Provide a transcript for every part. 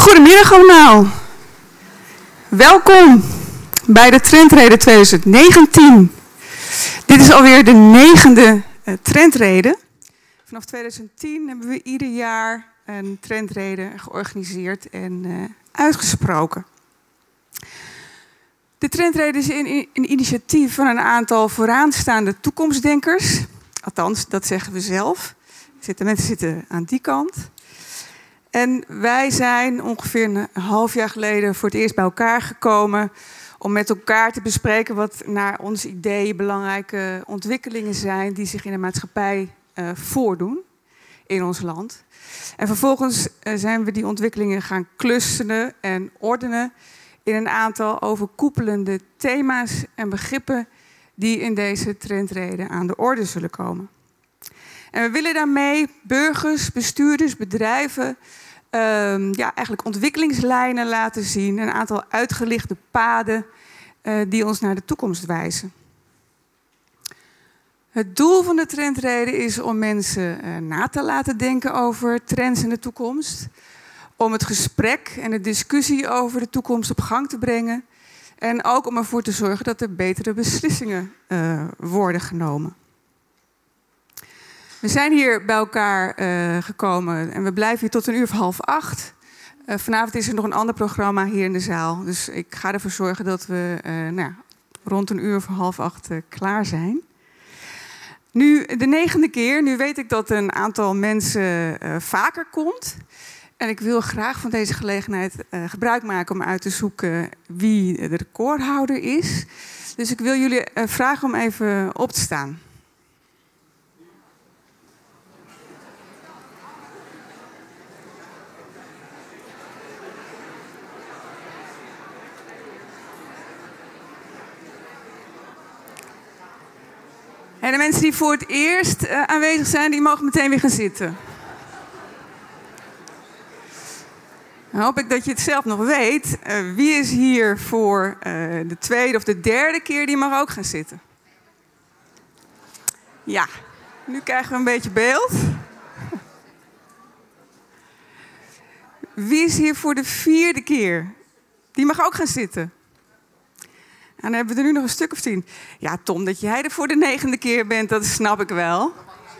Goedemiddag allemaal. Welkom bij de Trendrede 2019. Dit is alweer de 9e Trendrede. Vanaf 2010 hebben we ieder jaar een Trendrede georganiseerd en uitgesproken. De Trendrede is een initiatief van een aantal vooraanstaande toekomstdenkers. Althans, dat zeggen we zelf. Mensen zitten aan die kant. En wij zijn ongeveer een half jaar geleden voor het eerst bij elkaar gekomen om met elkaar te bespreken wat naar ons idee belangrijke ontwikkelingen zijn die zich in de maatschappij voordoen in ons land. En vervolgens zijn we die ontwikkelingen gaan clusteren en ordenen in een aantal overkoepelende thema's en begrippen die in deze Trendrede aan de orde zullen komen. En we willen daarmee burgers, bestuurders, bedrijven, eigenlijk ontwikkelingslijnen laten zien. Een aantal uitgelichte paden die ons naar de toekomst wijzen. Het doel van de Trendrede is om mensen na te laten denken over trends in de toekomst. Om het gesprek en de discussie over de toekomst op gang te brengen. En ook om ervoor te zorgen dat er betere beslissingen worden genomen. We zijn hier bij elkaar gekomen en we blijven hier tot 7:30. Vanavond is er nog een ander programma hier in de zaal. Dus ik ga ervoor zorgen dat we rond 7:30 klaar zijn. Nu, de 9e keer. Nu weet ik dat een aantal mensen vaker komt. En ik wil graag van deze gelegenheid gebruik maken om uit te zoeken wie de recordhouder is. Dus ik wil jullie vragen om even op te staan. En de mensen die voor het eerst aanwezig zijn, die mogen meteen weer gaan zitten. Dan hoop ik dat je het zelf nog weet. Wie is hier voor de tweede of de derde keer, die mag ook gaan zitten. Ja, nu krijgen we een beetje beeld. Wie is hier voor de 4e keer? Die mag ook gaan zitten. En dan hebben we er nu nog een stuk of 10. Ja, Tom, dat jij er voor de 9e keer bent, dat snap ik wel.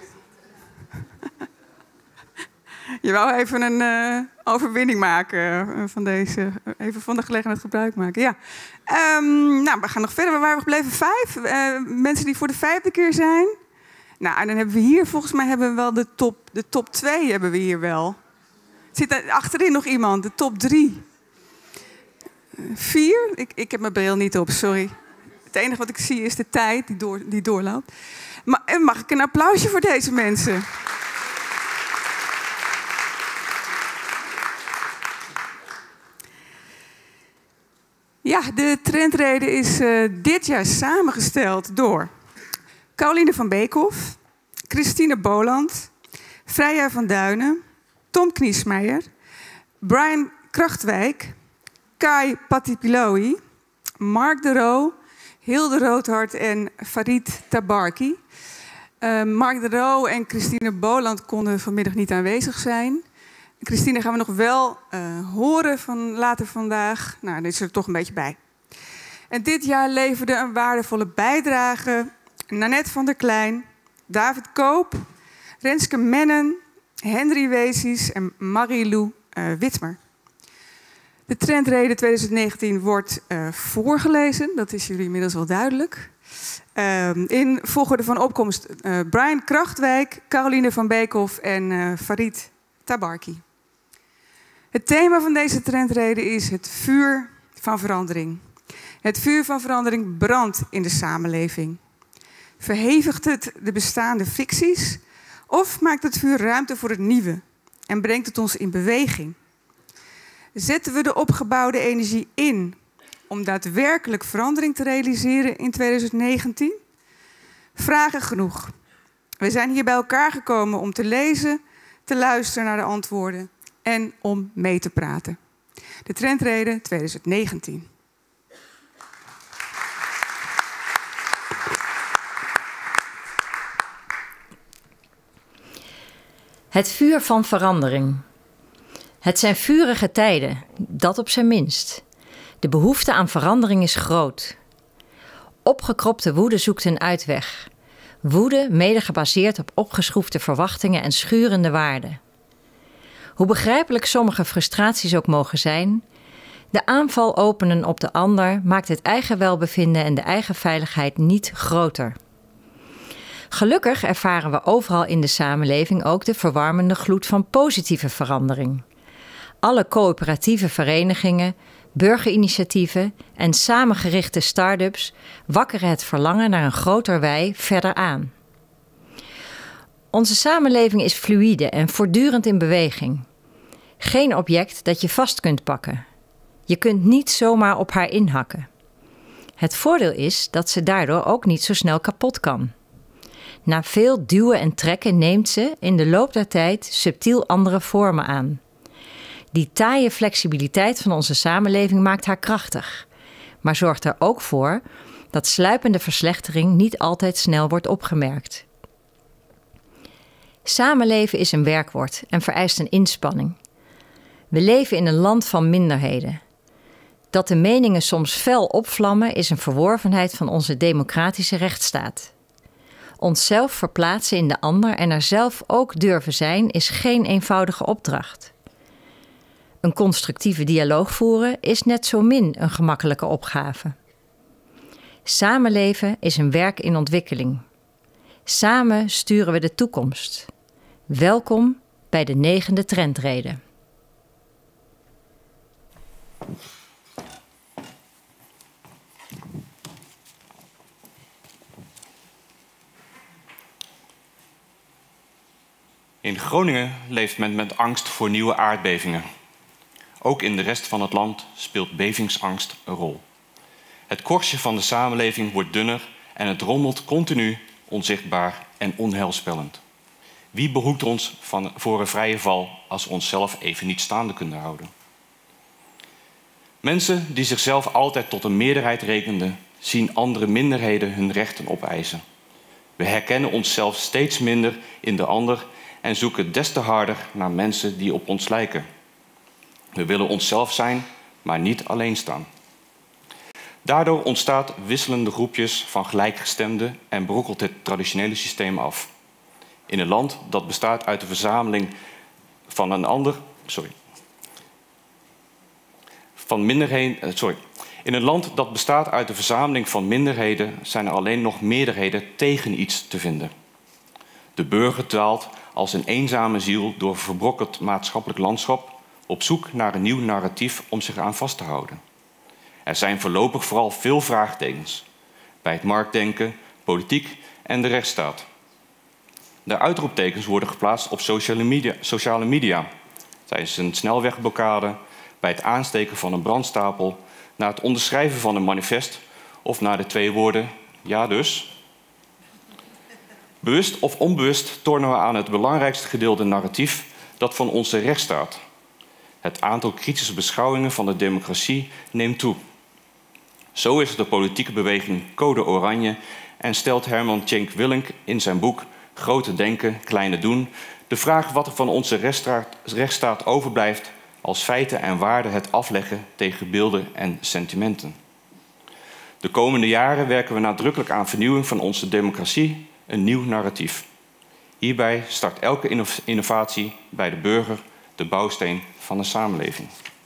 Je wou even een overwinning maken van deze. Even van de gelegenheid gebruik maken. Ja. We gaan nog verder. Waar waren we gebleven? 5. Mensen die voor de 5e keer zijn. Nou, en dan hebben we hier, volgens mij hebben we wel de top 2 hebben we hier wel. Zit er achterin nog iemand? De top 3. 4? Ik heb mijn bril niet op, sorry. Het enige wat ik zie is de tijd die doorloopt. Mag ik een applausje voor deze mensen? Ja, de Trendrede is dit jaar samengesteld door Caroline van Beekhoff, Christine Boland, Freya van Duinen, Tom Kniesmeijer, Brian Krachtwijk, Kai Patipiloi, Mark de Roo, Hilde Roodhart en Farid Tabarki. Mark de Roo en Christine Boland konden vanmiddag niet aanwezig zijn. Christine gaan we nog wel horen van later vandaag. Nou, daar is er toch een beetje bij. En dit jaar leverde een waardevolle bijdrage Nanette van der Klein, David Koop, Renske Mennen, Henry Weesies en Marie-Lou Witmer. De Trendrede 2019 wordt voorgelezen, dat is jullie inmiddels wel duidelijk. In volgorde van opkomst Brian Krachtwijk, Caroline van Beekhoff en Farid Tabarki. Het thema van deze Trendrede is het vuur van verandering. Het vuur van verandering brandt in de samenleving. Verhevigt het de bestaande ficties of maakt het vuur ruimte voor het nieuwe en brengt het ons in beweging? Zetten we de opgebouwde energie in om daadwerkelijk verandering te realiseren in 2019? Vragen genoeg. We zijn hier bij elkaar gekomen om te lezen, te luisteren naar de antwoorden en om mee te praten. De Trendrede 2019. Het vuur van verandering. Het zijn vurige tijden, dat op zijn minst. De behoefte aan verandering is groot. Opgekropte woede zoekt een uitweg. Woede mede gebaseerd op opgeschroefde verwachtingen en schurende waarden. Hoe begrijpelijk sommige frustraties ook mogen zijn, de aanval openen op de ander maakt het eigen welbevinden en de eigen veiligheid niet groter. Gelukkig ervaren we overal in de samenleving ook de verwarmende gloed van positieve verandering. Alle coöperatieve verenigingen, burgerinitiatieven en samengerichte start-ups wakkeren het verlangen naar een groter wij verder aan. Onze samenleving is fluïde en voortdurend in beweging. Geen object dat je vast kunt pakken. Je kunt niet zomaar op haar inhakken. Het voordeel is dat ze daardoor ook niet zo snel kapot kan. Na veel duwen en trekken neemt ze in de loop der tijd subtiel andere vormen aan. Die taaie flexibiliteit van onze samenleving maakt haar krachtig, maar zorgt er ook voor dat sluipende verslechtering niet altijd snel wordt opgemerkt. Samenleven is een werkwoord en vereist een inspanning. We leven in een land van minderheden. Dat de meningen soms fel opvlammen is een verworvenheid van onze democratische rechtsstaat. Onszelf verplaatsen in de ander en er zelf ook durven zijn is geen eenvoudige opdracht. Een constructieve dialoog voeren is net zo min een gemakkelijke opgave. Samenleven is een werk in ontwikkeling. Samen sturen we de toekomst. Welkom bij de 9e trendrede. In Groningen leeft men met angst voor nieuwe aardbevingen. Ook in de rest van het land speelt bevingsangst een rol. Het korstje van de samenleving wordt dunner en het rommelt continu, onzichtbaar en onheilspellend. Wie behoedt ons voor een vrije val als we onszelf even niet staande kunnen houden? Mensen die zichzelf altijd tot een meerderheid rekenden, zien andere minderheden hun rechten opeisen. We herkennen onszelf steeds minder in de ander en zoeken des te harder naar mensen die op ons lijken. We willen onszelf zijn, maar niet alleen staan. Daardoor ontstaat wisselende groepjes van gelijkgestemden en brokkelt het traditionele systeem af. In een land dat bestaat uit de verzameling van een ander... In een land dat bestaat uit de verzameling van minderheden zijn er alleen nog meerderheden tegen iets te vinden. De burger dwaalt als een eenzame ziel door een verbrokkeld maatschappelijk landschap op zoek naar een nieuw narratief om zich aan vast te houden. Er zijn voorlopig vooral veel vraagtekens bij het marktdenken, politiek en de rechtsstaat. De uitroeptekens worden geplaatst op sociale media tijdens een snelwegblokkade, bij het aansteken van een brandstapel, na het onderschrijven van een manifest of na de 2 woorden ja dus. Bewust of onbewust tornen we aan het belangrijkste gedeelde narratief dat van onze rechtsstaat. Het aantal kritische beschouwingen van de democratie neemt toe. Zo is de politieke beweging Code Oranje en stelt Herman Tjenk Willink in zijn boek Grote Denken, Kleine Doen de vraag wat er van onze rechtsstaat overblijft als feiten en waarden het afleggen tegen beelden en sentimenten. De komende jaren werken we nadrukkelijk aan vernieuwing van onze democratie, een nieuw narratief. Hierbij start elke innovatie bij de burger, de bouwsteen van de samenleving.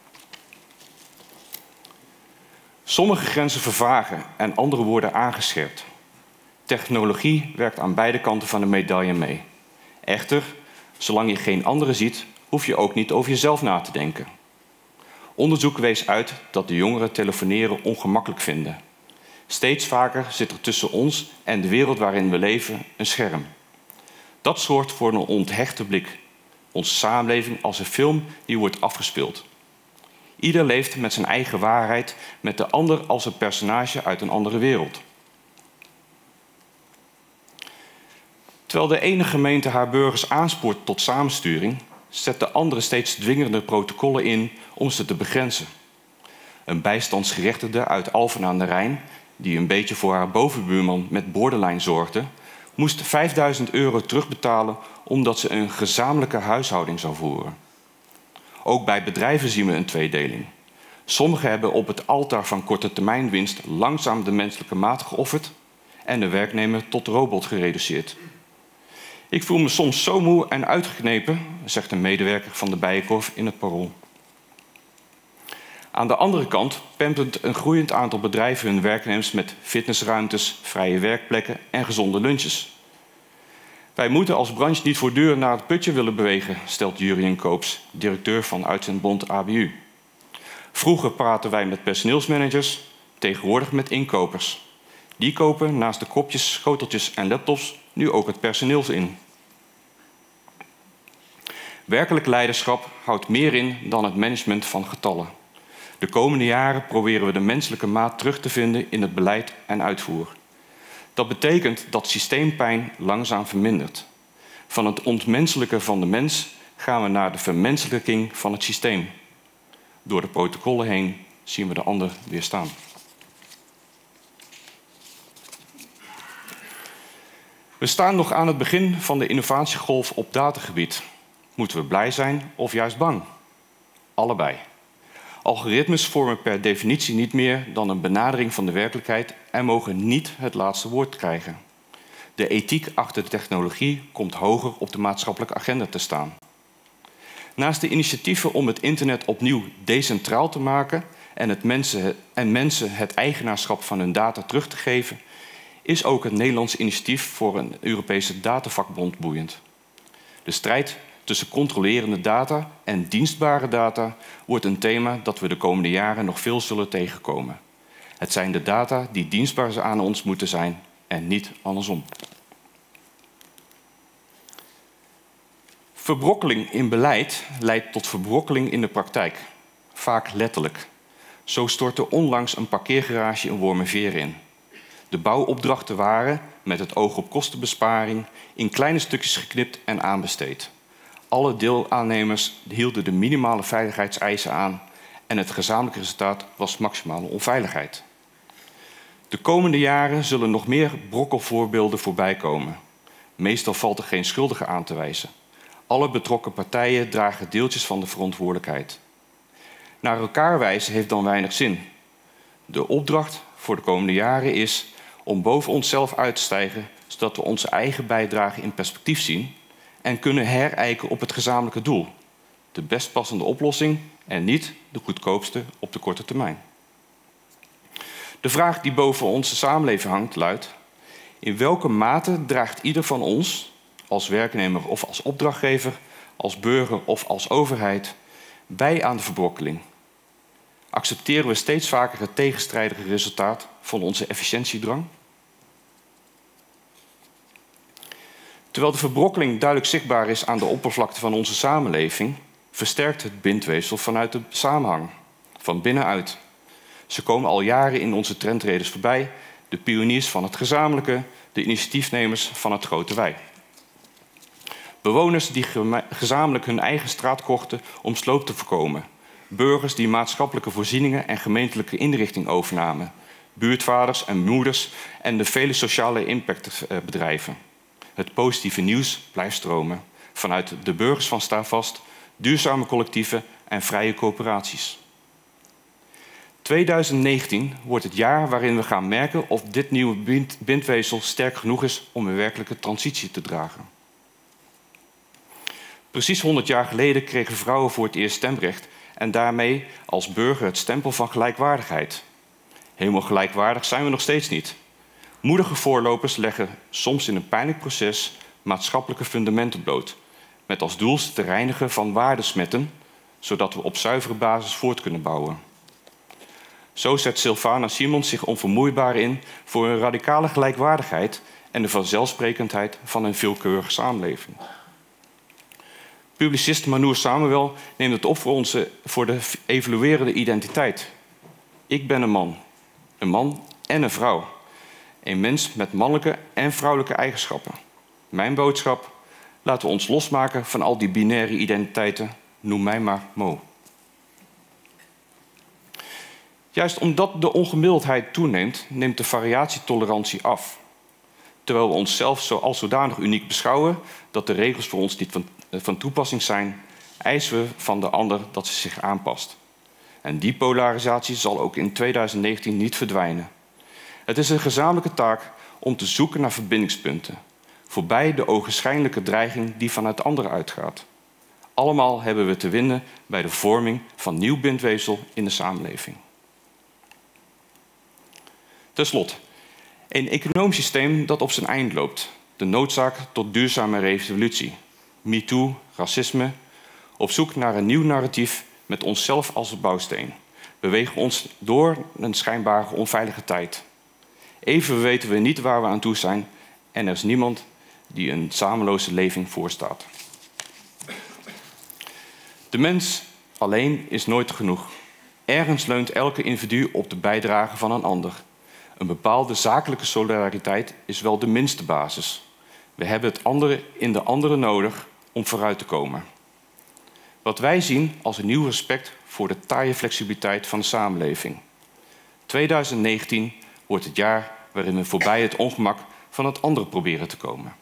Sommige grenzen vervagen en andere worden aangescherpt. Technologie werkt aan beide kanten van de medaille mee. Echter, zolang je geen anderen ziet, hoef je ook niet over jezelf na te denken. Onderzoek wees uit dat de jongeren telefoneren ongemakkelijk vinden. Steeds vaker zit er tussen ons en de wereld waarin we leven een scherm. Dat zorgt voor een onthechte blik. Onze samenleving als een film die wordt afgespeeld. Ieder leeft met zijn eigen waarheid, met de ander als een personage uit een andere wereld. Terwijl de ene gemeente haar burgers aanspoort tot samensturing, zet de andere steeds dwingende protocollen in om ze te begrenzen. Een bijstandsgerechtigde uit Alphen aan de Rijn, die een beetje voor haar bovenbuurman met borderline zorgde, moest €5.000 terugbetalen omdat ze een gezamenlijke huishouding zou voeren. Ook bij bedrijven zien we een tweedeling. Sommigen hebben op het altaar van korte termijn winst langzaam de menselijke maat geofferd en de werknemer tot robot gereduceerd. Ik voel me soms zo moe en uitgeknepen, zegt een medewerker van de Bijenkorf in het Parool. Aan de andere kant pampert een groeiend aantal bedrijven hun werknemers met fitnessruimtes, vrije werkplekken en gezonde lunches. Wij moeten als branche niet voortdurend naar het putje willen bewegen, stelt Jurien Koops, directeur van uitzendbond ABU. Vroeger praten wij met personeelsmanagers, tegenwoordig met inkopers. Die kopen naast de kopjes, schoteltjes en laptops nu ook het personeel in. Werkelijk leiderschap houdt meer in dan het management van getallen. De komende jaren proberen we de menselijke maat terug te vinden in het beleid en uitvoer. Dat betekent dat systeempijn langzaam vermindert. Van het ontmenselijken van de mens gaan we naar de vermenselijking van het systeem. Door de protocollen heen zien we de ander weer staan. We staan nog aan het begin van de innovatiegolf op datagebied. Moeten we blij zijn of juist bang? Allebei. Algoritmes vormen per definitie niet meer dan een benadering van de werkelijkheid en mogen niet het laatste woord krijgen. De ethiek achter de technologie komt hoger op de maatschappelijke agenda te staan. Naast de initiatieven om het internet opnieuw decentraal te maken en mensen het eigenaarschap van hun data terug te geven, is ook het Nederlands initiatief voor een Europese datavakbond boeiend. De strijd tussen controlerende data en dienstbare data wordt een thema dat we de komende jaren nog veel zullen tegenkomen. Het zijn de data die dienstbaar aan ons moeten zijn en niet andersom. Verbrokkeling in beleid leidt tot verbrokkeling in de praktijk. Vaak letterlijk. Zo stortte onlangs een parkeergarage in Wormerveer in. De bouwopdrachten waren, met het oog op kostenbesparing, in kleine stukjes geknipt en aanbesteed. Alle deelaannemers hielden de minimale veiligheidseisen aan en het gezamenlijk resultaat was maximale onveiligheid. De komende jaren zullen nog meer brokkelvoorbeelden voorbij komen. Meestal valt er geen schuldige aan te wijzen. Alle betrokken partijen dragen deeltjes van de verantwoordelijkheid. Naar elkaar wijzen heeft dan weinig zin. De opdracht voor de komende jaren is om boven onszelf uit te stijgen, zodat we onze eigen bijdrage in perspectief zien en kunnen herijken op het gezamenlijke doel. De best passende oplossing en niet de goedkoopste op de korte termijn. De vraag die boven onze samenleving hangt luidt: in welke mate draagt ieder van ons, als werknemer of als opdrachtgever, als burger of als overheid, bij aan de verbrokkeling? Accepteren we steeds vaker het tegenstrijdige resultaat van onze efficiëntiedrang? Terwijl de verbrokkeling duidelijk zichtbaar is aan de oppervlakte van onze samenleving, versterkt het bindweefsel vanuit de samenhang, van binnenuit. Ze komen al jaren in onze trendreders voorbij, de pioniers van het gezamenlijke, de initiatiefnemers van het grote wij. Bewoners die gezamenlijk hun eigen straat kochten om sloop te voorkomen. Burgers die maatschappelijke voorzieningen en gemeentelijke inrichting overnamen. Buurtvaders en moeders en de vele sociale impactbedrijven. Het positieve nieuws blijft stromen. Vanuit de burgers van Stavast, duurzame collectieven en vrije coöperaties. 2019 wordt het jaar waarin we gaan merken of dit nieuwe bindweefsel sterk genoeg is om een werkelijke transitie te dragen. Precies 100 jaar geleden kregen vrouwen voor het eerst stemrecht en daarmee als burger het stempel van gelijkwaardigheid. Helemaal gelijkwaardig zijn we nog steeds niet. Moedige voorlopers leggen soms in een pijnlijk proces maatschappelijke fundamenten bloot, met als doel te reinigen van waardesmetten, zodat we op zuivere basis voort kunnen bouwen. Zo zet Sylvana Simons zich onvermoeibaar in voor een radicale gelijkwaardigheid en de vanzelfsprekendheid van een veelkeurige samenleving. Publicist Manour Samuel neemt het op voor de evoluerende identiteit. Ik ben een man en een vrouw. Een mens met mannelijke en vrouwelijke eigenschappen. Mijn boodschap: laten we ons losmaken van al die binaire identiteiten. Noem mij maar Mo. Juist omdat de ongemiddeldheid toeneemt, neemt de variatietolerantie af. Terwijl we onszelf als zodanig uniek beschouwen dat de regels voor ons niet van toepassing zijn, eisen we van de ander dat ze zich aanpast. En die polarisatie zal ook in 2019 niet verdwijnen. Het is een gezamenlijke taak om te zoeken naar verbindingspunten, voorbij de ogenschijnlijke dreiging die van het andere uitgaat. Allemaal hebben we te winnen bij de vorming van nieuw bindweefsel in de samenleving. Ten slotte, een economisch systeem dat op zijn eind loopt. De noodzaak tot duurzame revolutie. MeToo, racisme. Op zoek naar een nieuw narratief met onszelf als bouwsteen. Bewegen ons door een schijnbare onveilige tijd. Even weten we niet waar we aan toe zijn en er is niemand die een samenloze leving voorstaat. De mens alleen is nooit genoeg. Ergens leunt elke individu op de bijdrage van een ander. Een bepaalde zakelijke solidariteit is wel de minste basis. We hebben het andere in de andere nodig om vooruit te komen. Wat wij zien als een nieuw respect voor de taaie flexibiliteit van de samenleving. 2019 wordt het jaar waarin we voorbij het ongemak van het andere proberen te komen.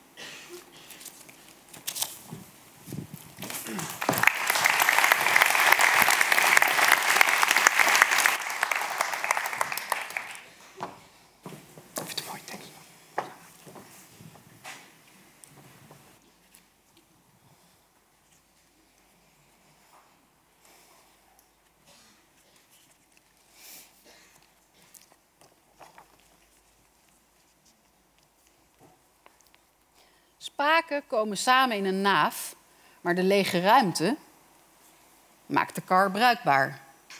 Spaken komen samen in een naaf, maar de lege ruimte maakt de kar bruikbaar.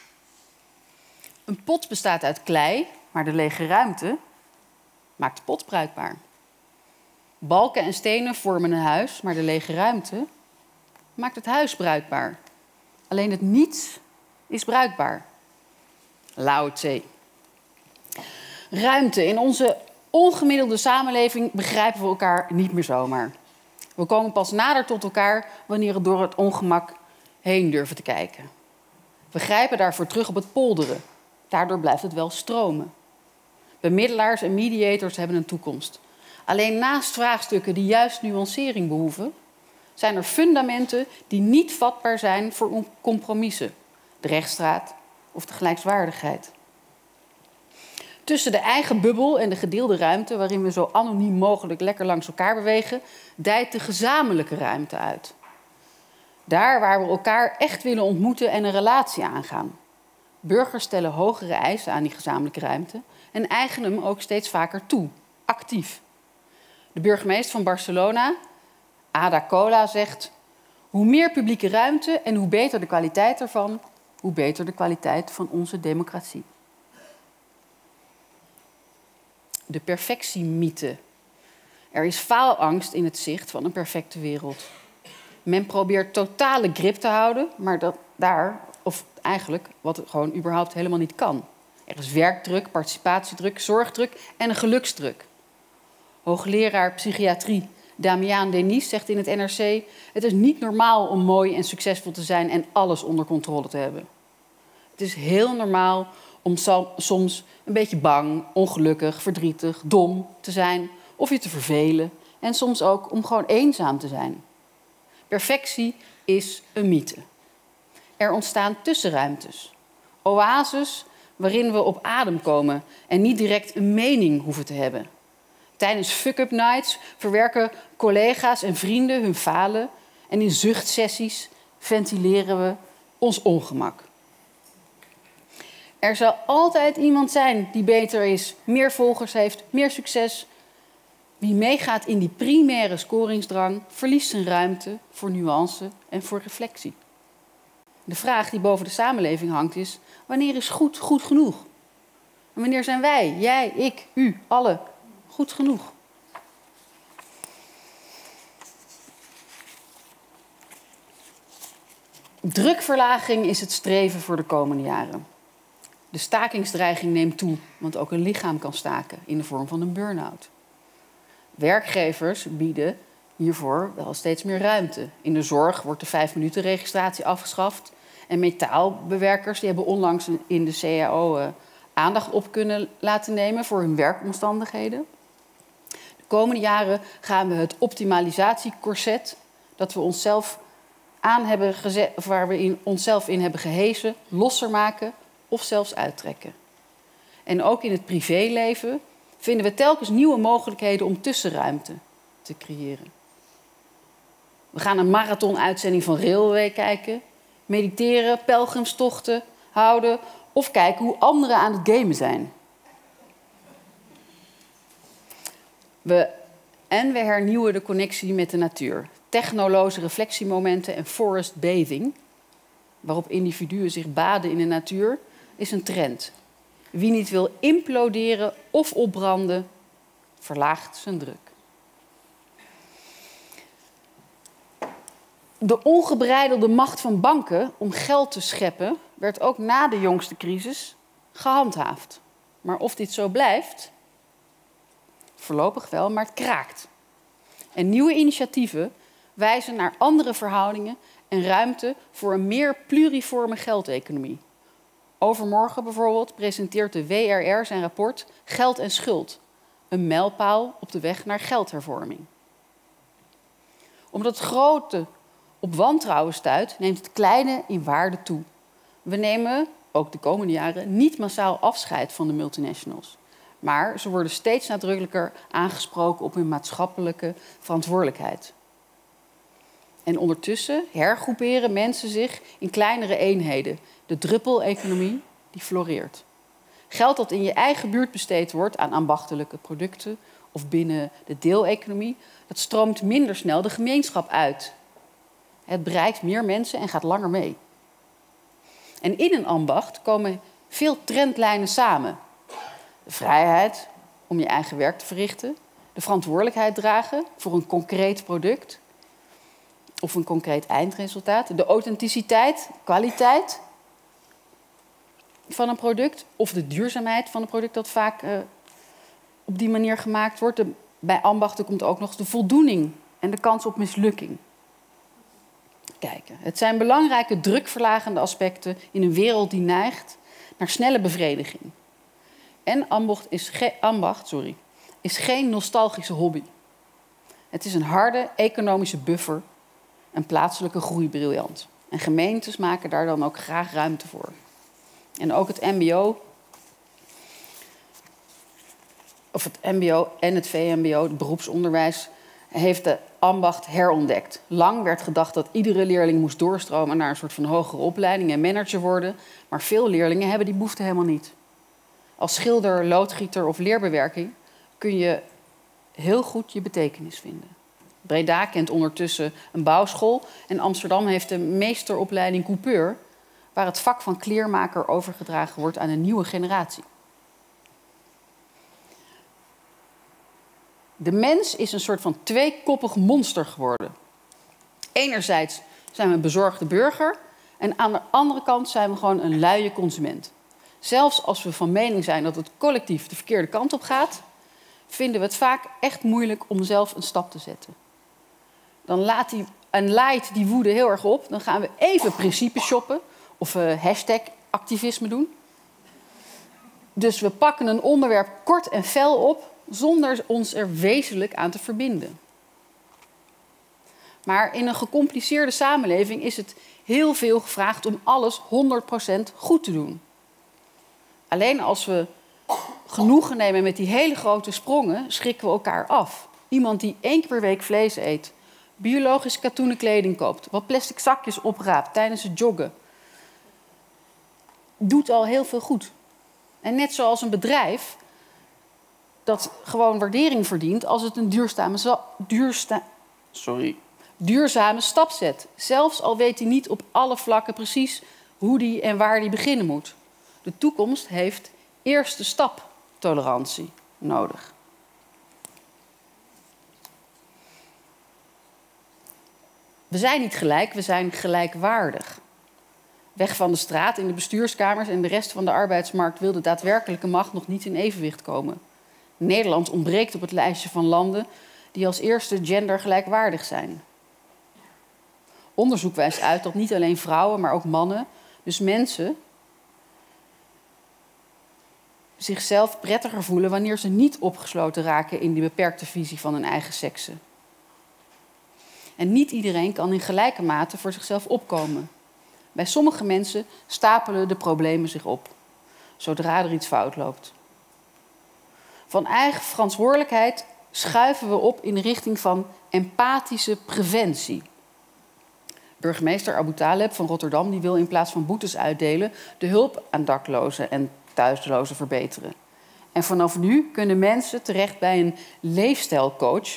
Een pot bestaat uit klei, maar de lege ruimte maakt de pot bruikbaar. Balken en stenen vormen een huis, maar de lege ruimte maakt het huis bruikbaar. Alleen het niets is bruikbaar. Lao Tse. Ruimte. In onze ongemiddelde samenleving begrijpen we elkaar niet meer zomaar. We komen pas nader tot elkaar wanneer we door het ongemak heen durven te kijken. We grijpen daarvoor terug op het polderen. Daardoor blijft het wel stromen. Bemiddelaars en mediators hebben een toekomst. Alleen naast vraagstukken die juist nuancering behoeven, zijn er fundamenten die niet vatbaar zijn voor compromissen. De rechtsstaat of de gelijkswaardigheid. Tussen de eigen bubbel en de gedeelde ruimte, waarin we zo anoniem mogelijk lekker langs elkaar bewegen, dijt de gezamenlijke ruimte uit. Daar waar we elkaar echt willen ontmoeten en een relatie aangaan. Burgers stellen hogere eisen aan die gezamenlijke ruimte en eigenen hem ook steeds vaker toe, actief. De burgemeester van Barcelona, Ada Colau, zegt: hoe meer publieke ruimte en hoe beter de kwaliteit ervan, hoe beter de kwaliteit van onze democratie. De perfectiemythe. Er is faalangst in het zicht van een perfecte wereld. Men probeert totale grip te houden, maar eigenlijk wat het gewoon überhaupt helemaal niet kan. Er is werkdruk, participatiedruk, zorgdruk en een geluksdruk. Hoogleraar psychiatrie Damian Denis zegt in het NRC: het is niet normaal om mooi en succesvol te zijn en alles onder controle te hebben. Het is heel normaal om soms een beetje bang, ongelukkig, verdrietig, dom te zijn of je te vervelen. En soms ook om gewoon eenzaam te zijn. Perfectie is een mythe. Er ontstaan tussenruimtes. Oases waarin we op adem komen en niet direct een mening hoeven te hebben. Tijdens fuck-up nights verwerken collega's en vrienden hun falen en in zuchtsessies ventileren we ons ongemak. Er zal altijd iemand zijn die beter is, meer volgers heeft, meer succes. Wie meegaat in die primaire scoringsdrang verliest zijn ruimte voor nuance en voor reflectie. De vraag die boven de samenleving hangt is: wanneer is goed goed genoeg? En wanneer zijn wij, jij, ik, u, alle, goed genoeg? Drukverlaging is het streven voor de komende jaren. De stakingsdreiging neemt toe, want ook een lichaam kan staken in de vorm van een burn-out. Werkgevers bieden hiervoor wel steeds meer ruimte. In de zorg wordt de 5-minuten registratie afgeschaft. En metaalbewerkers die hebben onlangs in de CAO aandacht op kunnen laten nemen voor hun werkomstandigheden. De komende jaren gaan we het optimalisatiecorset dat we onszelf aan hebben gezet, of waar we onszelf in hebben gehezen, losser maken of zelfs uittrekken. En ook in het privéleven vinden we telkens nieuwe mogelijkheden om tussenruimte te creëren. We gaan een marathonuitzending van Railway kijken, mediteren, pelgrimstochten houden of kijken hoe anderen aan het gamen zijn. We hernieuwen de connectie met de natuur. Technoloze reflectiemomenten en forest bathing, waarop individuen zich baden in de natuur, is een trend. Wie niet wil imploderen of opbranden, verlaagt zijn druk. De ongebreidelde macht van banken om geld te scheppen werd ook na de jongste crisis gehandhaafd. Maar of dit zo blijft, voorlopig wel, maar het kraakt. En nieuwe initiatieven wijzen naar andere verhoudingen en ruimte voor een meer pluriforme geldeconomie. Overmorgen bijvoorbeeld presenteert de WRR zijn rapport Geld en Schuld, een mijlpaal op de weg naar geldhervorming. Omdat het grote op wantrouwen stuit, neemt het kleine in waarde toe. We nemen, ook de komende jaren, niet massaal afscheid van de multinationals. Maar ze worden steeds nadrukkelijker aangesproken op hun maatschappelijke verantwoordelijkheid. En ondertussen hergroeperen mensen zich in kleinere eenheden. De druppeleconomie die floreert. Geld dat in je eigen buurt besteed wordt aan ambachtelijke producten of binnen de deeleconomie, dat stroomt minder snel de gemeenschap uit. Het bereikt meer mensen en gaat langer mee. En in een ambacht komen veel trendlijnen samen. De vrijheid om je eigen werk te verrichten. De verantwoordelijkheid dragen voor een concreet product of een concreet eindresultaat. De authenticiteit, kwaliteit van een product of de duurzaamheid van een product dat vaak op die manier gemaakt wordt. Bij ambachten komt ook nog de voldoening en de kans op mislukking kijken. Het zijn belangrijke drukverlagende aspecten in een wereld die neigt naar snelle bevrediging. En ambacht is geen nostalgische hobby. Het is een harde economische buffer en plaatselijke groeibriljant. En gemeentes maken daar dan ook graag ruimte voor. En ook het mbo, of het mbo en het VMBO, het beroepsonderwijs, heeft de ambacht herontdekt. Lang werd gedacht dat iedere leerling moest doorstromen naar een soort van hogere opleiding en manager worden. Maar veel leerlingen hebben die behoefte helemaal niet. Als schilder, loodgieter of leerbewerking kun je heel goed je betekenis vinden. Breda kent ondertussen een bouwschool en Amsterdam heeft de meesteropleiding coupeur, waar het vak van kleermaker overgedragen wordt aan een nieuwe generatie. De mens is een soort van tweekoppig monster geworden. Enerzijds zijn we een bezorgde burger en aan de andere kant zijn we gewoon een luie consument. Zelfs als we van mening zijn dat het collectief de verkeerde kant op gaat, vinden we het vaak echt moeilijk om zelf een stap te zetten. Dan laait die woede heel erg op. Dan gaan we even principe shoppen of hashtag activisme doen. Dus we pakken een onderwerp kort en fel op zonder ons er wezenlijk aan te verbinden. Maar in een gecompliceerde samenleving is het heel veel gevraagd om alles 100% goed te doen. Alleen als we genoegen nemen met die hele grote sprongen, schrikken we elkaar af. Iemand die 1 keer per week vlees eet, biologisch katoenen kleding koopt, wat plastic zakjes opraapt tijdens het joggen, doet al heel veel goed. En net zoals een bedrijf dat gewoon waardering verdient als het een duurzame stap zet. Zelfs al weet hij niet op alle vlakken precies hoe die en waar die beginnen moet. De toekomst heeft eerste stap tolerantie nodig. We zijn niet gelijk, we zijn gelijkwaardig. Weg van de straat, in de bestuurskamers en de rest van de arbeidsmarkt wil de daadwerkelijke macht nog niet in evenwicht komen. Nederland ontbreekt op het lijstje van landen die als eerste gendergelijkwaardig zijn. Onderzoek wijst uit dat niet alleen vrouwen, maar ook mannen, dus mensen, zichzelf prettiger voelen wanneer ze niet opgesloten raken in die beperkte visie van hun eigen sekse. En niet iedereen kan in gelijke mate voor zichzelf opkomen. Bij sommige mensen stapelen de problemen zich op, zodra er iets fout loopt. Van eigen verantwoordelijkheid schuiven we op in de richting van empathische preventie. Burgemeester Abu Taleb van Rotterdam die wil in plaats van boetes uitdelen de hulp aan daklozen en thuislozen verbeteren. En vanaf nu kunnen mensen terecht bij een leefstijlcoach,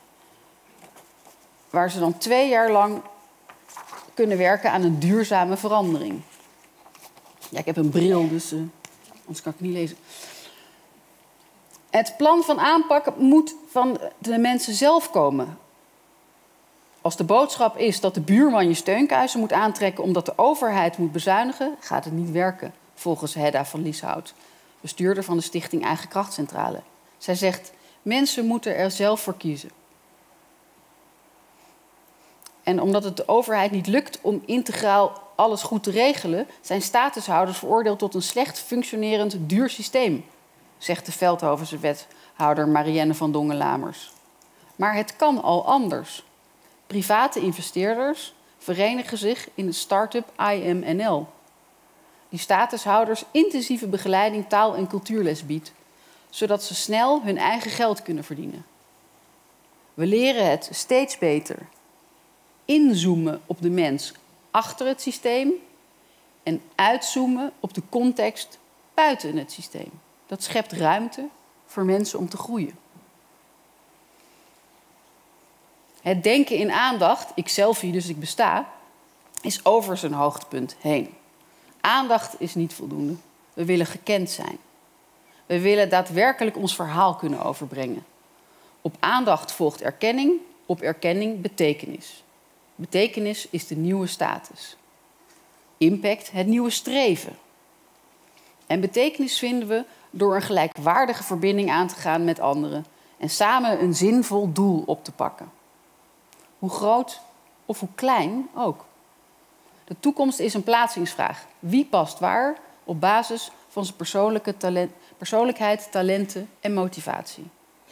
waar ze dan 2 jaar lang kunnen werken aan een duurzame verandering. Ja, ik heb een bril, dus anders kan ik niet lezen. Het plan van aanpak moet van de mensen zelf komen. Als de boodschap is dat de buurman je steunkuisen moet aantrekken omdat de overheid moet bezuinigen, gaat het niet werken, volgens Hedda van Lieshout, bestuurder van de stichting Eigen Krachtcentrale. Zij zegt, mensen moeten er zelf voor kiezen. En omdat het de overheid niet lukt om integraal alles goed te regelen, zijn statushouders veroordeeld tot een slecht functionerend duur systeem, zegt de Veldhovense wethouder Marianne van Dongen-Lamers. Maar het kan al anders. Private investeerders verenigen zich in de start-up IMNL, die statushouders intensieve begeleiding taal- en cultuurles biedt, zodat ze snel hun eigen geld kunnen verdienen. We leren het steeds beter. Inzoomen op de mens achter het systeem en uitzoomen op de context buiten het systeem. Dat schept ruimte voor mensen om te groeien. Het denken in aandacht, ik selfie dus ik besta, is over zijn hoogtepunt heen. Aandacht is niet voldoende. We willen gekend zijn. We willen daadwerkelijk ons verhaal kunnen overbrengen. Op aandacht volgt erkenning, op erkenning betekenis. Betekenis is de nieuwe status. Impact het nieuwe streven. En betekenis vinden we door een gelijkwaardige verbinding aan te gaan met anderen en samen een zinvol doel op te pakken. Hoe groot of hoe klein ook. De toekomst is een plaatsingsvraag. Wie past waar op basis van zijn persoonlijkheid, talenten en motivatie?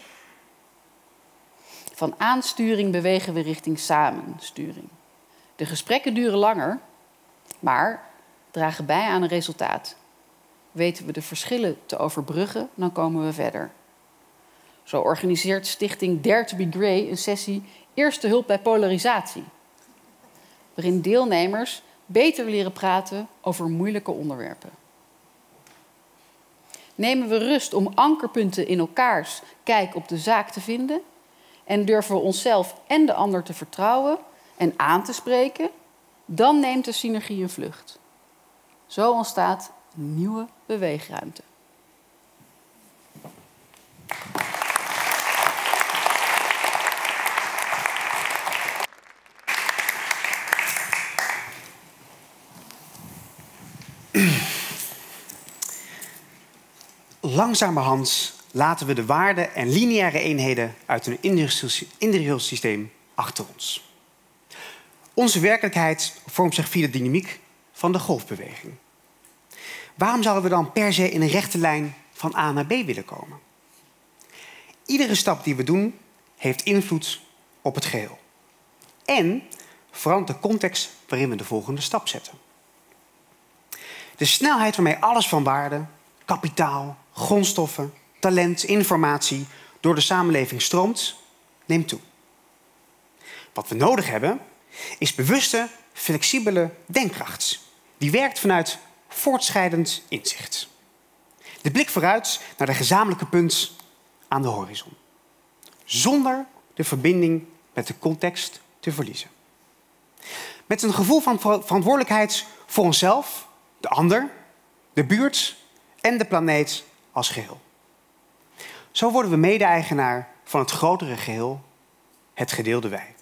Van aansturing bewegen we richting samensturing. De gesprekken duren langer, maar dragen bij aan een resultaat. Weten we de verschillen te overbruggen, dan komen we verder. Zo organiseert stichting Dare to be Grey een sessie Eerste hulp bij polarisatie, waarin deelnemers beter leren praten over moeilijke onderwerpen. Nemen we rust om ankerpunten in elkaars kijk op de zaak te vinden en durven we onszelf en de ander te vertrouwen en aan te spreken, dan neemt de synergie een vlucht. Zo ontstaat een nieuwe beweegruimte. Langzamerhand laten we de waarden en lineaire eenheden uit een individueel systeem achter ons. Onze werkelijkheid vormt zich via de dynamiek van de golfbeweging. Waarom zouden we dan per se in een rechte lijn van A naar B willen komen? Iedere stap die we doen heeft invloed op het geheel. En verandert de context waarin we de volgende stap zetten. De snelheid waarmee alles van waarde, kapitaal, grondstoffen, talent, informatie door de samenleving stroomt, neemt toe. Wat we nodig hebben, is bewuste, flexibele denkkracht. Die werkt vanuit voortschrijdend inzicht. De blik vooruit naar de gezamenlijke punt aan de horizon. Zonder de verbinding met de context te verliezen. Met een gevoel van verantwoordelijkheid voor onszelf, de ander, de buurt en de planeet als geheel. Zo worden we mede-eigenaar van het grotere geheel, het gedeelde wij.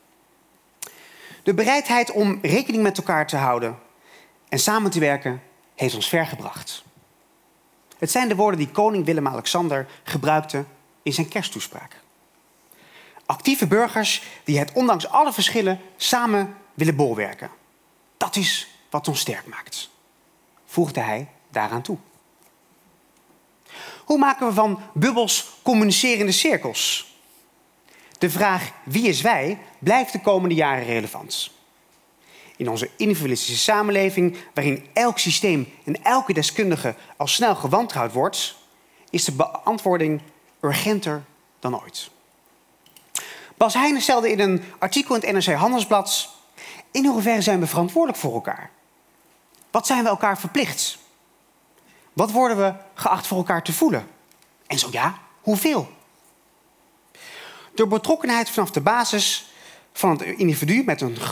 De bereidheid om rekening met elkaar te houden en samen te werken heeft ons ver gebracht. Het zijn de woorden die koning Willem-Alexander gebruikte in zijn kersttoespraak. Actieve burgers die het ondanks alle verschillen samen willen bolwerken. Dat is wat ons sterk maakt, voegde hij daaraan toe. Hoe maken we van bubbels communicerende cirkels? De vraag wie is wij blijft de komende jaren relevant. In onze individualistische samenleving, waarin elk systeem en elke deskundige al snel gewantrouwd wordt, is de beantwoording urgenter dan ooit. Bas Heijnen stelde in een artikel in het NRC Handelsblad: in hoeverre zijn we verantwoordelijk voor elkaar? Wat zijn we elkaar verplicht? Wat worden we geacht voor elkaar te voelen? En zo ja, hoeveel? Door betrokkenheid vanaf de basis van het individu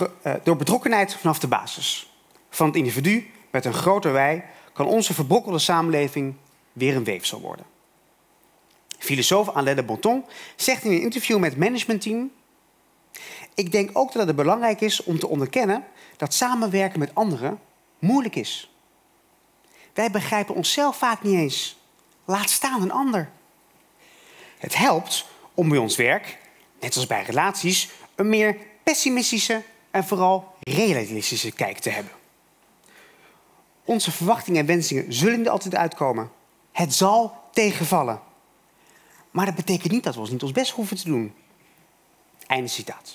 met een groter wij kan onze verbrokkelde samenleving weer een weefsel worden. Filosoof Alain de Botton zegt in een interview met het managementteam: ik denk ook dat het belangrijk is om te onderkennen dat samenwerken met anderen moeilijk is. Wij begrijpen onszelf vaak niet eens. Laat staan een ander. Het helpt om bij ons werk, net als bij relaties, een meer pessimistische en vooral realistische kijk te hebben. Onze verwachtingen en wensingen zullen niet altijd uitkomen. Het zal tegenvallen. Maar dat betekent niet dat we niet ons best hoeven te doen. Einde citaat.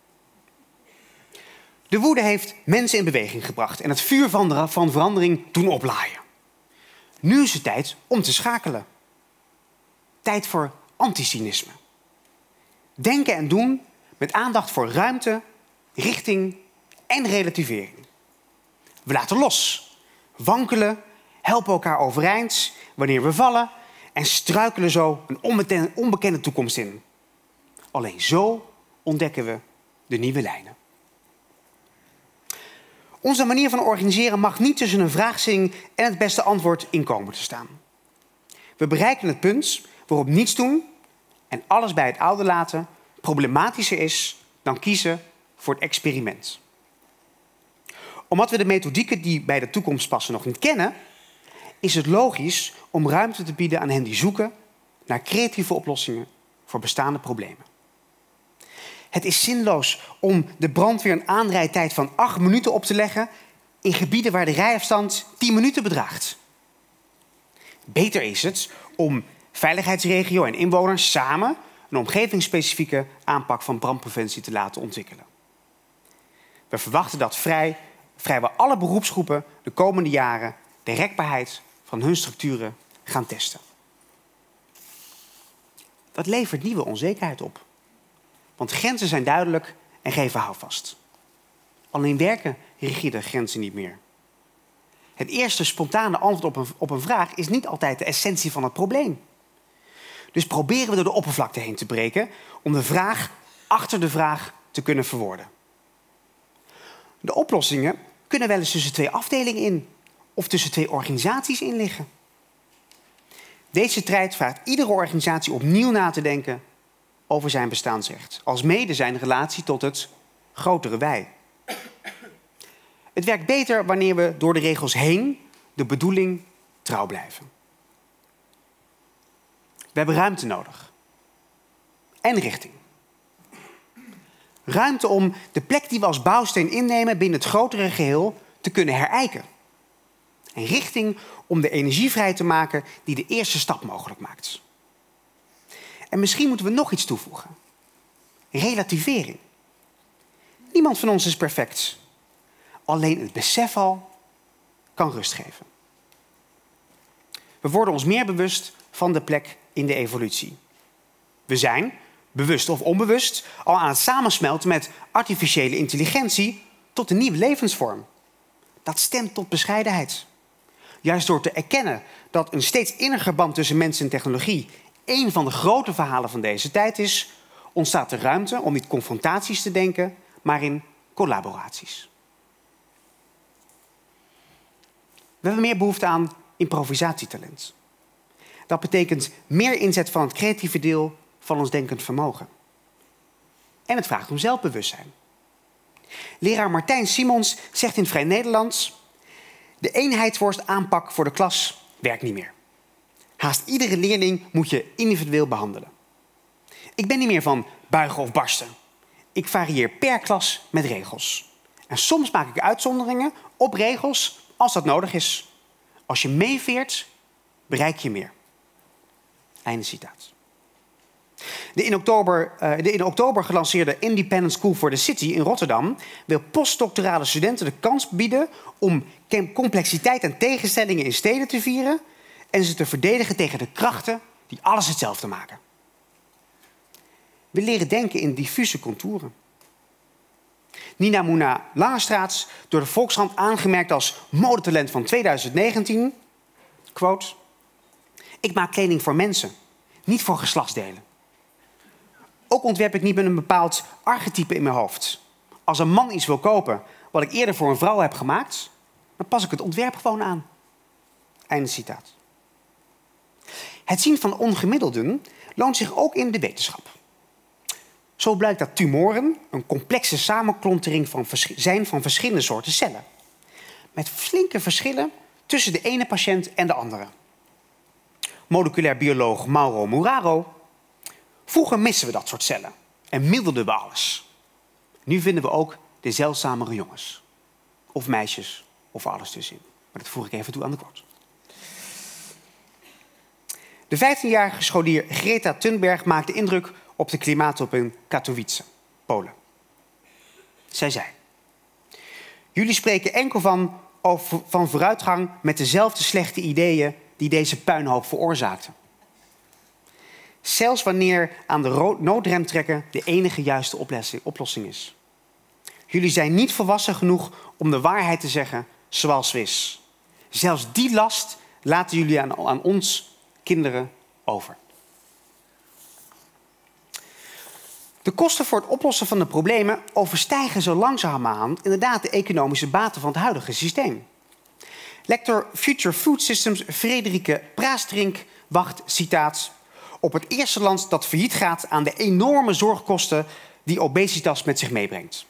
De woede heeft mensen in beweging gebracht en het vuur van verandering doen oplaaien. Nu is het tijd om te schakelen. Tijd voor anticynisme. Denken en doen met aandacht voor ruimte, richting en relativering. We laten los, wankelen, helpen elkaar overeind wanneer we vallen en struikelen zo een onbekende toekomst in. Alleen zo ontdekken we de nieuwe lijnen. Onze manier van organiseren mag niet tussen een vraagstelling en het beste antwoord in komen te staan. We bereiken het punt waarop niets doen en alles bij het oude laten problematischer is dan kiezen voor het experiment. Omdat we de methodieken die bij de toekomst passen nog niet kennen, is het logisch om ruimte te bieden aan hen die zoeken naar creatieve oplossingen voor bestaande problemen. Het is zinloos om de brandweer een aanrijdtijd van 8 minuten op te leggen in gebieden waar de rijafstand 10 minuten bedraagt. Beter is het om veiligheidsregio en inwoners samen een omgevingsspecifieke aanpak van brandpreventie te laten ontwikkelen. We verwachten dat vrijwel alle beroepsgroepen de komende jaren de rekbaarheid van hun structuren gaan testen. Dat levert nieuwe onzekerheid op. Want grenzen zijn duidelijk en geven houvast. Alleen werken rigide grenzen niet meer. Het eerste spontane antwoord op een vraag is niet altijd de essentie van het probleem. Dus proberen we door de oppervlakte heen te breken om de vraag achter de vraag te kunnen verwoorden. De oplossingen kunnen wel eens tussen 2 afdelingen in of tussen 2 organisaties in liggen. Deze strijd vraagt iedere organisatie opnieuw na te denken over zijn bestaansrecht, alsmede zijn relatie tot het grotere wij. Het werkt beter wanneer we door de regels heen de bedoeling trouw blijven. We hebben ruimte nodig. En richting. Ruimte om de plek die we als bouwsteen innemen binnen het grotere geheel te kunnen herijken. En richting om de energie vrij te maken die de eerste stap mogelijk maakt. En misschien moeten we nog iets toevoegen. Relativering. Niemand van ons is perfect. Alleen het besef al kan rust geven. We worden ons meer bewust van de plek in de evolutie. We zijn, bewust of onbewust, al aan het samensmelten met artificiële intelligentie tot een nieuwe levensvorm. Dat stemt tot bescheidenheid. Juist door te erkennen dat een steeds inniger band tussen mens en technologie een van de grote verhalen van deze tijd is, ontstaat er ruimte om niet confrontaties te denken, maar in collaboraties. We hebben meer behoefte aan improvisatietalent. Dat betekent meer inzet van het creatieve deel van ons denkend vermogen. En het vraagt om zelfbewustzijn. Leraar Martijn Simons zegt in Vrij Nederlands: de eenheidsworst aanpak voor de klas werkt niet meer. Haast iedere leerling moet je individueel behandelen. Ik ben niet meer van buigen of barsten. Ik varieer per klas met regels. En soms maak ik uitzonderingen op regels als dat nodig is. Als je meeveert, bereik je meer. Einde citaat. De in oktober gelanceerde Independent School for the City in Rotterdam wil postdoctorale studenten de kans bieden om complexiteit en tegenstellingen in steden te vieren en ze te verdedigen tegen de krachten die alles hetzelfde maken. We leren denken in diffuse contouren. Nina Moena Langestraats, door de Volkskrant aangemerkt als modetalent van 2019. Quote: ik maak kleding voor mensen, niet voor geslachtsdelen. Ook ontwerp ik niet met een bepaald archetype in mijn hoofd. Als een man iets wil kopen wat ik eerder voor een vrouw heb gemaakt, dan pas ik het ontwerp gewoon aan. Einde citaat. Het zien van ongemiddelden loont zich ook in de wetenschap. Zo blijkt dat tumoren een complexe samenklontering zijn van verschillende soorten cellen. Met flinke verschillen tussen de ene patiënt en de andere. Moleculair bioloog Mauro Muraro: vroeger misten we dat soort cellen en middelden we alles. Nu vinden we ook de zeldzamere jongens. Of meisjes, of alles tussenin. Maar dat voeg ik even toe aan de quote. De 15-jarige scholier Greta Thunberg maakte indruk op de klimaattop in Katowice, Polen. Zij zei: jullie spreken enkel van vooruitgang met dezelfde slechte ideeën die deze puinhoop veroorzaakten. Zelfs wanneer aan de noodrem trekken de enige juiste oplossing is. Jullie zijn niet volwassen genoeg om de waarheid te zeggen zoals ze is. Zelfs die last laten jullie aan ons kinderen over. De kosten voor het oplossen van de problemen overstijgen zo langzamerhand inderdaad de economische baten van het huidige systeem. Lector Future Food Systems Frederike Praastrink wacht, citaat, op het eerste land dat failliet gaat aan de enorme zorgkosten die obesitas met zich meebrengt.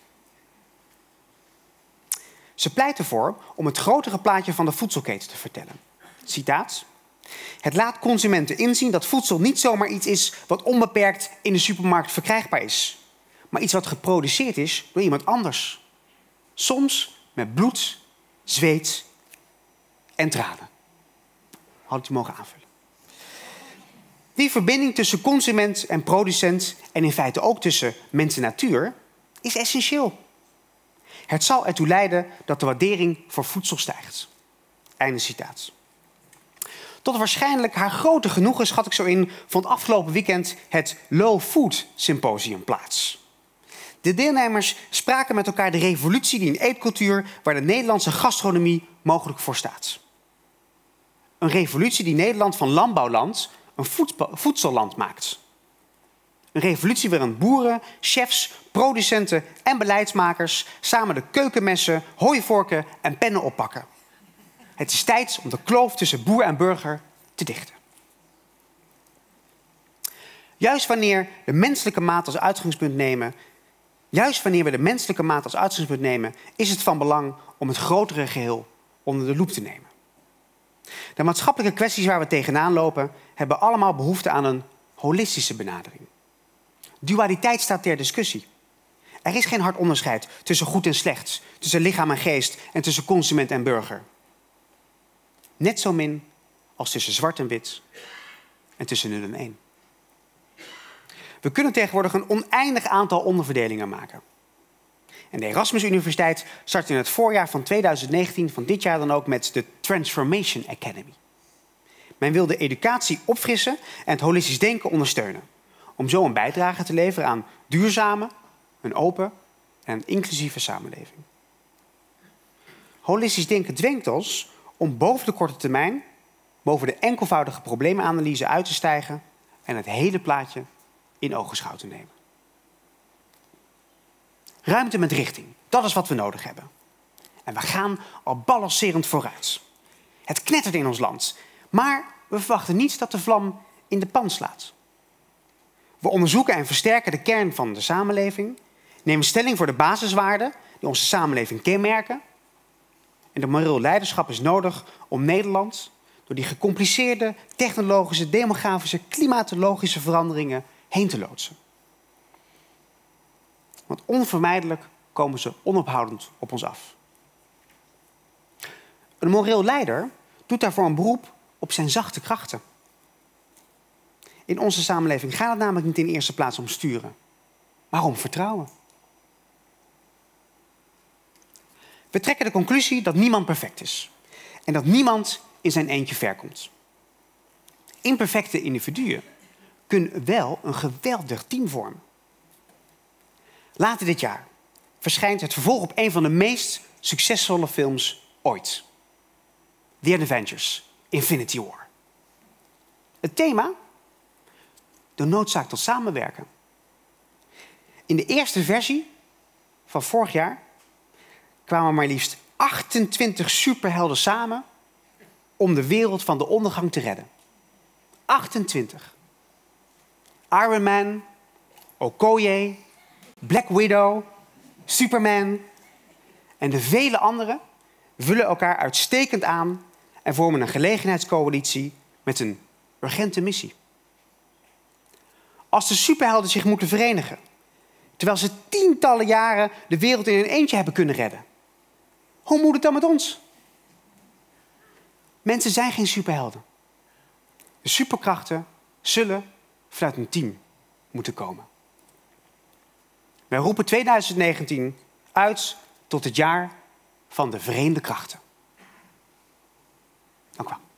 Ze pleit ervoor om het grotere plaatje van de voedselketen te vertellen. Citaat: het laat consumenten inzien dat voedsel niet zomaar iets is wat onbeperkt in de supermarkt verkrijgbaar is, maar iets wat geproduceerd is door iemand anders. Soms met bloed, zweet en tranen. Had ik u mogen aanvullen. Die verbinding tussen consument en producent en in feite ook tussen mens en natuur is essentieel. Het zal ertoe leiden dat de waardering voor voedsel stijgt. Einde citaat. Tot waarschijnlijk haar grote genoegen, schat ik zo in, vond afgelopen weekend het Low Food Symposium plaats. De deelnemers spraken met elkaar de revolutie die in eetcultuur waar de Nederlandse gastronomie mogelijk voor staat. Een revolutie die Nederland van landbouwland een voedselland maakt. Een revolutie waarin boeren, chefs, producenten en beleidsmakers samen de keukenmessen, hooivorken en pennen oppakken. Het is tijd om de kloof tussen boer en burger te dichten. Juist wanneer we de menselijke maat als uitgangspunt nemen, is het van belang om het grotere geheel onder de loep te nemen. De maatschappelijke kwesties waar we tegenaan lopen, hebben allemaal behoefte aan een holistische benadering. Dualiteit staat ter discussie. Er is geen hard onderscheid tussen goed en slecht, tussen lichaam en geest en tussen consument en burger. Net zo min als tussen zwart en wit en tussen 0 en 1. We kunnen tegenwoordig een oneindig aantal onderverdelingen maken. En de Erasmus Universiteit start in het voorjaar van 2019, van dit jaar dan ook, met de Transformation Academy. Men wil de educatie opfrissen en het holistisch denken ondersteunen. Om zo een bijdrage te leveren aan duurzame, een open en een inclusieve samenleving. Holistisch denken dwingt ons om boven de korte termijn, boven de enkelvoudige probleemanalyse uit te stijgen en het hele plaatje in ogenschouw te nemen. Ruimte met richting, dat is wat we nodig hebben. En we gaan al balancerend vooruit. Het knettert in ons land, maar we verwachten niet dat de vlam in de pan slaat. We onderzoeken en versterken de kern van de samenleving, nemen stelling voor de basiswaarden die onze samenleving kenmerken. En de moreel leiderschap is nodig om Nederland door die gecompliceerde technologische, demografische, klimatologische veranderingen heen te loodsen. Want onvermijdelijk komen ze onophoudend op ons af. Een moreel leider doet daarvoor een beroep op zijn zachte krachten. In onze samenleving gaat het namelijk niet in de eerste plaats om sturen, maar om vertrouwen. We trekken de conclusie dat niemand perfect is. En dat niemand in zijn eentje ver komt. Imperfecte individuen kunnen wel een geweldig team vormen. Later dit jaar verschijnt het vervolg op een van de meest succesvolle films ooit. The Avengers, Infinity War. Het thema? De noodzaak tot samenwerken. In de eerste versie van vorig jaar kwamen maar liefst 28 superhelden samen om de wereld van de ondergang te redden. 28. Iron Man, Okoye, Black Widow, Superman en de vele anderen vullen elkaar uitstekend aan en vormen een gelegenheidscoalitie met een urgente missie. Als de superhelden zich moeten verenigen, terwijl ze tientallen jaren de wereld in hun eentje hebben kunnen redden, hoe moet het dan met ons? Mensen zijn geen superhelden. De superkrachten zullen vanuit een team moeten komen. Wij roepen 2019 uit tot het jaar van de vereende krachten. Dank u wel.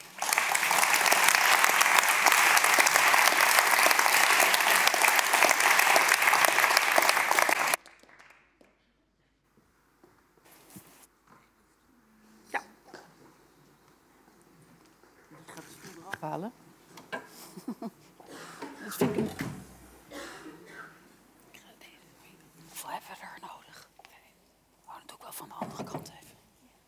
Halen. Dat vind ik... Hoeveel hebben we er nodig? Oh, dat doe ik wel van de andere kant even.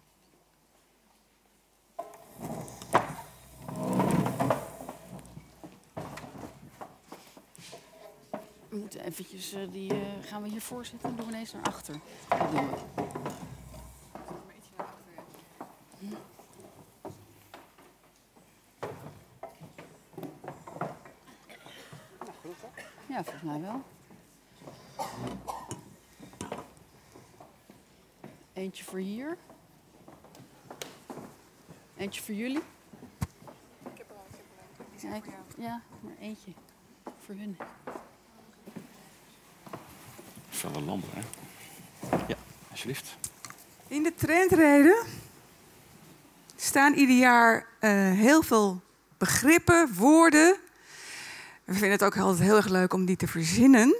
We moeten eventjes, gaan we hiervoor zitten? Dan doen we ineens naar achter. Dat doen we. Ja, volgens mij wel. Eentje voor hier. Eentje voor jullie. Ik heb er al. Ja, maar eentje voor hun. Felle lampen, hè? Ja, alsjeblieft. In de trendreden staan ieder jaar heel veel begrippen, woorden. We vinden het ook altijd heel erg leuk om die te verzinnen.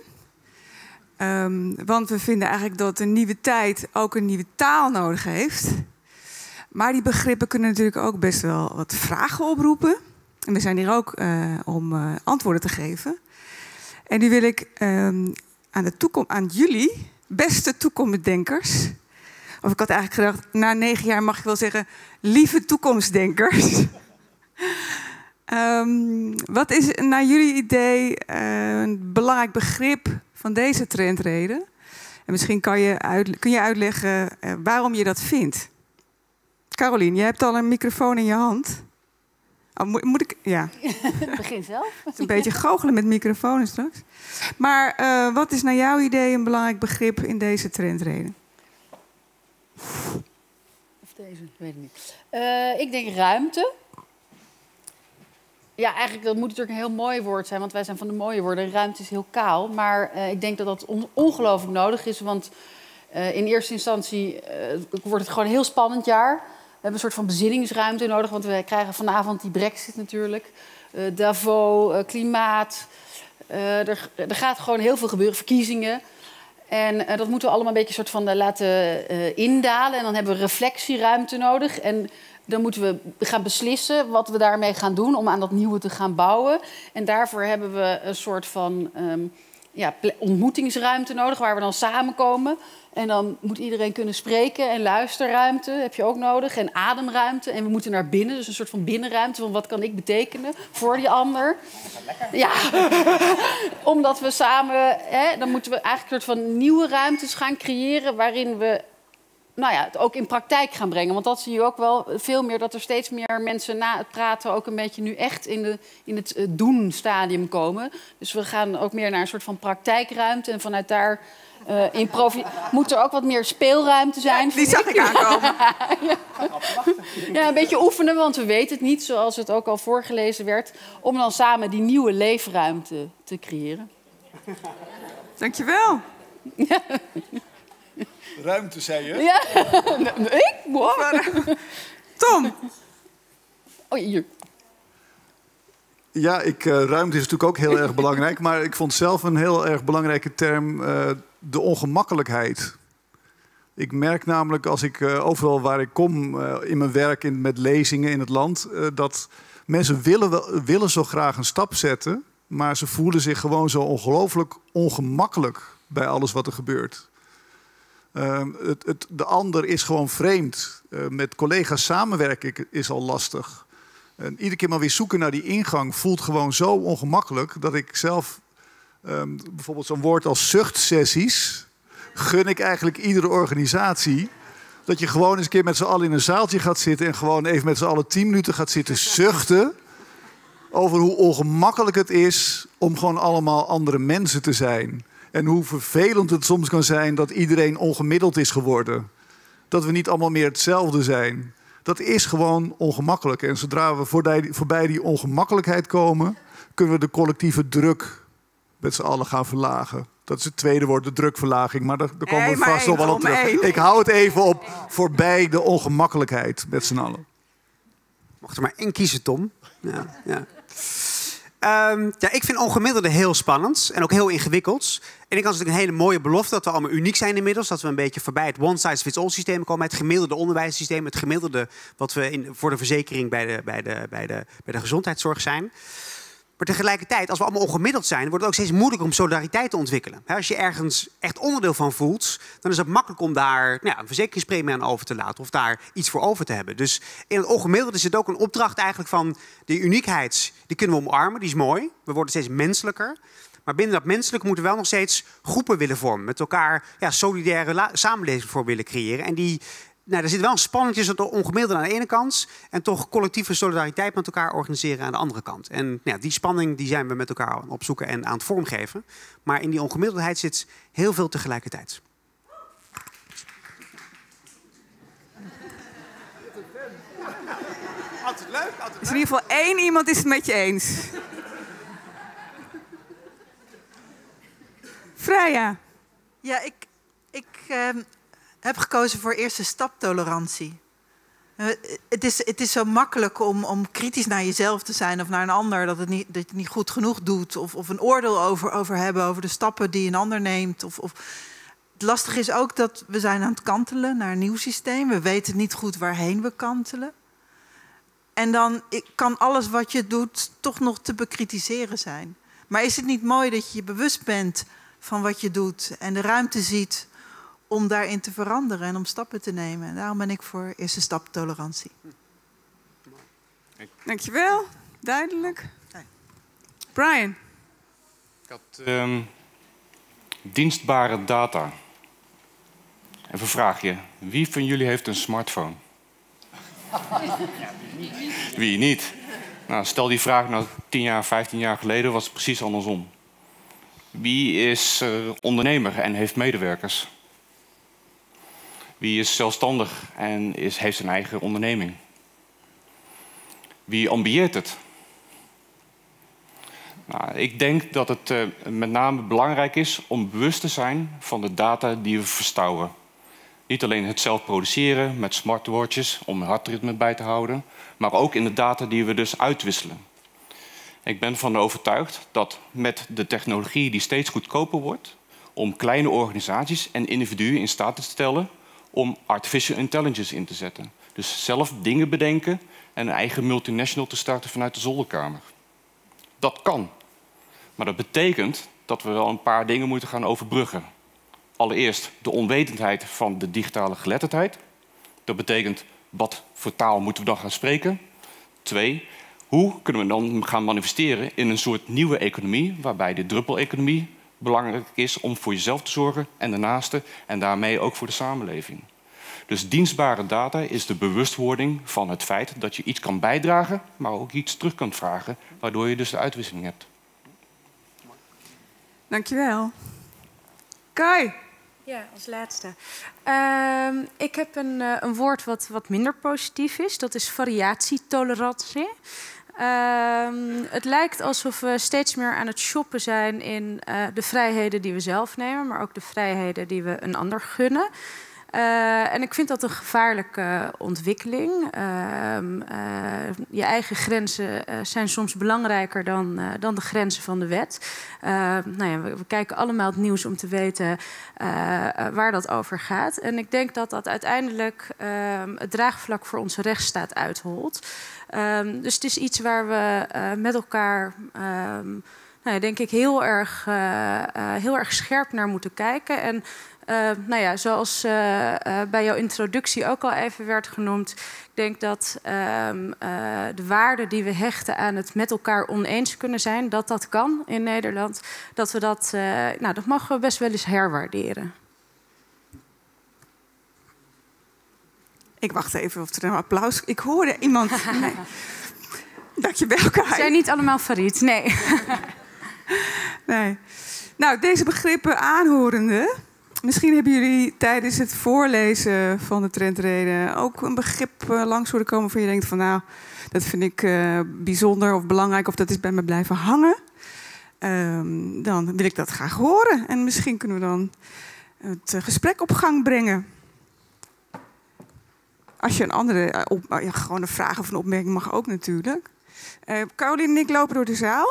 Want we vinden eigenlijk dat een nieuwe tijd ook een nieuwe taal nodig heeft. Maar die begrippen kunnen natuurlijk ook best wel wat vragen oproepen. En we zijn hier ook om antwoorden te geven. En nu wil ik aan jullie, beste toekomstdenkers... of ik had eigenlijk gedacht, na 9 jaar mag ik wel zeggen... lieve toekomstdenkers... wat is naar jullie idee een belangrijk begrip van deze trendreden? En misschien kun je uitleggen waarom je dat vindt. Carolien, je hebt al een microfoon in je hand. Oh, moet ik? Ja. Begin zelf. Het is een beetje goochelen met microfoon straks. Maar wat is naar jouw idee een belangrijk begrip in deze trendreden? Of deze, ik weet het niet. Ik denk ruimte. Ja, eigenlijk dat moet natuurlijk een heel mooi woord zijn, want wij zijn van de mooie woorden. Ruimte is heel kaal, maar ik denk dat dat ongelooflijk nodig is, want in eerste instantie wordt het gewoon een heel spannend jaar. We hebben een soort van bezinningsruimte nodig, want we krijgen vanavond die Brexit natuurlijk. Davos, klimaat. Er gaat gewoon heel veel gebeuren, verkiezingen. En dat moeten we allemaal een beetje soort van laten indalen. En dan hebben we reflectieruimte nodig. En dan moeten we gaan beslissen wat we daarmee gaan doen om aan dat nieuwe te gaan bouwen. En daarvoor hebben we een soort van ontmoetingsruimte nodig waar we dan samenkomen. En dan moet iedereen kunnen spreken en luisterruimte heb je ook nodig. En ademruimte. En we moeten naar binnen, dus een soort van binnenruimte. Van wat kan ik betekenen voor die ander? Ja, omdat we samen... dan moeten we eigenlijk een soort van nieuwe ruimtes gaan creëren waarin we het ook in praktijk gaan brengen. Want dat zie je ook wel veel meer, dat er steeds meer mensen na het praten ook een beetje nu echt in het doen-stadium komen. Dus we gaan ook meer naar een soort van praktijkruimte en vanuit daar Moet er ook wat meer speelruimte zijn? Die zag ik aankomen. Ja, een beetje oefenen, want we weten het niet, zoals het ook al voorgelezen werd, om dan samen die nieuwe leefruimte te creëren. Dankjewel. Ruimte, zei je? Ja, ik? Wow. Tom. Oh, hier. Ja, ruimte is natuurlijk ook heel erg belangrijk. Maar ik vond zelf een heel erg belangrijke term de ongemakkelijkheid. Ik merk namelijk als ik overal waar ik kom in mijn werk met lezingen in het land, dat mensen willen zo graag een stap zetten, maar ze voelen zich gewoon zo ongelooflijk ongemakkelijk bij alles wat er gebeurt. De ander is gewoon vreemd. Met collega's samenwerken is al lastig. En iedere keer maar weer zoeken naar die ingang voelt gewoon zo ongemakkelijk dat ik zelf bijvoorbeeld zo'n woord als zuchtsessies gun ik eigenlijk iedere organisatie. Dat je gewoon eens een keer met z'n allen in een zaaltje gaat zitten en gewoon even met z'n allen 10 minuten gaat zitten zuchten over hoe ongemakkelijk het is om gewoon allemaal andere mensen te zijn. En hoe vervelend het soms kan zijn dat iedereen ongemiddeld is geworden. Dat we niet allemaal meer hetzelfde zijn. Dat is gewoon ongemakkelijk. En zodra we voorbij die ongemakkelijkheid komen, kunnen we de collectieve druk met z'n allen gaan verlagen. Dat is het tweede woord, de drukverlaging. Maar daar komen we vast nog wel op terug. Ik hou het even op voorbij de ongemakkelijkheid met z'n allen. Mocht er maar één kiezen, Tom. Ja. Ja, ik vind ongemiddelde heel spannend en ook heel ingewikkeld. En ik kan natuurlijk een hele mooie belofte dat we allemaal uniek zijn inmiddels. Dat we een beetje voorbij het one-size-fits-all systeem komen. Het gemiddelde onderwijssysteem, het gemiddelde wat we voor de verzekering bij de gezondheidszorg zijn. Maar tegelijkertijd, als we allemaal ongemiddeld zijn, wordt het ook steeds moeilijker om solidariteit te ontwikkelen. Als je ergens echt onderdeel van voelt, dan is het makkelijk om daar een verzekeringspremie aan over te laten of daar iets voor over te hebben. Dus in het ongemiddelde zit ook een opdracht eigenlijk van die uniekheid, die kunnen we omarmen, die is mooi. We worden steeds menselijker. Maar binnen dat menselijk moeten we wel nog steeds groepen willen vormen. Met elkaar solidaire samenleving voor willen creëren. En er zit wel een spannend tussen het ongemiddelde aan de ene kant en toch collectieve solidariteit met elkaar organiseren aan de andere kant. En die spanning die zijn we met elkaar aan het opzoeken en aan het vormgeven. Maar in die ongemiddeldheid zit heel veel tegelijkertijd. Altijd leuk, altijd Dus in ieder geval 1 iemand is het met je eens. Freya. Ja, ik heb gekozen voor eerste staptolerantie. Het is zo makkelijk om kritisch naar jezelf te zijn of naar een ander, dat je het niet goed genoeg doet. Of een oordeel over hebben, over de stappen die een ander neemt. Het lastige is ook dat we zijn aan het kantelen naar een nieuw systeem. We weten niet goed waarheen we kantelen. En dan kan alles wat je doet toch nog te bekritiseren zijn. Maar is het niet mooi dat je je bewust bent van wat je doet en de ruimte ziet om daarin te veranderen en om stappen te nemen? En daarom ben ik voor eerste stap tolerantie. Dankjewel. Duidelijk. Brian. Ik had dienstbare data. Even vraag je, wie van jullie heeft een smartphone? Wie niet? Nou, stel die vraag nou 10 jaar, 15 jaar geleden was het precies andersom. Wie is ondernemer en heeft medewerkers? Wie is zelfstandig en heeft zijn eigen onderneming? Wie ambieert het? Nou, ik denk dat het met name belangrijk is om bewust te zijn van de data die we verstouwen. Niet alleen het zelf produceren met smartwatches om een hartritme bij te houden, maar ook in de data die we dus uitwisselen. Ik ben ervan overtuigd dat met de technologie die steeds goedkoper wordt, om kleine organisaties en individuen in staat te stellen om artificial intelligence in te zetten. Dus zelf dingen bedenken en een eigen multinational te starten vanuit de zolderkamer. Dat kan. Maar dat betekent dat we wel een paar dingen moeten gaan overbruggen. Allereerst de onwetendheid van de digitale geletterdheid. Dat betekent, wat voor taal moeten we dan gaan spreken? 2, hoe kunnen we dan gaan manifesteren in een soort nieuwe economie, waarbij de druppeleconomie belangrijk is om voor jezelf te zorgen en de naaste en daarmee ook voor de samenleving. Dus dienstbare data is de bewustwording van het feit dat je iets kan bijdragen, maar ook iets terug kan vragen, waardoor je dus de uitwisseling hebt. Dankjewel. Kai. Ja, als laatste. Ik heb een woord wat minder positief is. Dat is variatietolerantie. Het lijkt alsof we steeds meer aan het shoppen zijn in de vrijheden die we zelf nemen, maar ook de vrijheden die we een ander gunnen. En ik vind dat een gevaarlijke ontwikkeling. Je eigen grenzen zijn soms belangrijker dan de grenzen van de wet. We kijken allemaal het nieuws om te weten waar dat over gaat. En ik denk dat dat uiteindelijk het draagvlak voor onze rechtsstaat uitholt. Dus het is iets waar we met elkaar... denk ik heel erg scherp naar moeten kijken. En zoals bij jouw introductie ook al even werd genoemd, ik denk dat de waarden die we hechten aan het met elkaar oneens kunnen zijn, dat kan in Nederland, dat we dat mogen we best wel eens herwaarderen. Ik wacht even of er een applaus... Ik hoorde iemand... Nee. Dankjewel, Kai. Ze zijn niet allemaal Farid, nee. Nee. Nou, deze begrippen aanhorende... Misschien hebben jullie tijdens het voorlezen van de trendreden ook een begrip langs horen komen van je denkt van nou, dat vind ik bijzonder of belangrijk of dat is bij me blijven hangen. Dan wil ik dat graag horen en misschien kunnen we dan het gesprek op gang brengen. Als je een andere, gewoon een vraag of een opmerking mag ook natuurlijk. Caroline en ik lopen door de zaal.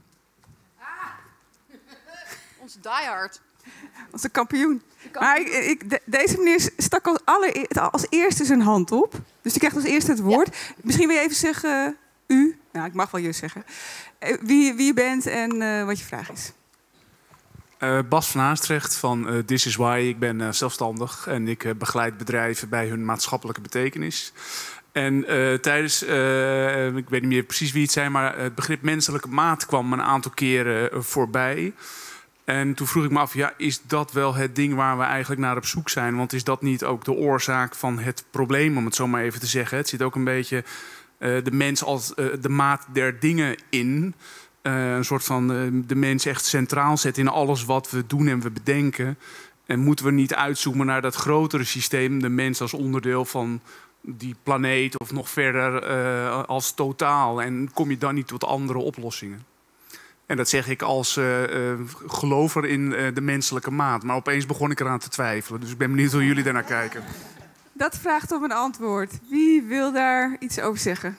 Onze diehard. Onze kampioen. Maar deze meneer stak als eerste zijn hand op. Dus die krijgt als eerste het woord. Ja. Misschien wil je even zeggen, u. Nou, ik mag wel je zeggen. Wie je bent en wat je vraag is. Bas van Haastrecht van This is Why. Ik ben zelfstandig en ik begeleid bedrijven bij hun maatschappelijke betekenis. En tijdens, ik weet niet meer precies wie het zei, maar het begrip menselijke maat kwam een aantal keren voorbij. En toen vroeg ik me af, ja, is dat wel het ding waar we eigenlijk naar op zoek zijn? Want is dat niet ook de oorzaak van het probleem, om het zo maar even te zeggen? Het zit ook een beetje de mens als de maat der dingen in. Een soort van de mens echt centraal zetten in alles wat we doen en we bedenken. En moeten we niet uitzoomen naar dat grotere systeem, de mens als onderdeel van die planeet of nog verder als totaal? En kom je dan niet tot andere oplossingen? En dat zeg ik als gelover in de menselijke maat. Maar opeens begon ik eraan te twijfelen. Dus ik ben benieuwd hoe jullie daarnaar kijken. Dat vraagt om een antwoord. Wie wil daar iets over zeggen?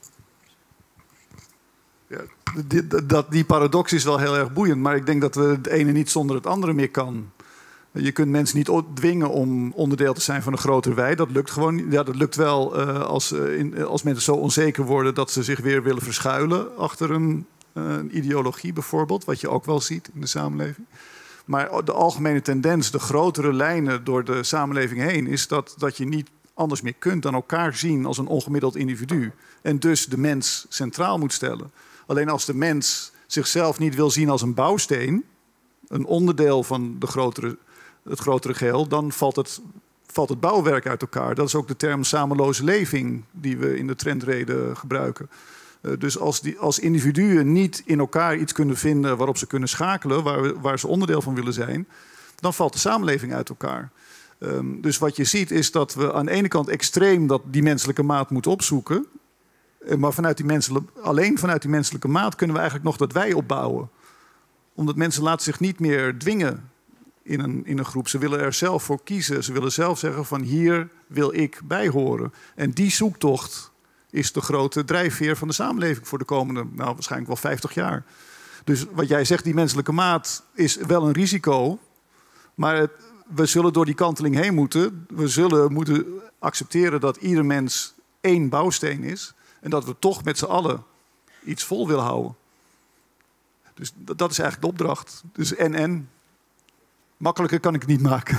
Ja, die paradox is wel heel erg boeiend. Maar ik denk dat het ene niet zonder het andere meer kan. Je kunt mensen niet dwingen om onderdeel te zijn van een grotere wij. Dat lukt gewoon niet. Ja, dat lukt wel als mensen zo onzeker worden dat ze zich weer willen verschuilen achter een ideologie bijvoorbeeld, wat je ook wel ziet in de samenleving. Maar de algemene tendens, de grotere lijnen door de samenleving heen, is dat je niet anders meer kunt dan elkaar zien als een ongemiddeld individu. En dus de mens centraal moet stellen. Alleen als de mens zichzelf niet wil zien als een bouwsteen, een onderdeel van het grotere geheel, dan valt het bouwwerk uit elkaar. Dat is ook de term samenloze leving die we in de trendreden gebruiken. Dus als individuen niet in elkaar iets kunnen vinden waarop ze kunnen schakelen, waar ze onderdeel van willen zijn, dan valt de samenleving uit elkaar. Dus wat je ziet is dat we aan de ene kant extreem die menselijke maat moeten opzoeken. Maar alleen vanuit die menselijke maat kunnen we eigenlijk nog dat wij opbouwen. Omdat mensen laten zich niet meer dwingen in een groep. Ze willen er zelf voor kiezen. Ze willen zelf zeggen van hier wil ik bij horen. En die zoektocht is de grote drijfveer van de samenleving voor de komende, waarschijnlijk wel 50 jaar. Dus wat jij zegt, die menselijke maat is wel een risico. Maar we zullen door die kanteling heen moeten. We zullen moeten accepteren dat ieder mens één bouwsteen is. En dat we toch met z'n allen iets vol willen houden. Dus dat is eigenlijk de opdracht. Dus en. Makkelijker kan ik het niet maken.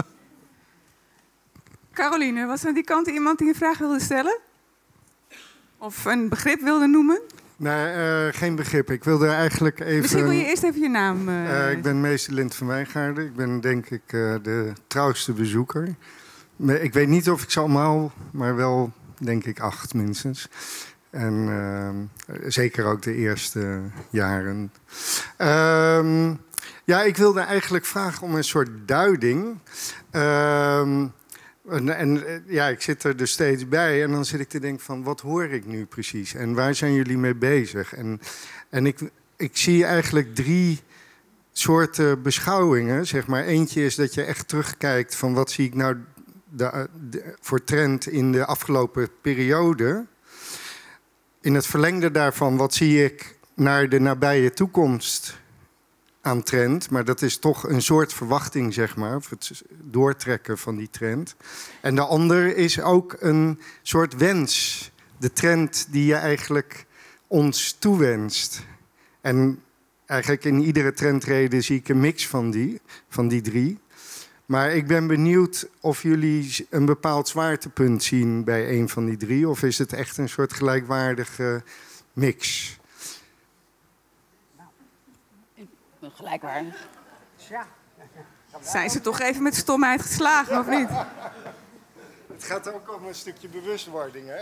Caroline, was er aan die kant iemand die een vraag wilde stellen? Of een begrip wilde noemen? Nee, geen begrip. Ik wilde eigenlijk even... Misschien wil je eerst even je naam... ik ben meester Lint van Wijngaarden. Ik ben denk ik de trouwste bezoeker. Ik weet niet of ik ze allemaal, maar wel denk ik 8 minstens. En zeker ook de eerste jaren. Ja, ik wilde eigenlijk vragen om een soort duiding. Ja, ik zit er dus steeds bij en dan zit ik te denken van, wat hoor ik nu precies? En waar zijn jullie mee bezig? En ik zie eigenlijk 3 soorten beschouwingen, zeg maar. Eentje is dat je echt terugkijkt van, wat zie ik nou voor trend in de afgelopen periode? In het verlengde daarvan, wat zie ik naar de nabije toekomst aan trend? Maar dat is toch een soort verwachting, zeg maar. Of het doortrekken van die trend. En de ander is ook een soort wens. De trend die je eigenlijk ons toewenst. En eigenlijk in iedere trendrede zie ik een mix van die 3. Maar ik ben benieuwd of jullie een bepaald zwaartepunt zien bij een van die 3. Of is het echt een soort gelijkwaardige mix? Gelijkwaardig. Ja. Zijn ze toch even met stomheid geslagen, of niet? Het gaat ook om een stukje bewustwording, hè?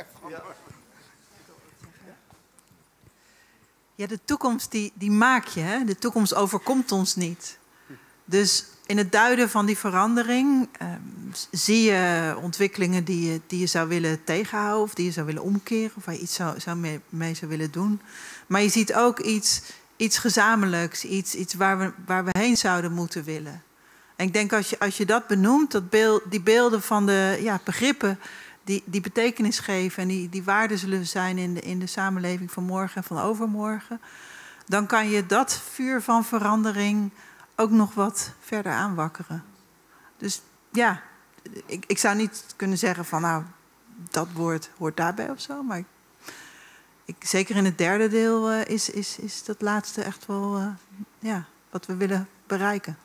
Ja, de toekomst die maak je, hè? De toekomst overkomt ons niet. Dus in het duiden van die verandering zie je ontwikkelingen die je zou willen tegenhouden, of die je zou willen omkeren, of waar je iets mee zou willen doen. Maar je ziet ook iets gezamenlijks, iets waar we heen zouden moeten willen. En ik denk als je dat benoemt, die beelden van de begrippen die betekenis geven en die waarden zullen zijn in de samenleving van morgen en van overmorgen, dan kan je dat vuur van verandering ook nog wat verder aanwakkeren. Dus ja, ik zou niet kunnen zeggen van, nou, dat woord hoort daarbij of zo, maar zeker in het derde deel is dat laatste echt wel wat we willen bereiken.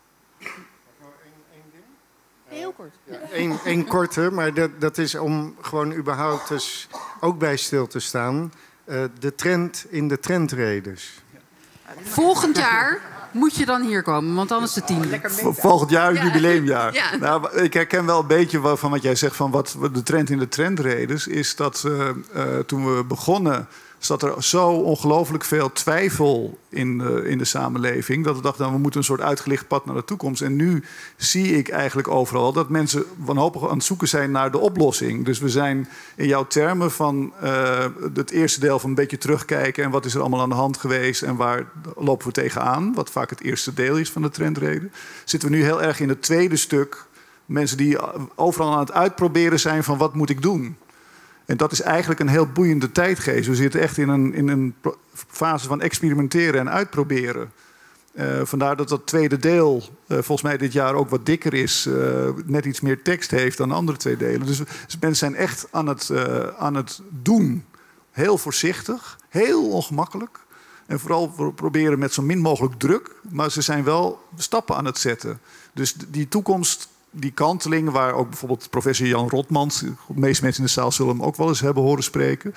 Heel kort. Ja, één korte, maar dat is om gewoon überhaupt dus ook bij stil te staan. De trend in de trendredes. Volgend jaar moet je dan hier komen, want dan is de 10e. Volgend jaar, jubileumjaar. Ja. Nou, ik herken wel een beetje van wat jij zegt van wat de trend in de trendredes is dat toen we begonnen zat er zo ongelooflijk veel twijfel in de samenleving dat we dachten, we moeten een soort uitgelicht pad naar de toekomst. En nu zie ik eigenlijk overal dat mensen wanhopig aan het zoeken zijn naar de oplossing. Dus we zijn in jouw termen van het eerste deel van een beetje terugkijken en wat is er allemaal aan de hand geweest en waar lopen we tegenaan, wat vaak het eerste deel is van de trendreden, zitten we nu heel erg in het tweede stuk. Mensen die overal aan het uitproberen zijn van wat moet ik doen. En dat is eigenlijk een heel boeiende tijdgeest. We zitten echt in een fase van experimenteren en uitproberen. Vandaar dat dat tweede deel volgens mij dit jaar ook wat dikker is. Net iets meer tekst heeft dan de andere 2 delen. Dus mensen zijn echt aan het doen. Heel voorzichtig, heel ongemakkelijk. En vooral proberen met zo min mogelijk druk. Maar ze zijn wel stappen aan het zetten. Dus die toekomst, die kanteling, waar ook bijvoorbeeld professor Jan Rotmans, de meeste mensen in de zaal zullen hem ook wel eens hebben horen spreken,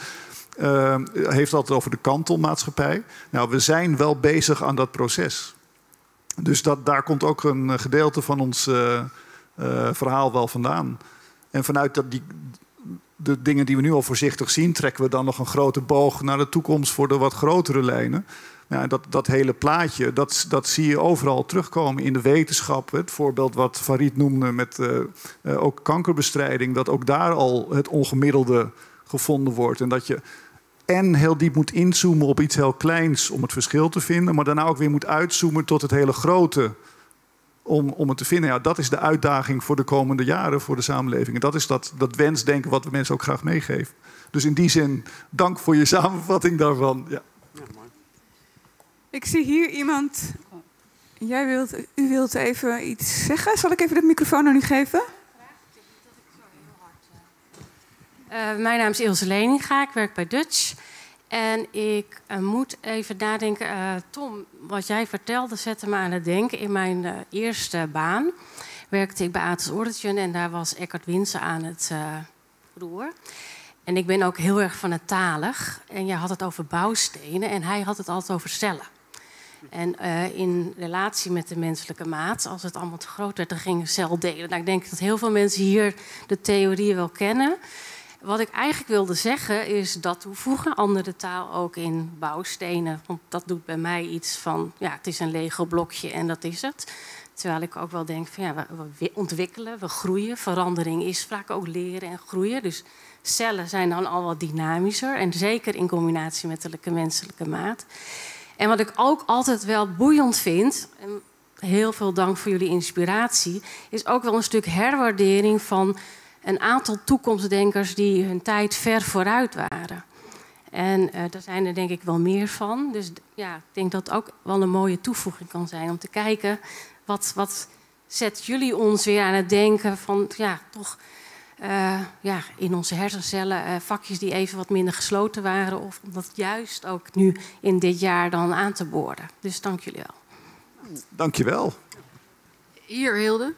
heeft altijd over de kantelmaatschappij. Nou, we zijn wel bezig aan dat proces. Dus daar komt ook een gedeelte van ons verhaal wel vandaan. En vanuit de dingen die we nu al voorzichtig zien, trekken we dan nog een grote boog naar de toekomst voor de wat grotere lijnen. Ja, dat hele plaatje, dat zie je overal terugkomen in de wetenschap. Het voorbeeld wat Farid noemde met ook kankerbestrijding, dat ook daar al het ongemiddelde gevonden wordt. En dat je heel diep moet inzoomen op iets heel kleins om het verschil te vinden, maar daarna ook weer moet uitzoomen tot het hele grote om het te vinden. Ja, dat is de uitdaging voor de komende jaren voor de samenleving. En dat is dat wensdenken wat we mensen ook graag meegeven. Dus in die zin, dank voor je samenvatting daarvan. Ja. Ik zie hier iemand. U wilt even iets zeggen? Zal ik even de microfoon aan u geven? Mijn naam is Ilse Leninga, ik werk bij Dutch. En ik moet even nadenken. Tom, wat jij vertelde zette me aan het denken. In mijn eerste baan werkte ik bij Atos Origin en daar was Eckhart Winsen aan het roer. En ik ben ook heel erg van het talig. En jij had het over bouwstenen en hij had het altijd over cellen. En in relatie met de menselijke maat, als het allemaal te groot werd, dan gingen celldelen. Nou, ik denk dat heel veel mensen hier de theorieën wel kennen. Wat ik eigenlijk wilde zeggen is dat toevoegen, andere taal ook in bouwstenen. Want dat doet bij mij iets van, ja, het is een Lego-blokje en dat is het. Terwijl ik ook wel denk van, ja, we ontwikkelen, we groeien. Verandering is vaak ook leren en groeien. Dus cellen zijn dan al wat dynamischer. En zeker in combinatie met de menselijke maat. En wat ik ook altijd wel boeiend vind, en heel veel dank voor jullie inspiratie, is ook wel een stuk herwaardering van een aantal toekomstdenkers die hun tijd ver vooruit waren. En daar zijn er denk ik wel meer van. Dus ja, ik denk dat het ook wel een mooie toevoeging kan zijn om te kijken wat zet jullie ons weer aan het denken van, ja, toch in onze hersencellen vakjes die even wat minder gesloten waren, of om dat juist ook nu in dit jaar dan aan te boren. Dus dank jullie wel. Dank je wel. Hier, Hilde.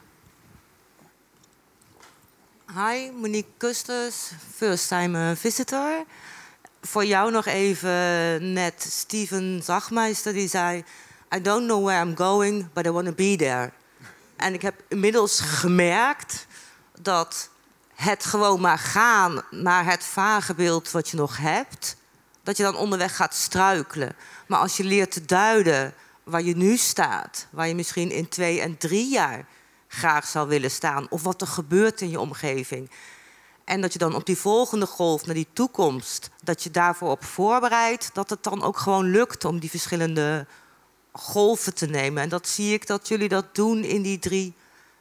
Hi, Monique Custos, first time visitor. Voor jou nog even net Steven Zachmeister die zei, I don't know where I'm going, but I want to be there. En ik heb inmiddels gemerkt dat het gewoon maar gaan naar het vage beeld wat je nog hebt, dat je dan onderweg gaat struikelen. Maar als je leert te duiden waar je nu staat, waar je misschien in 2 en 3 jaar graag zou willen staan, of wat er gebeurt in je omgeving, en dat je dan op die volgende golf naar die toekomst, dat je daarvoor op voorbereidt, dat het dan ook gewoon lukt om die verschillende golven te nemen. En dat zie ik dat jullie dat doen in die 3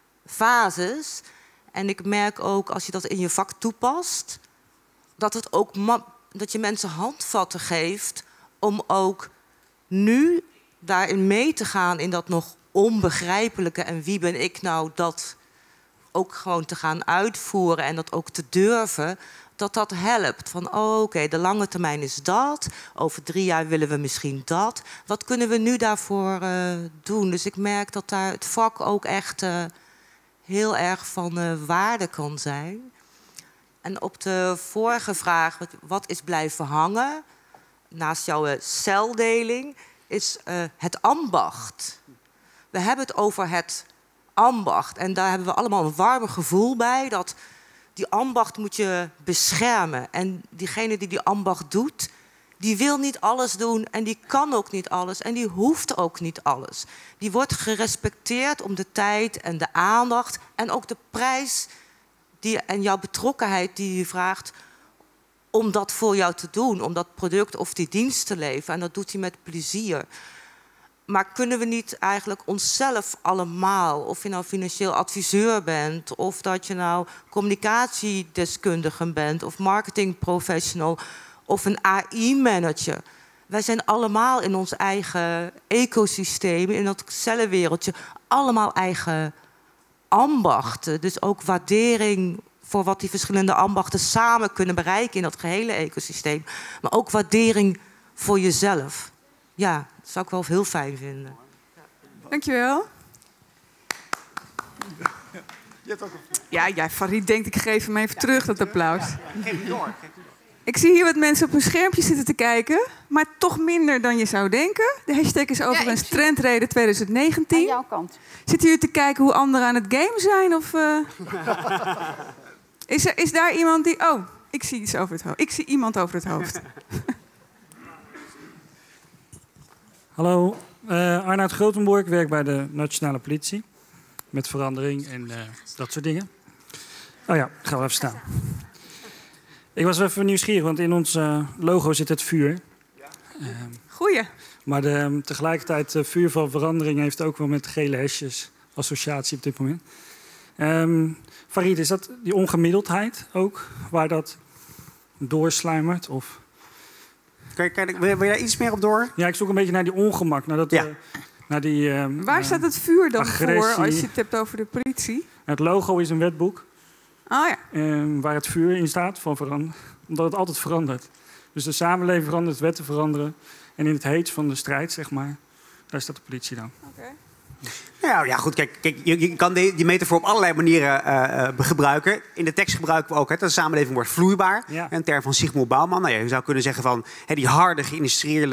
fases. En ik merk ook, als je dat in je vak toepast, dat het ook dat je mensen handvatten geeft om ook nu daarin mee te gaan in dat nog onbegrijpelijke. En wie ben ik nou dat ook gewoon te gaan uitvoeren en dat ook te durven, dat helpt. Van oké, de lange termijn is dat. Over 3 jaar willen we misschien dat. Wat kunnen we nu daarvoor doen? Dus ik merk dat daar het vak ook echt heel erg van waarde kan zijn. En op de vorige vraag, wat is blijven hangen, naast jouw celdeling, is het ambacht. We hebben het over het ambacht. En daar hebben we allemaal een warm gevoel bij. Dat die ambacht moet je beschermen. En diegene die die ambacht doet, die wil niet alles doen. En die kan ook niet alles. En die hoeft ook niet alles. Die wordt gerespecteerd om de tijd en de aandacht. En ook de prijs en jouw betrokkenheid die je vraagt om dat voor jou te doen. Om dat product of die dienst te leveren. En dat doet hij met plezier. Maar kunnen we niet eigenlijk onszelf allemaal, of je nou financieel adviseur bent, of dat je nou communicatiedeskundige bent, of marketingprofessional, of een AI-manager. Wij zijn allemaal in ons eigen ecosysteem, in dat cellenwereldje, allemaal eigen ambachten. Dus ook waardering voor wat die verschillende ambachten samen kunnen bereiken in dat gehele ecosysteem. Maar ook waardering voor jezelf. Ja, dat zou ik wel heel fijn vinden. Dankjewel. Ja, Farid denkt, ik geef hem even terug, dat applaus. Geef hem door. Ik zie hier wat mensen op hun schermpje zitten te kijken, maar toch minder dan je zou denken. De hashtag is overigens Trendreden 2019. Aan jouw kant. Zitten jullie te kijken hoe anderen aan het gamen zijn? Of, is daar iemand die... Oh, ik zie iets over het hoofd. Ik zie iemand over het hoofd. Hallo, Arnoud Grotenborg, ik werk bij de Nationale Politie. Met verandering en dat soort dingen. Oh ja, gaan we even staan. Ik was even nieuwsgierig, want in ons logo zit het vuur. Goeie. Maar tegelijkertijd, vuur van verandering heeft ook wel met gele hesjes associatie op dit moment. Farid, is dat die ongemiddeldheid ook, waar dat doorsluimert? Of... Wil je daar iets meer op door? Ja, ik zoek een beetje naar die ongemak. Naar die, waar staat het vuur dan agressie voor als je het hebt over de politie? Het logo is een wetboek. Oh ja. Waar het vuur in staat van veranderen. Omdat het altijd verandert. Dus de samenleving verandert, wetten veranderen. En in het heet van de strijd, zeg maar, daar staat de politie dan. Okay. Nou ja, goed, kijk je kan die metafoor op allerlei manieren gebruiken. In de tekst gebruiken we ook, dat de samenleving wordt vloeibaar. Ja. Een term van Zygmunt Bauman. Nou ja, je zou kunnen zeggen van die harde, geïndustriële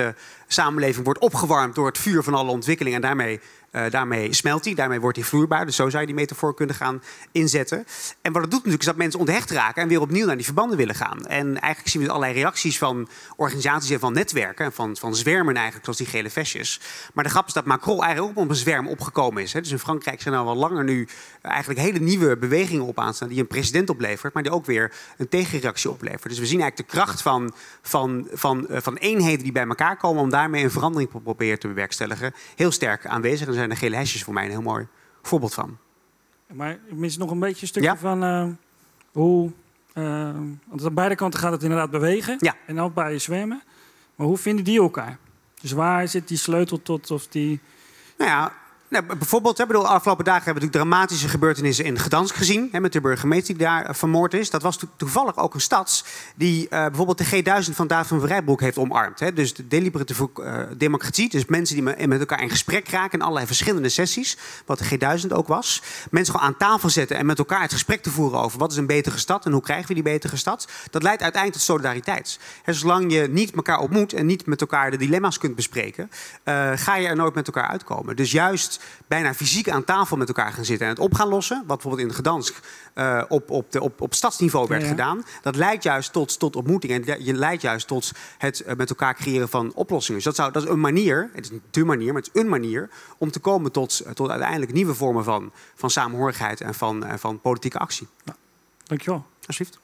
samenleving wordt opgewarmd door het vuur van alle ontwikkelingen. En daarmee smelt hij, daarmee wordt hij vloeibaar. Dus zo zou je die metafoor kunnen gaan inzetten. En wat het doet natuurlijk is dat mensen onthecht raken en weer opnieuw naar die verbanden willen gaan. En eigenlijk zien we allerlei reacties van organisaties en van netwerken. En van zwermen eigenlijk, zoals die gele vestjes. Maar de grap is dat Macron eigenlijk ook op een zwerm opgekomen is. Hè. Dus in Frankrijk zijn er al wel langer nu eigenlijk hele nieuwe bewegingen op aanstaan die een president oplevert, maar die ook weer een tegenreactie oplevert. Dus we zien eigenlijk de kracht van eenheden die bij elkaar komen om daarmee een verandering te proberen te bewerkstelligen. Heel sterk aanwezig. En daar zijn de gele hesjes voor mij een heel mooi voorbeeld van. Maar ik mis nog een beetje een stukje van hoe... want aan beide kanten gaat het inderdaad bewegen. Ja. En ook bij je zwemmen. Maar hoe vinden die elkaar? Dus waar zit die sleutel tot of die... Nou ja, bijvoorbeeld, de afgelopen dagen hebben we natuurlijk dramatische gebeurtenissen in Gdansk gezien. Met de burgemeester die daar vermoord is. Dat was toevallig ook een stad die bijvoorbeeld de G1000 van David van Rijbroek heeft omarmd. Dus de deliberatieve democratie. Dus mensen die met elkaar in gesprek raken in allerlei verschillende sessies. Wat de G1000 ook was. Mensen gewoon aan tafel zetten en met elkaar het gesprek te voeren over wat is een betere stad en hoe krijgen we die betere stad. Dat leidt uiteindelijk tot solidariteit. Zolang je niet elkaar ontmoet en niet met elkaar de dilemma's kunt bespreken, ga je er nooit met elkaar uitkomen. Dus juist bijna fysiek aan tafel met elkaar gaan zitten en het op gaan lossen, wat bijvoorbeeld in Gdansk op stadsniveau werd gedaan, dat leidt juist tot ontmoeting en je leidt juist tot het met elkaar creëren van oplossingen. Dus dat is een manier, het is niet de manier, maar het is een manier om te komen tot uiteindelijk nieuwe vormen van samenhorigheid en van politieke actie. Ja, dankjewel. Alsjeblieft.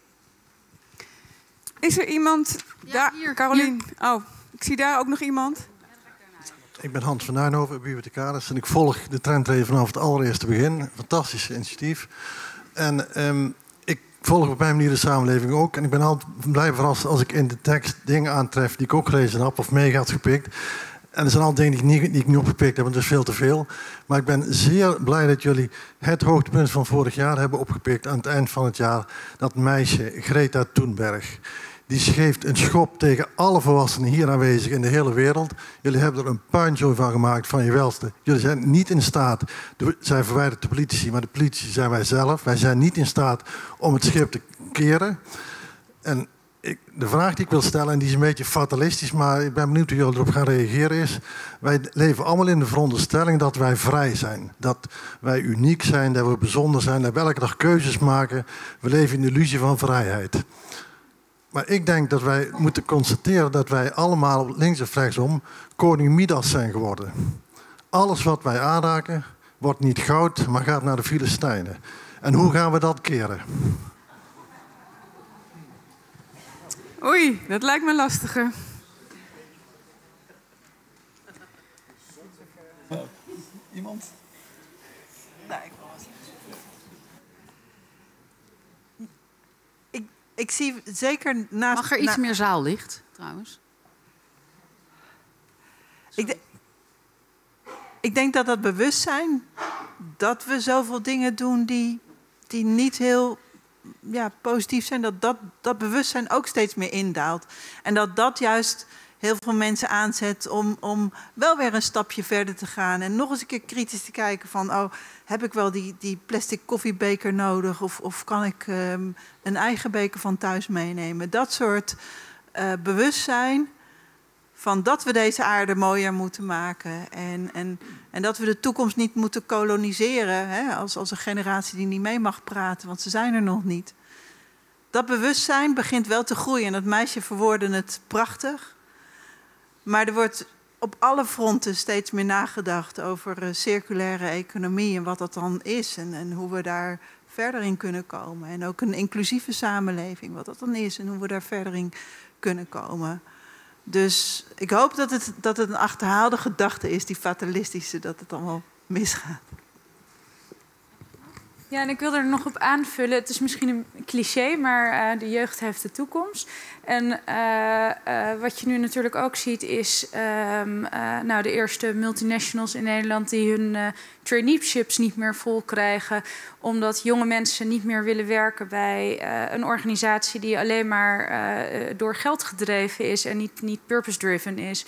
Is er iemand daar? Hier, Carolien. Hier. Oh, ik zie daar ook nog iemand. Ik ben Hans van Duinhoven, bibliothecaris. En ik volg de Trendrace vanaf het allereerste begin. Fantastisch initiatief. En ik volg op mijn manier de samenleving ook. En ik ben altijd blij verrast als ik in de tekst dingen aantref die ik ook gelezen heb of mee had gepikt. En er zijn al dingen die ik niet opgepikt heb, want dat is veel te veel. Maar ik ben zeer blij dat jullie het hoogtepunt van vorig jaar hebben opgepikt aan het eind van het jaar. Dat meisje, Greta Thunberg. Die geeft een schop tegen alle volwassenen hier aanwezig in de hele wereld. Jullie hebben er een puinzooi van gemaakt van je welste. Jullie zijn niet in staat, zij verwijdert de politici, maar de politici zijn wij zelf. Wij zijn niet in staat om het schip te keren. En de vraag die ik wil stellen, en die is een beetje fatalistisch, maar ik ben benieuwd hoe jullie erop gaan reageren, is: wij leven allemaal in de veronderstelling dat wij vrij zijn. Dat wij uniek zijn, dat we bijzonder zijn, dat we elke dag keuzes maken. We leven in de illusie van vrijheid. Maar ik denk dat wij moeten constateren dat wij allemaal links of rechtsom koning Midas zijn geworden. Alles wat wij aanraken wordt niet goud, maar gaat naar de Filistijnen. En hoe gaan we dat keren? Oei, dat lijkt me lastiger. Iemand? Nee. Ik zie zeker naast... Mag er iets meer zaallicht, trouwens? Ik denk dat dat bewustzijn, dat we zoveel dingen doen die niet heel positief zijn, dat bewustzijn ook steeds meer indaalt. En dat juist heel veel mensen aanzet om wel weer een stapje verder te gaan. En nog eens een keer kritisch te kijken van, heb ik wel die plastic koffiebeker nodig? Of kan ik een eigen beker van thuis meenemen? Dat soort bewustzijn van dat we deze aarde mooier moeten maken. En dat we de toekomst niet moeten koloniseren, hè, als een generatie die niet mee mag praten, want ze zijn er nog niet. Dat bewustzijn begint wel te groeien. En dat meisje verwoordde het prachtig. Maar er wordt op alle fronten steeds meer nagedacht over circulaire economie en wat dat dan is en hoe we daar verder in kunnen komen. En ook een inclusieve samenleving, wat dat dan is en hoe we daar verder in kunnen komen. Dus ik hoop dat het een achterhaalde gedachte is, die fatalistische, dat het allemaal misgaat. Ja, en ik wil er nog op aanvullen. Het is misschien een cliché, maar de jeugd heeft de toekomst. En wat je nu natuurlijk ook ziet is de eerste multinationals in Nederland die hun traineeships niet meer vol krijgen, omdat jonge mensen niet meer willen werken bij een organisatie die alleen maar door geld gedreven is en niet purpose-driven is.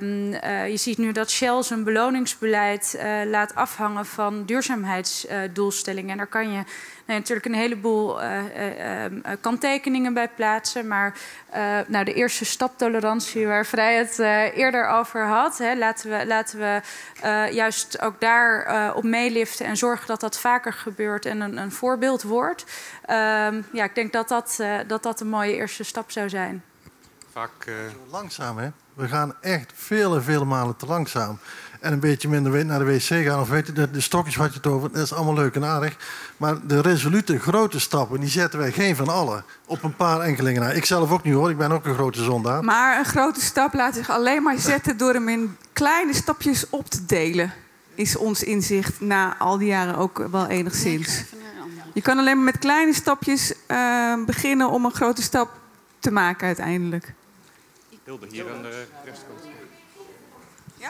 Je ziet nu dat Shell zijn beloningsbeleid laat afhangen van duurzaamheidsdoelstellingen. doelstellingen. En daar kan je natuurlijk een heleboel kanttekeningen bij plaatsen. Maar de eerste staptolerantie waar Vrij het eerder over had. Hè, laten we juist ook daar op meeliften en zorgen dat dat vaker gebeurt en een voorbeeld wordt. Ik denk dat een mooie eerste stap zou zijn. Vaak langzaam, hè? We gaan echt vele malen te langzaam. En een beetje minder naar de wc gaan. Of weet je, de stokjes wat je het over. Dat is allemaal leuk en aardig. Maar de resolute grote stappen, die zetten wij geen van allen. Op een paar enkelingen na. Ik zelf ook niet hoor. Ik ben ook een grote zondaar. Maar een grote stap laat zich alleen maar zetten door hem in kleine stapjes op te delen. Is ons inzicht na al die jaren ook wel enigszins. Je kan alleen maar met kleine stapjes beginnen om een grote stap te maken uiteindelijk. Hilde, hier aan de rechterkant. Ja?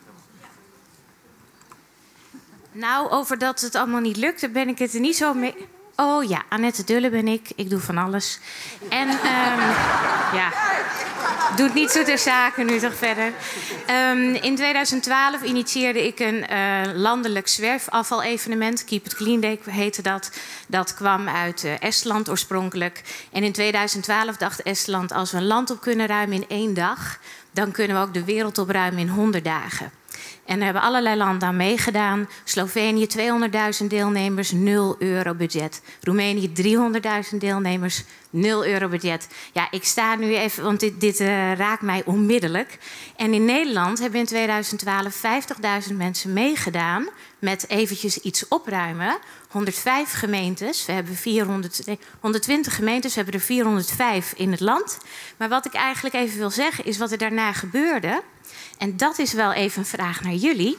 Nou, over dat het allemaal niet lukt, daar ben ik het er niet zo mee... Oh ja, Annette Dulle ben ik. Ik doe van alles. En doet niet zo ter zake nu toch verder. In 2012 initieerde ik een landelijk zwerfafval-evenement. Keep It Clean Day heette dat. Dat kwam uit Estland oorspronkelijk. En in 2012 dacht Estland, als we een land op kunnen ruimen in 1 dag... dan kunnen we ook de wereld opruimen in 100 dagen. En er hebben allerlei landen aan meegedaan. Slovenië 200.000 deelnemers, 0 euro budget. Roemenië 300.000 deelnemers, 0 euro budget. Ja, ik sta nu even, want dit raakt mij onmiddellijk. En in Nederland hebben in 2012 50.000 mensen meegedaan met eventjes iets opruimen. 105 gemeentes, we hebben 120 gemeentes, we hebben er 405 in het land. Maar wat ik eigenlijk even wil zeggen is wat er daarna gebeurde. En dat is wel even een vraag naar jullie.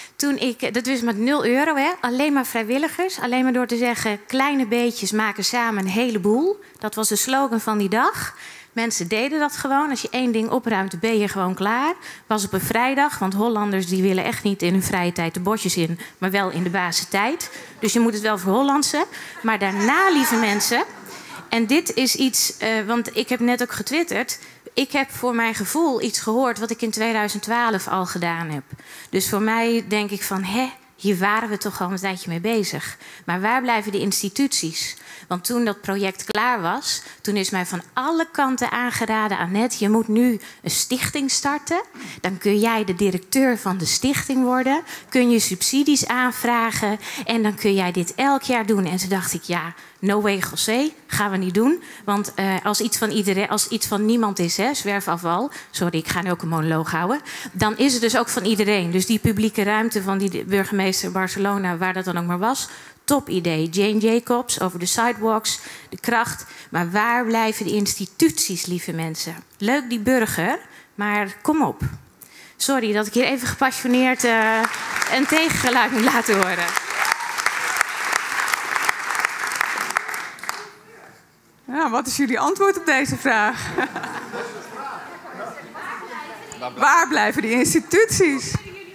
Dat was met 0 euro, hè? Alleen maar vrijwilligers. Alleen maar door te zeggen, kleine beetjes maken samen een heleboel. Dat was de slogan van die dag. Mensen deden dat gewoon. Als je 1 ding opruimt, ben je gewoon klaar. Was op een vrijdag, want Hollanders die willen echt niet in hun vrije tijd de bosjes in, maar wel in de basistijd. Dus je moet het wel voor Hollandse. Maar daarna, lieve mensen, en dit is iets, want ik heb net ook getwitterd. Ik heb voor mijn gevoel iets gehoord wat ik in 2012 al gedaan heb. Dus voor mij denk ik van, hier waren we toch al een tijdje mee bezig. Maar waar blijven de instituties? Want toen dat project klaar was, toen is mij van alle kanten aangeraden... Annette, je moet nu een stichting starten. Dan kun jij de directeur van de stichting worden. Kun je subsidies aanvragen. En dan kun jij dit elk jaar doen. En toen dacht ik, ja, no way, José, gaan we niet doen. Want als iets van niemand is, zwerfafval... Sorry, ik ga nu ook een monoloog houden. Dan is het dus ook van iedereen. Dus die publieke ruimte van die burgemeester Barcelona... waar dat dan ook maar was... Top idee. Jane Jacobs over de sidewalks, de kracht. Maar waar blijven de instituties, lieve mensen? Leuk die burger, maar kom op. Sorry dat ik hier even gepassioneerd een tegengeluid moet laten horen. Ja, wat is jullie antwoord op deze vraag? Waar blijven die instituties?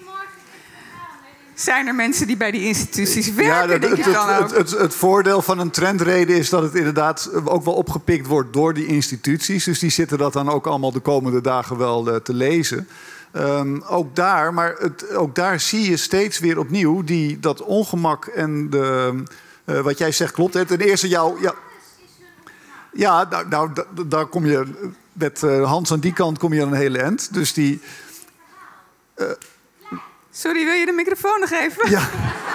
Zijn er mensen die bij die instituties werken? Het voordeel van een trendreden is dat het inderdaad ook wel opgepikt wordt door die instituties. Dus die zitten dat dan ook allemaal de komende dagen wel te lezen. Ook daar zie je steeds weer opnieuw dat ongemak en wat jij zegt klopt. Ten eerste daar kom je met Hans aan die kant kom je aan een hele end. Dus die... Sorry, wil je de microfoon nog even? Ja.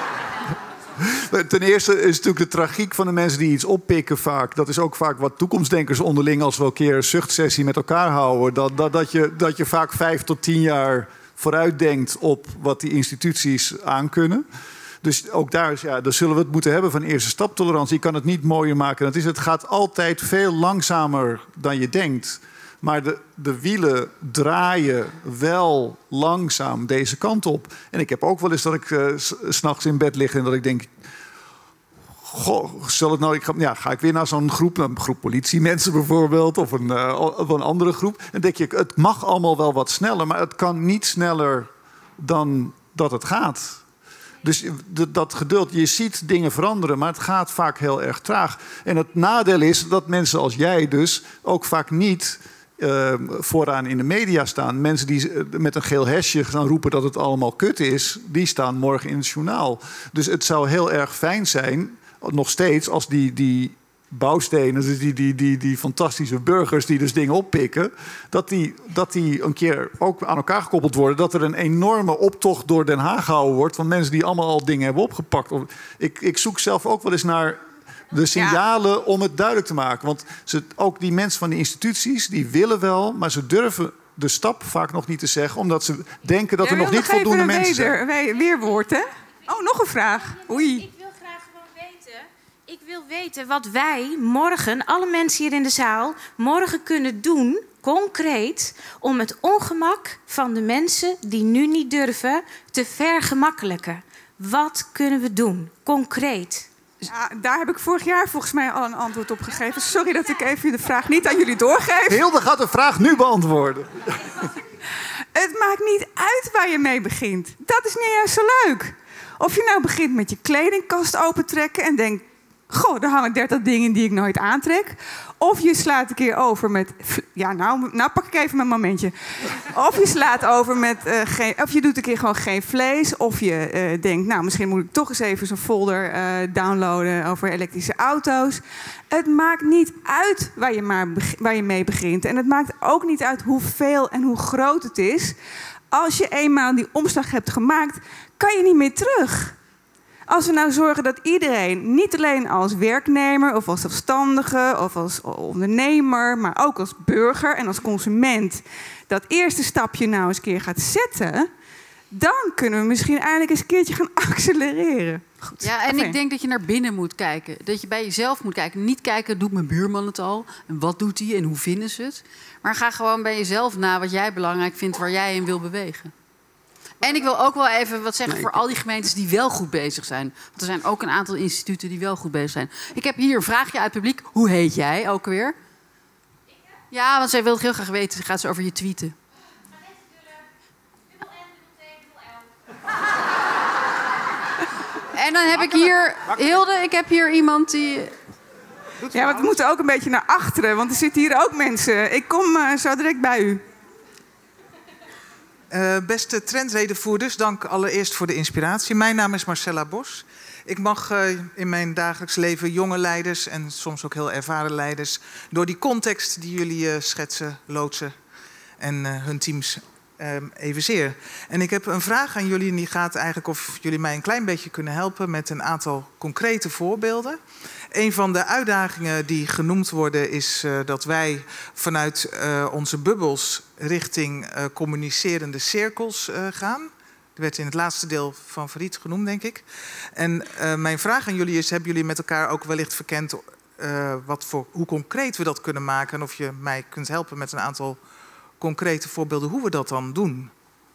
Ten eerste is natuurlijk de tragiek van de mensen die iets oppikken vaak. Dat is ook vaak wat toekomstdenkers onderling, als we een keer een zuchtsessie met elkaar houden. Dat je vaak 5 tot 10 jaar vooruit denkt op wat die instituties aankunnen. Dus ook daar zullen we het moeten hebben van eerste staptolerantie. Je kan het niet mooier maken. Het gaat altijd veel langzamer dan je denkt. Maar de wielen draaien wel langzaam deze kant op. En ik heb ook wel eens dat ik 's nachts in bed lig en dat ik denk... Goh, ga ik weer naar zo'n groep, een groep politiemensen bijvoorbeeld... of een andere groep. En dan denk je, het mag allemaal wel wat sneller... maar het kan niet sneller dan dat het gaat. Dus dat geduld, je ziet dingen veranderen, maar het gaat vaak heel erg traag. En het nadeel is dat mensen als jij dus ook vaak niet... vooraan in de media staan. Mensen die met een geel hesje gaan roepen dat het allemaal kut is, die staan morgen in het journaal. Dus het zou heel erg fijn zijn, nog steeds, als die bouwstenen, dus die fantastische burgers die dus dingen oppikken, dat die een keer ook aan elkaar gekoppeld worden. Dat er een enorme optocht door Den Haag gehouden wordt van mensen die allemaal al dingen hebben opgepakt. Ik zoek zelf ook wel eens naar de signalen om het duidelijk te maken. Want ook die mensen van de instituties, die willen wel, maar ze durven de stap vaak nog niet te zeggen, omdat ze denken dat er nog niet voldoende mensen zijn. Weerwoord, hè? Oh, nog een vraag. Oei. Ik wil graag gewoon weten. Ik wil weten wat wij morgen, alle mensen hier in de zaal, morgen kunnen doen, concreet, om het ongemak van de mensen die nu niet durven te vergemakkelijken. Wat kunnen we doen, concreet? Ja, daar heb ik vorig jaar volgens mij al een antwoord op gegeven. Sorry dat ik even de vraag niet aan jullie doorgeef. Hilde gaat de vraag nu beantwoorden. Het maakt niet uit waar je mee begint. Dat is niet juist zo leuk. Of je nou begint met je kledingkast opentrekken en denkt, goh, daar hangen 30 dingen die ik nooit aantrek. Of je slaat een keer over met... Ja, nou pak ik even mijn momentje. Of je slaat over met... of je doet een keer gewoon geen vlees. Of je denkt, nou, misschien moet ik toch eens even zo'n folder downloaden over elektrische auto's. Het maakt niet uit waar je mee begint. En het maakt ook niet uit hoeveel en hoe groot het is. Als je eenmaal die omslag hebt gemaakt, kan je niet meer terug. Als we nou zorgen dat iedereen, niet alleen als werknemer of als zelfstandige of als ondernemer, maar ook als burger en als consument, dat eerste stapje nou eens een keer gaat zetten, dan kunnen we misschien eindelijk eens een keertje gaan accelereren. Goed. Ja, en ik denk dat je naar binnen moet kijken. Dat je bij jezelf moet kijken. Niet kijken, doet mijn buurman het al? En wat doet hij en hoe vinden ze het? Maar ga gewoon bij jezelf na wat jij belangrijk vindt, waar jij in wil bewegen. En ik wil ook wel even wat zeggen voor al die gemeentes die wel goed bezig zijn. Want er zijn ook een aantal instituten die wel goed bezig zijn. Ik heb hier een vraagje uit het publiek. Hoe heet jij ook weer? Ja, want zij wil het heel graag weten. Ze gaat ze over je tweeten. En dan heb ik hier... Hilde, ik heb hier iemand die... Ja, want we moeten ook een beetje naar achteren. Want er zitten hier ook mensen. Ik kom zo direct bij u. Beste trendredenvoerders, dank allereerst voor de inspiratie. Mijn naam is Marcella Bos. Ik mag in mijn dagelijks leven jonge leiders en soms ook heel ervaren leiders door die context die jullie schetsen, loodsen en hun teams evenzeer. En ik heb een vraag aan jullie en die gaat eigenlijk of jullie mij een klein beetje kunnen helpen met een aantal concrete voorbeelden. Een van de uitdagingen die genoemd worden is dat wij vanuit onze bubbels richting communicerende cirkels gaan. Dat werd in het laatste deel van Farid genoemd, denk ik. En mijn vraag aan jullie is, hebben jullie met elkaar ook wellicht verkend hoe concreet we dat kunnen maken? En of je mij kunt helpen met een aantal concrete voorbeelden hoe we dat dan doen?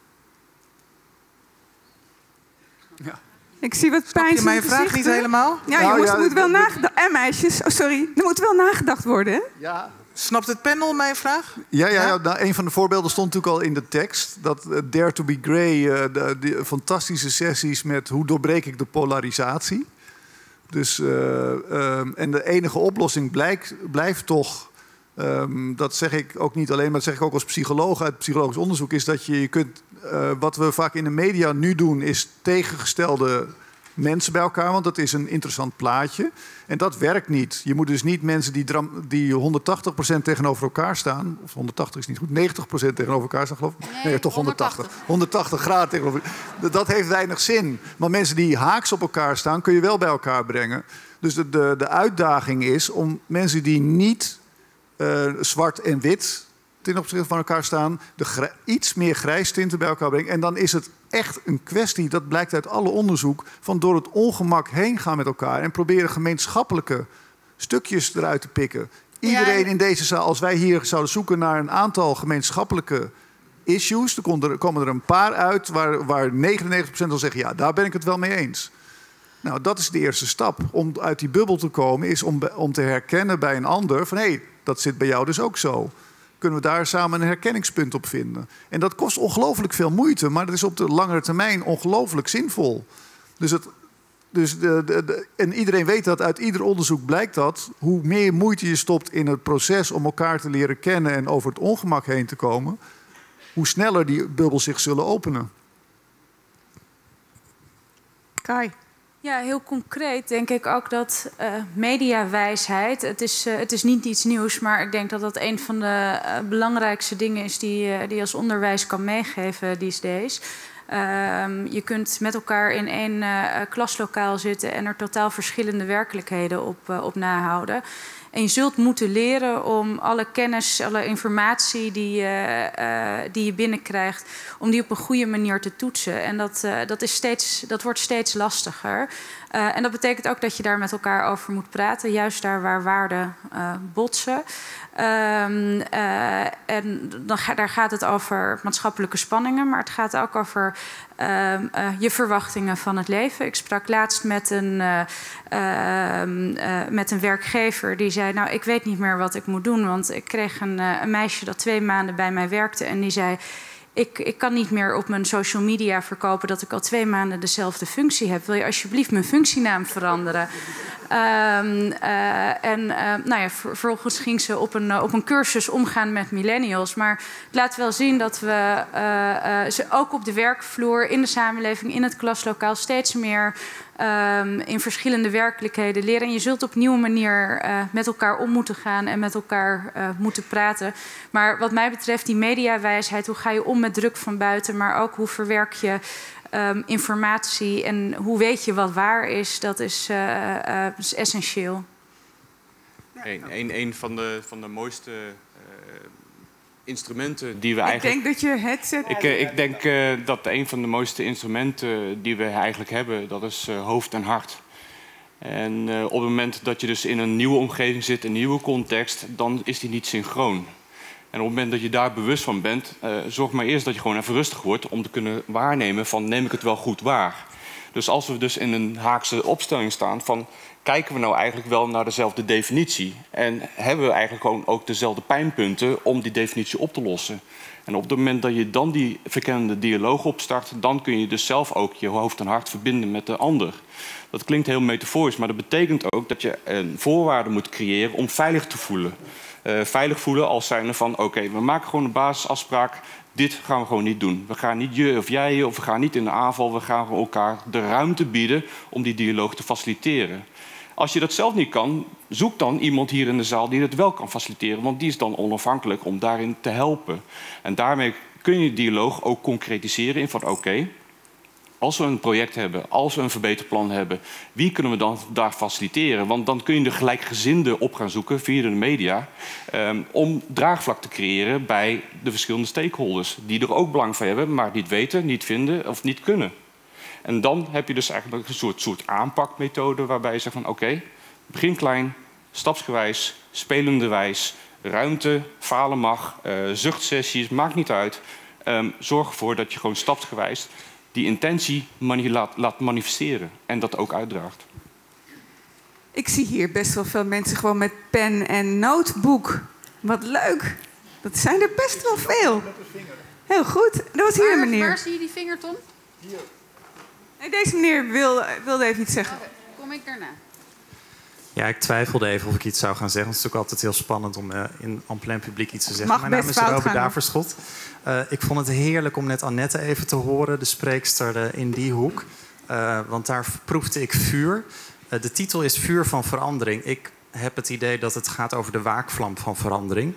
Ja. Ik zie wat pijn. Snap je mijn vraag niet helemaal? Ja, jongens, er moet wel nagedacht... En meisjes, oh sorry. Er moet wel nagedacht worden, hè? Ja. Snapt het panel mijn vraag? Ja. Nou, een van de voorbeelden stond natuurlijk al in de tekst. Dat Dare to be Grey, die fantastische sessies met hoe doorbreek ik de polarisatie. Dus, en de enige oplossing blijft toch... dat zeg ik ook niet alleen, maar dat zeg ik ook als psycholoog uit psychologisch onderzoek, is dat je kunt... wat we vaak in de media nu doen, is tegengestelde mensen bij elkaar, want dat is een interessant plaatje. En dat werkt niet. Je moet dus niet mensen die 180% tegenover elkaar staan, of 180 is niet goed, 90% tegenover elkaar staan, geloof ik. Nee, toch 180. 180 graden tegenover. Dat heeft weinig zin. Maar mensen die haaks op elkaar staan, kun je wel bij elkaar brengen. Dus de uitdaging is om mensen die niet zwart en wit ten opzichte van elkaar staan, iets meer grijstinten bij elkaar brengen. En dan is het echt een kwestie, dat blijkt uit alle onderzoek, van door het ongemak heen gaan met elkaar en proberen gemeenschappelijke stukjes eruit te pikken. Iedereen in deze zaal, als wij hier zouden zoeken naar een aantal gemeenschappelijke issues, dan komen er een paar uit waar 99% zal zeggen, ja, daar ben ik het wel mee eens. Nou, dat is de eerste stap. Om uit die bubbel te komen, is om te herkennen bij een ander van, hé, dat zit bij jou dus ook zo. Kunnen we daar samen een herkenningspunt op vinden. En dat kost ongelooflijk veel moeite, maar dat is op de langere termijn ongelooflijk zinvol. Dus Dus en iedereen weet dat, uit ieder onderzoek blijkt dat, hoe meer moeite je stopt in het proces om elkaar te leren kennen en over het ongemak heen te komen, hoe sneller die bubbels zich zullen openen. Kai. Ja, heel concreet denk ik ook dat mediawijsheid, het is niet iets nieuws, maar ik denk dat dat een van de belangrijkste dingen is die je als onderwijs kan meegeven these days. Je kunt met elkaar in één klaslokaal zitten en er totaal verschillende werkelijkheden op nahouden. En je zult moeten leren om alle kennis, alle informatie die je binnenkrijgt, om die op een goede manier te toetsen. En dat wordt steeds lastiger. En dat betekent ook dat je daar met elkaar over moet praten, juist daar waar waarden botsen. En daar gaat het over maatschappelijke spanningen, maar het gaat ook over je verwachtingen van het leven. Ik sprak laatst met een werkgever die zei, nou, ik weet niet meer wat ik moet doen, want ik kreeg een meisje dat 2 maanden bij mij werkte en die zei, ik kan niet meer op mijn social media verkopen dat ik al 2 maanden dezelfde functie heb. Wil je alsjeblieft mijn functienaam veranderen? Vervolgens ging ze op een cursus omgaan met millennials. Maar het laat wel zien dat we ze ook op de werkvloer, in de samenleving, in het klaslokaal steeds meer in verschillende werkelijkheden leren. En je zult op een nieuwe manier met elkaar om moeten gaan en met elkaar moeten praten. Maar wat mij betreft, die mediawijsheid, hoe ga je om met druk van buiten, maar ook hoe verwerk je informatie en hoe weet je wat waar is, dat is essentieel. Een van de mooiste instrumenten die we eigenlijk... Ik denk dat je headset... Ik denk dat een van de mooiste instrumenten die we eigenlijk hebben, dat is hoofd en hart. En op het moment dat je dus in een nieuwe omgeving zit, een nieuwe context, dan is die niet synchroon. En op het moment dat je daar bewust van bent, zorg maar eerst dat je gewoon even rustig wordt om te kunnen waarnemen van, neem ik het wel goed waar? Dus als we dus in een Haakse opstelling staan van, kijken we nou eigenlijk wel naar dezelfde definitie? En hebben we eigenlijk gewoon ook dezelfde pijnpunten om die definitie op te lossen? En op het moment dat je dan die verkennende dialoog opstart, dan kun je dus zelf ook je hoofd en hart verbinden met de ander. Dat klinkt heel metaforisch, maar dat betekent ook dat je een voorwaarde moet creëren om veilig te voelen. Veilig voelen als zijnde van, oké, we maken gewoon een basisafspraak. Dit gaan we gewoon niet doen. We gaan niet je of jij of we gaan niet in de aanval. We gaan elkaar de ruimte bieden om die dialoog te faciliteren. Als je dat zelf niet kan, zoek dan iemand hier in de zaal die dat wel kan faciliteren. Want die is dan onafhankelijk om daarin te helpen. En daarmee kun je dialoog ook concretiseren in van oké, als we een project hebben, als we een verbeterplan hebben, wie kunnen we dan daar faciliteren? Want dan kun je de gelijkgezinden op gaan zoeken via de media om draagvlak te creëren bij de verschillende stakeholders. Die er ook belang van hebben, maar niet weten, niet vinden of niet kunnen. En dan heb je dus eigenlijk een soort aanpakmethode waarbij je zegt van oké, begin klein, stapsgewijs, spelenderwijs, ruimte, falen mag, zuchtsessies, maakt niet uit. Zorg ervoor dat je gewoon stapsgewijs die intentie laat manifesteren en dat ook uitdraagt. Ik zie hier best wel veel mensen gewoon met pen en notebook. Wat leuk. Dat zijn er best wel veel. Heel goed. Dat was hier een meneer. Waar zie je die vinger, Tom? Hier. Nee, deze meneer wilde even iets zeggen. Kom ik daarna. Ja, ik twijfelde even of ik iets zou gaan zeggen. Het is ook altijd heel spannend om in en plein publiek iets te zeggen. Mag Mijn naam is Robert gaan, Daverschot. Ik vond het heerlijk om net Annette even te horen, de spreekster in die hoek. Want daar proefde ik vuur. De titel is Vuur van Verandering. Ik heb het idee dat het gaat over de waakvlam van verandering.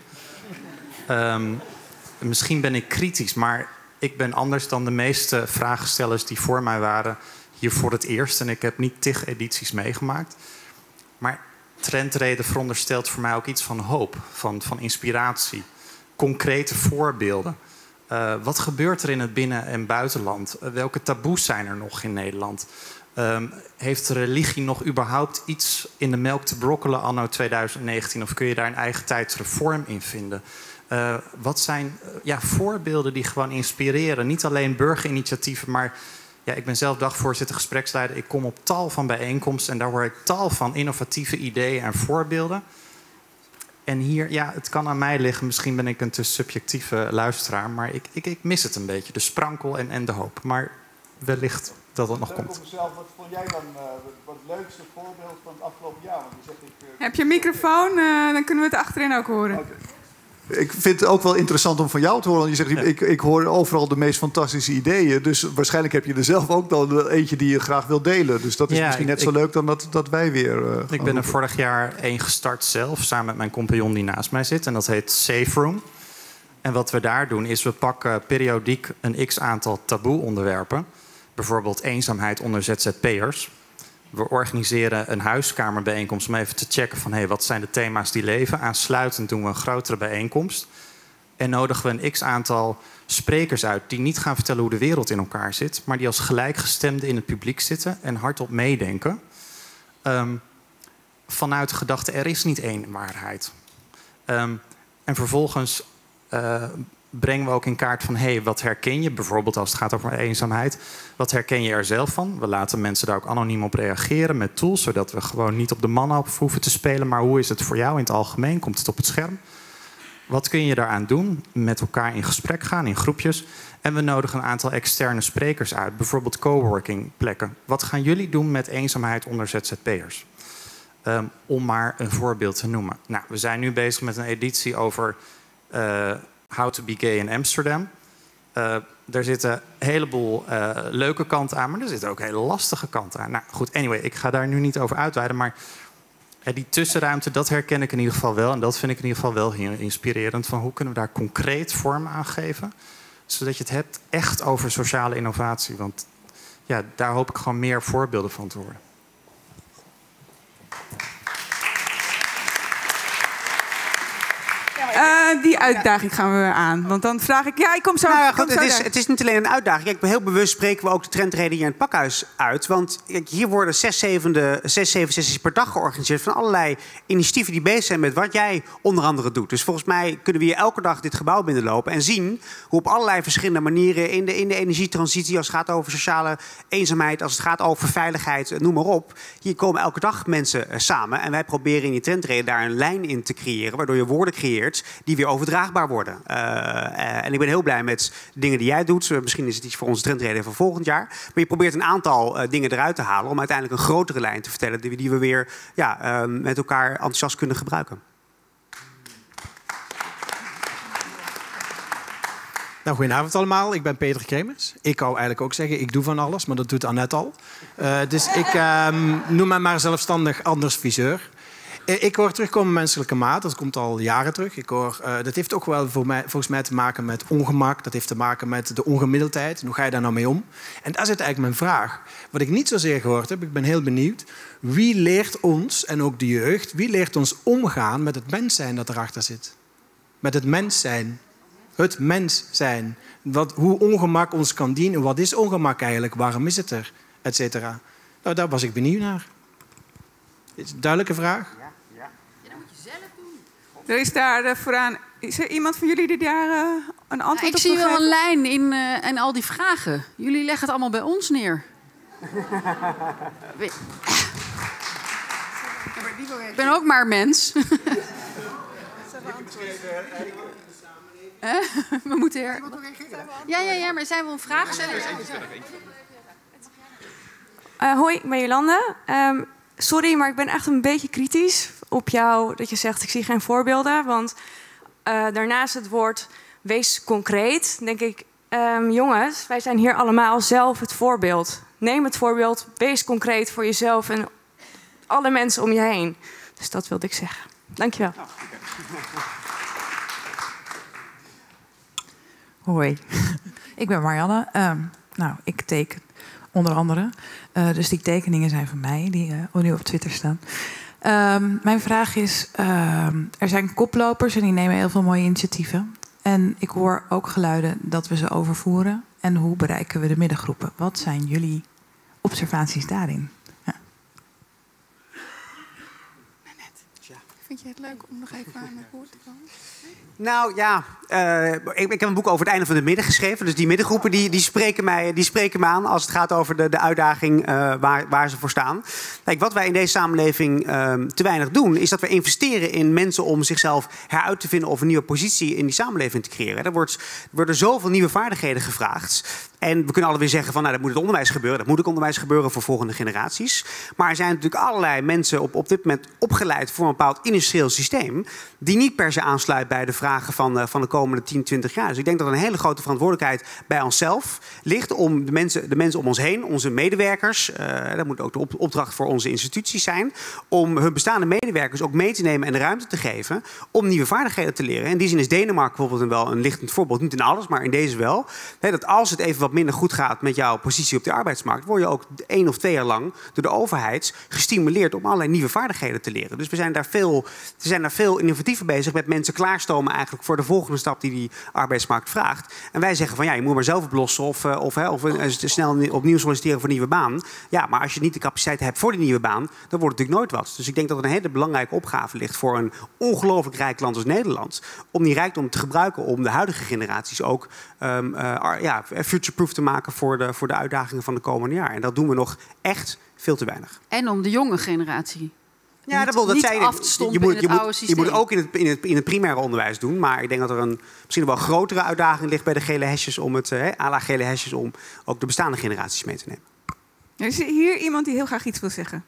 Misschien ben ik kritisch, maar ik ben anders dan de meeste vraagstellers die voor mij waren hier voor het eerst. En ik heb niet 10 edities meegemaakt. Maar trendreden veronderstelt voor mij ook iets van hoop, van inspiratie. Concrete voorbeelden. Wat gebeurt er in het binnen- en buitenland? Welke taboes zijn er nog in Nederland? Heeft religie nog überhaupt iets in de melk te brokkelen anno 2019? Of kun je daar een eigen tijdsreform in vinden? Wat zijn voorbeelden die gewoon inspireren? Niet alleen burgerinitiatieven, maar ja, ik ben zelf dagvoorzitter, gespreksleider. Ik kom op tal van bijeenkomsten en daar hoor ik tal van innovatieve ideeën en voorbeelden. En hier, ja, het kan aan mij liggen. Misschien ben ik een te subjectieve luisteraar, maar ik mis het een beetje. De sprankel en de hoop. Maar wellicht dat het nog komt. Wat vond jij dan het leukste voorbeeld van het afgelopen jaar? Want je zegt, Heb je een microfoon? Dan kunnen we het achterin ook horen. Okay. Ik vind het ook wel interessant om van jou te horen. Want je zegt, ik hoor overal de meest fantastische ideeën. Dus waarschijnlijk heb je er zelf ook dan eentje die je graag wil delen. Dus dat is misschien net zo leuk dan dat wij weer... ik ben er vorig jaar één gestart zelf, samen met mijn compagnon die naast mij zit. En dat heet Safe Room. En wat we daar doen is, we pakken periodiek een x-aantal taboe-onderwerpen. Bijvoorbeeld eenzaamheid onder ZZP'ers. We organiseren een huiskamerbijeenkomst om even te checken van wat zijn de thema's die leven. Aansluitend doen we een grotere bijeenkomst. En nodigen we een x-aantal sprekers uit die niet gaan vertellen hoe de wereld in elkaar zit, maar die als gelijkgestemden in het publiek zitten en hardop meedenken. Vanuit de gedachte, er is niet één waarheid. En vervolgens brengen we ook in kaart van, wat herken je? Bijvoorbeeld als het gaat over eenzaamheid. Wat herken je er zelf van? We laten mensen daar ook anoniem op reageren met tools, zodat we gewoon niet op de mannen op hoeven te spelen. Maar hoe is het voor jou in het algemeen? Komt het op het scherm? Wat kun je daaraan doen? Met elkaar in gesprek gaan, in groepjes. En we nodigen een aantal externe sprekers uit. Bijvoorbeeld coworking plekken. Wat gaan jullie doen met eenzaamheid onder ZZP'ers? Om maar een voorbeeld te noemen. Nou, we zijn nu bezig met een editie over How to be gay in Amsterdam. Er zitten een heleboel leuke kanten aan, maar er zitten ook hele lastige kanten aan. Nou goed, anyway, ik ga daar nu niet over uitweiden, maar die tussenruimte, dat herken ik in ieder geval wel. En dat vind ik in ieder geval wel heel inspirerend. Van hoe kunnen we daar concreet vorm aan geven? Zodat je het hebt echt over sociale innovatie. Want ja, daar hoop ik gewoon meer voorbeelden van te horen. Die uitdaging gaan we aan. Want dan vraag ik... Ja, ik kom zo... Het is niet alleen een uitdaging. Kijk, heel bewust spreken we ook de trendreden hier in het pakhuis uit. Want kijk, hier worden 6-7 sessies per dag georganiseerd van allerlei initiatieven die bezig zijn met wat jij onder andere doet. Dus volgens mij kunnen we hier elke dag dit gebouw binnenlopen en zien hoe op allerlei verschillende manieren in de energietransitie, als het gaat over sociale eenzaamheid, als het gaat over veiligheid, noem maar op. Hier komen elke dag mensen samen en wij proberen in die trendreden daar een lijn in te creëren, waardoor je woorden creëert die weer overdraagbaar worden. En ik ben heel blij met de dingen die jij doet. Misschien is het iets voor onze trendreden van volgend jaar. Maar je probeert een aantal dingen eruit te halen om uiteindelijk een grotere lijn te vertellen die we weer met elkaar enthousiast kunnen gebruiken. Nou, goedenavond allemaal. Ik ben Peter Kremers. Ik wou eigenlijk ook zeggen, ik doe van alles, maar dat doet Annette al. Dus ik noem mij maar zelfstandig adviseur. Ik hoor terugkomen menselijke maat, dat komt al jaren terug. Dat heeft ook wel volgens mij te maken met ongemak. Dat heeft te maken met de ongemiddeldheid. En hoe ga je daar nou mee om? En daar zit eigenlijk mijn vraag. Wat ik niet zozeer gehoord heb, ik ben heel benieuwd. Wie leert ons, en ook de jeugd, wie leert ons omgaan met het mens zijn dat erachter zit? Met het mens zijn. Het mens zijn. Hoe ongemak ons kan dienen. Wat is ongemak eigenlijk? Waarom is het er? Etcetera. Nou, daar was ik benieuwd naar. Is het een duidelijke vraag? Er is daar vooraan... Is er iemand van jullie die daar een antwoord op Ik zie wel geven? een lijn in al die vragen. Jullie leggen het allemaal bij ons neer. Ik ben ook maar mens. We moeten Ja, maar zijn we een vraag stellen? Hoi, ik ben Jolanda. Sorry, maar ik ben echt een beetje kritisch op jou dat je zegt, ik zie geen voorbeelden. Want daarnaast het woord wees concreet, denk ik, jongens, wij zijn hier allemaal zelf het voorbeeld. Neem het voorbeeld, wees concreet voor jezelf en alle mensen om je heen. Dus dat wilde ik zeggen. Dankjewel. Hoi, ik ben Marianne. Ik teken onder andere. Dus die tekeningen zijn van mij, die nu op Twitter staan. Mijn vraag is, er zijn koplopers en die nemen heel veel mooie initiatieven. En ik hoor ook geluiden dat we ze overvoeren. En hoe bereiken we de middengroepen? Wat zijn jullie observaties daarin? Ja. Vind je het leuk om nog even aan het woord te komen? Nou ja, ik heb een boek over het einde van de midden geschreven. Dus die middengroepen die spreken me aan als het gaat over de uitdaging waar ze voor staan. Kijk, wat wij in deze samenleving te weinig doen, is dat we investeren in mensen om zichzelf heruit te vinden of een nieuwe positie in die samenleving te creëren. Er worden zoveel nieuwe vaardigheden gevraagd. En we kunnen alweer zeggen van, nou, dat moet het onderwijs gebeuren. Dat moet ook onderwijs gebeuren voor volgende generaties. Maar er zijn natuurlijk allerlei mensen op dit moment opgeleid voor een bepaald industrieel systeem, die niet per se aansluit bij de vragen van de komende 10, 20 jaar. Dus ik denk dat er een hele grote verantwoordelijkheid bij onszelf ligt om de mensen om ons heen, onze medewerkers, dat moet ook de opdracht voor onze instituties zijn, om hun bestaande medewerkers ook mee te nemen en de ruimte te geven om nieuwe vaardigheden te leren. In die zin is Denemarken bijvoorbeeld wel een lichtend voorbeeld. Niet in alles, maar in deze wel. Dat als het even wat minder goed gaat met jouw positie op de arbeidsmarkt, word je ook 1 of 2 jaar lang door de overheid gestimuleerd om allerlei nieuwe vaardigheden te leren. Dus we zijn daar veel innovatiever bezig met mensen klaarstomen eigenlijk voor de volgende stap die arbeidsmarkt vraagt. En wij zeggen van, ja, je moet maar zelf oplossen of snel opnieuw solliciteren voor een nieuwe baan. Ja, maar als je niet de capaciteit hebt voor die nieuwe baan, dan wordt het natuurlijk nooit wat. Dus ik denk dat er een hele belangrijke opgave ligt voor een ongelooflijk rijk land als Nederland, om die rijkdom te gebruiken om de huidige generaties ook future-proof te maken voor de uitdagingen van de komende jaar. En dat doen we nog echt veel te weinig. En om de jonge generatie. Ja, dat zei af te stompen in het oude systeem. Je moet het ook in het primaire onderwijs doen. Maar ik denk dat er misschien wel grotere uitdaging ligt bij de gele hesjes om gele hesjes om ook de bestaande generaties mee te nemen. Er is hier iemand die heel graag iets wil zeggen.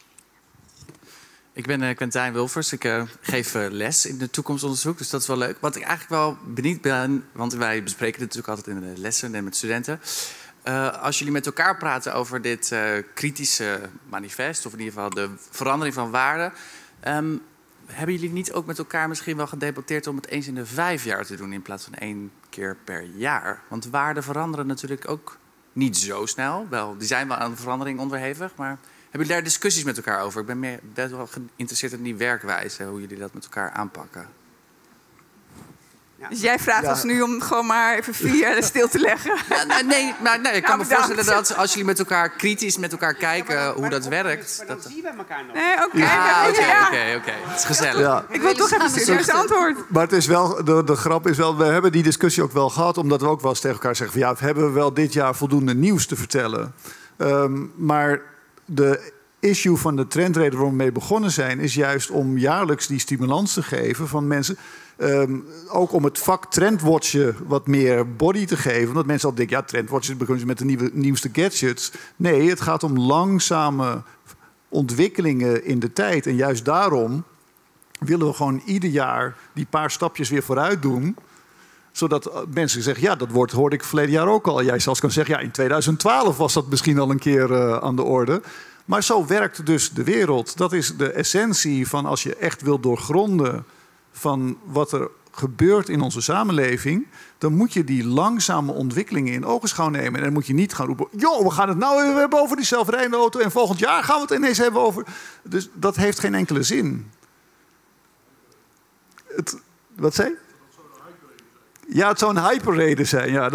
Ik ben Quintijn Wilfers. Ik geef les in het toekomstonderzoek, dus dat is wel leuk. Wat ik eigenlijk wel benieuwd ben, want wij bespreken dit natuurlijk altijd in de lessen en met studenten. Als jullie met elkaar praten over dit kritische manifest, of in ieder geval de verandering van waarden, hebben jullie niet ook met elkaar misschien wel gedebatteerd om het eens in de 5 jaar te doen in plaats van 1 keer per jaar? Want waarden veranderen natuurlijk ook niet zo snel. Wel, die zijn wel aan de verandering onderhevig, maar hebben jullie daar discussies met elkaar over? Ik ben best wel geïnteresseerd in die werkwijze, hoe jullie dat met elkaar aanpakken. Ja. Dus jij vraagt ons nu om gewoon maar even 4 jaar stil te leggen? Ja, nee, ik kan me voorstellen dat als jullie met elkaar kritisch met elkaar kijken hoe dat werkt. Maar dan zien we elkaar nog. Nee, oké. Het is gezellig. Ja. Ik wil toch even een serieus antwoord. Maar het is wel, de grap is wel, we hebben die discussie ook wel gehad, omdat we ook wel eens tegen elkaar zeggen van, ja, hebben we wel dit jaar voldoende nieuws te vertellen? Maar de issue van de trendreden waar we mee begonnen zijn, is juist om jaarlijks die stimulans te geven van mensen. Ook om het vak trendwatchen wat meer body te geven. Omdat mensen al denken, ja, trendwatchen beginnen ze met de nieuwste gadgets. Nee, het gaat om langzame ontwikkelingen in de tijd. En juist daarom willen we gewoon ieder jaar die paar stapjes weer vooruit doen. Zodat mensen zeggen, ja, dat hoorde ik verleden jaar ook al. Jij zelfs kan zeggen, ja, in 2012 was dat misschien al een keer aan de orde. Maar zo werkt dus de wereld. Dat is de essentie van als je echt wil doorgronden van wat er gebeurt in onze samenleving, dan moet je die langzame ontwikkelingen in ogenschouw nemen. En dan moet je niet gaan roepen, joh, we gaan het nou even hebben over die zelfrijdende auto en volgend jaar gaan we het ineens hebben over. Dus dat heeft geen enkele zin. Wat zei je? Ja, het zou een hyperreden zijn. Ja,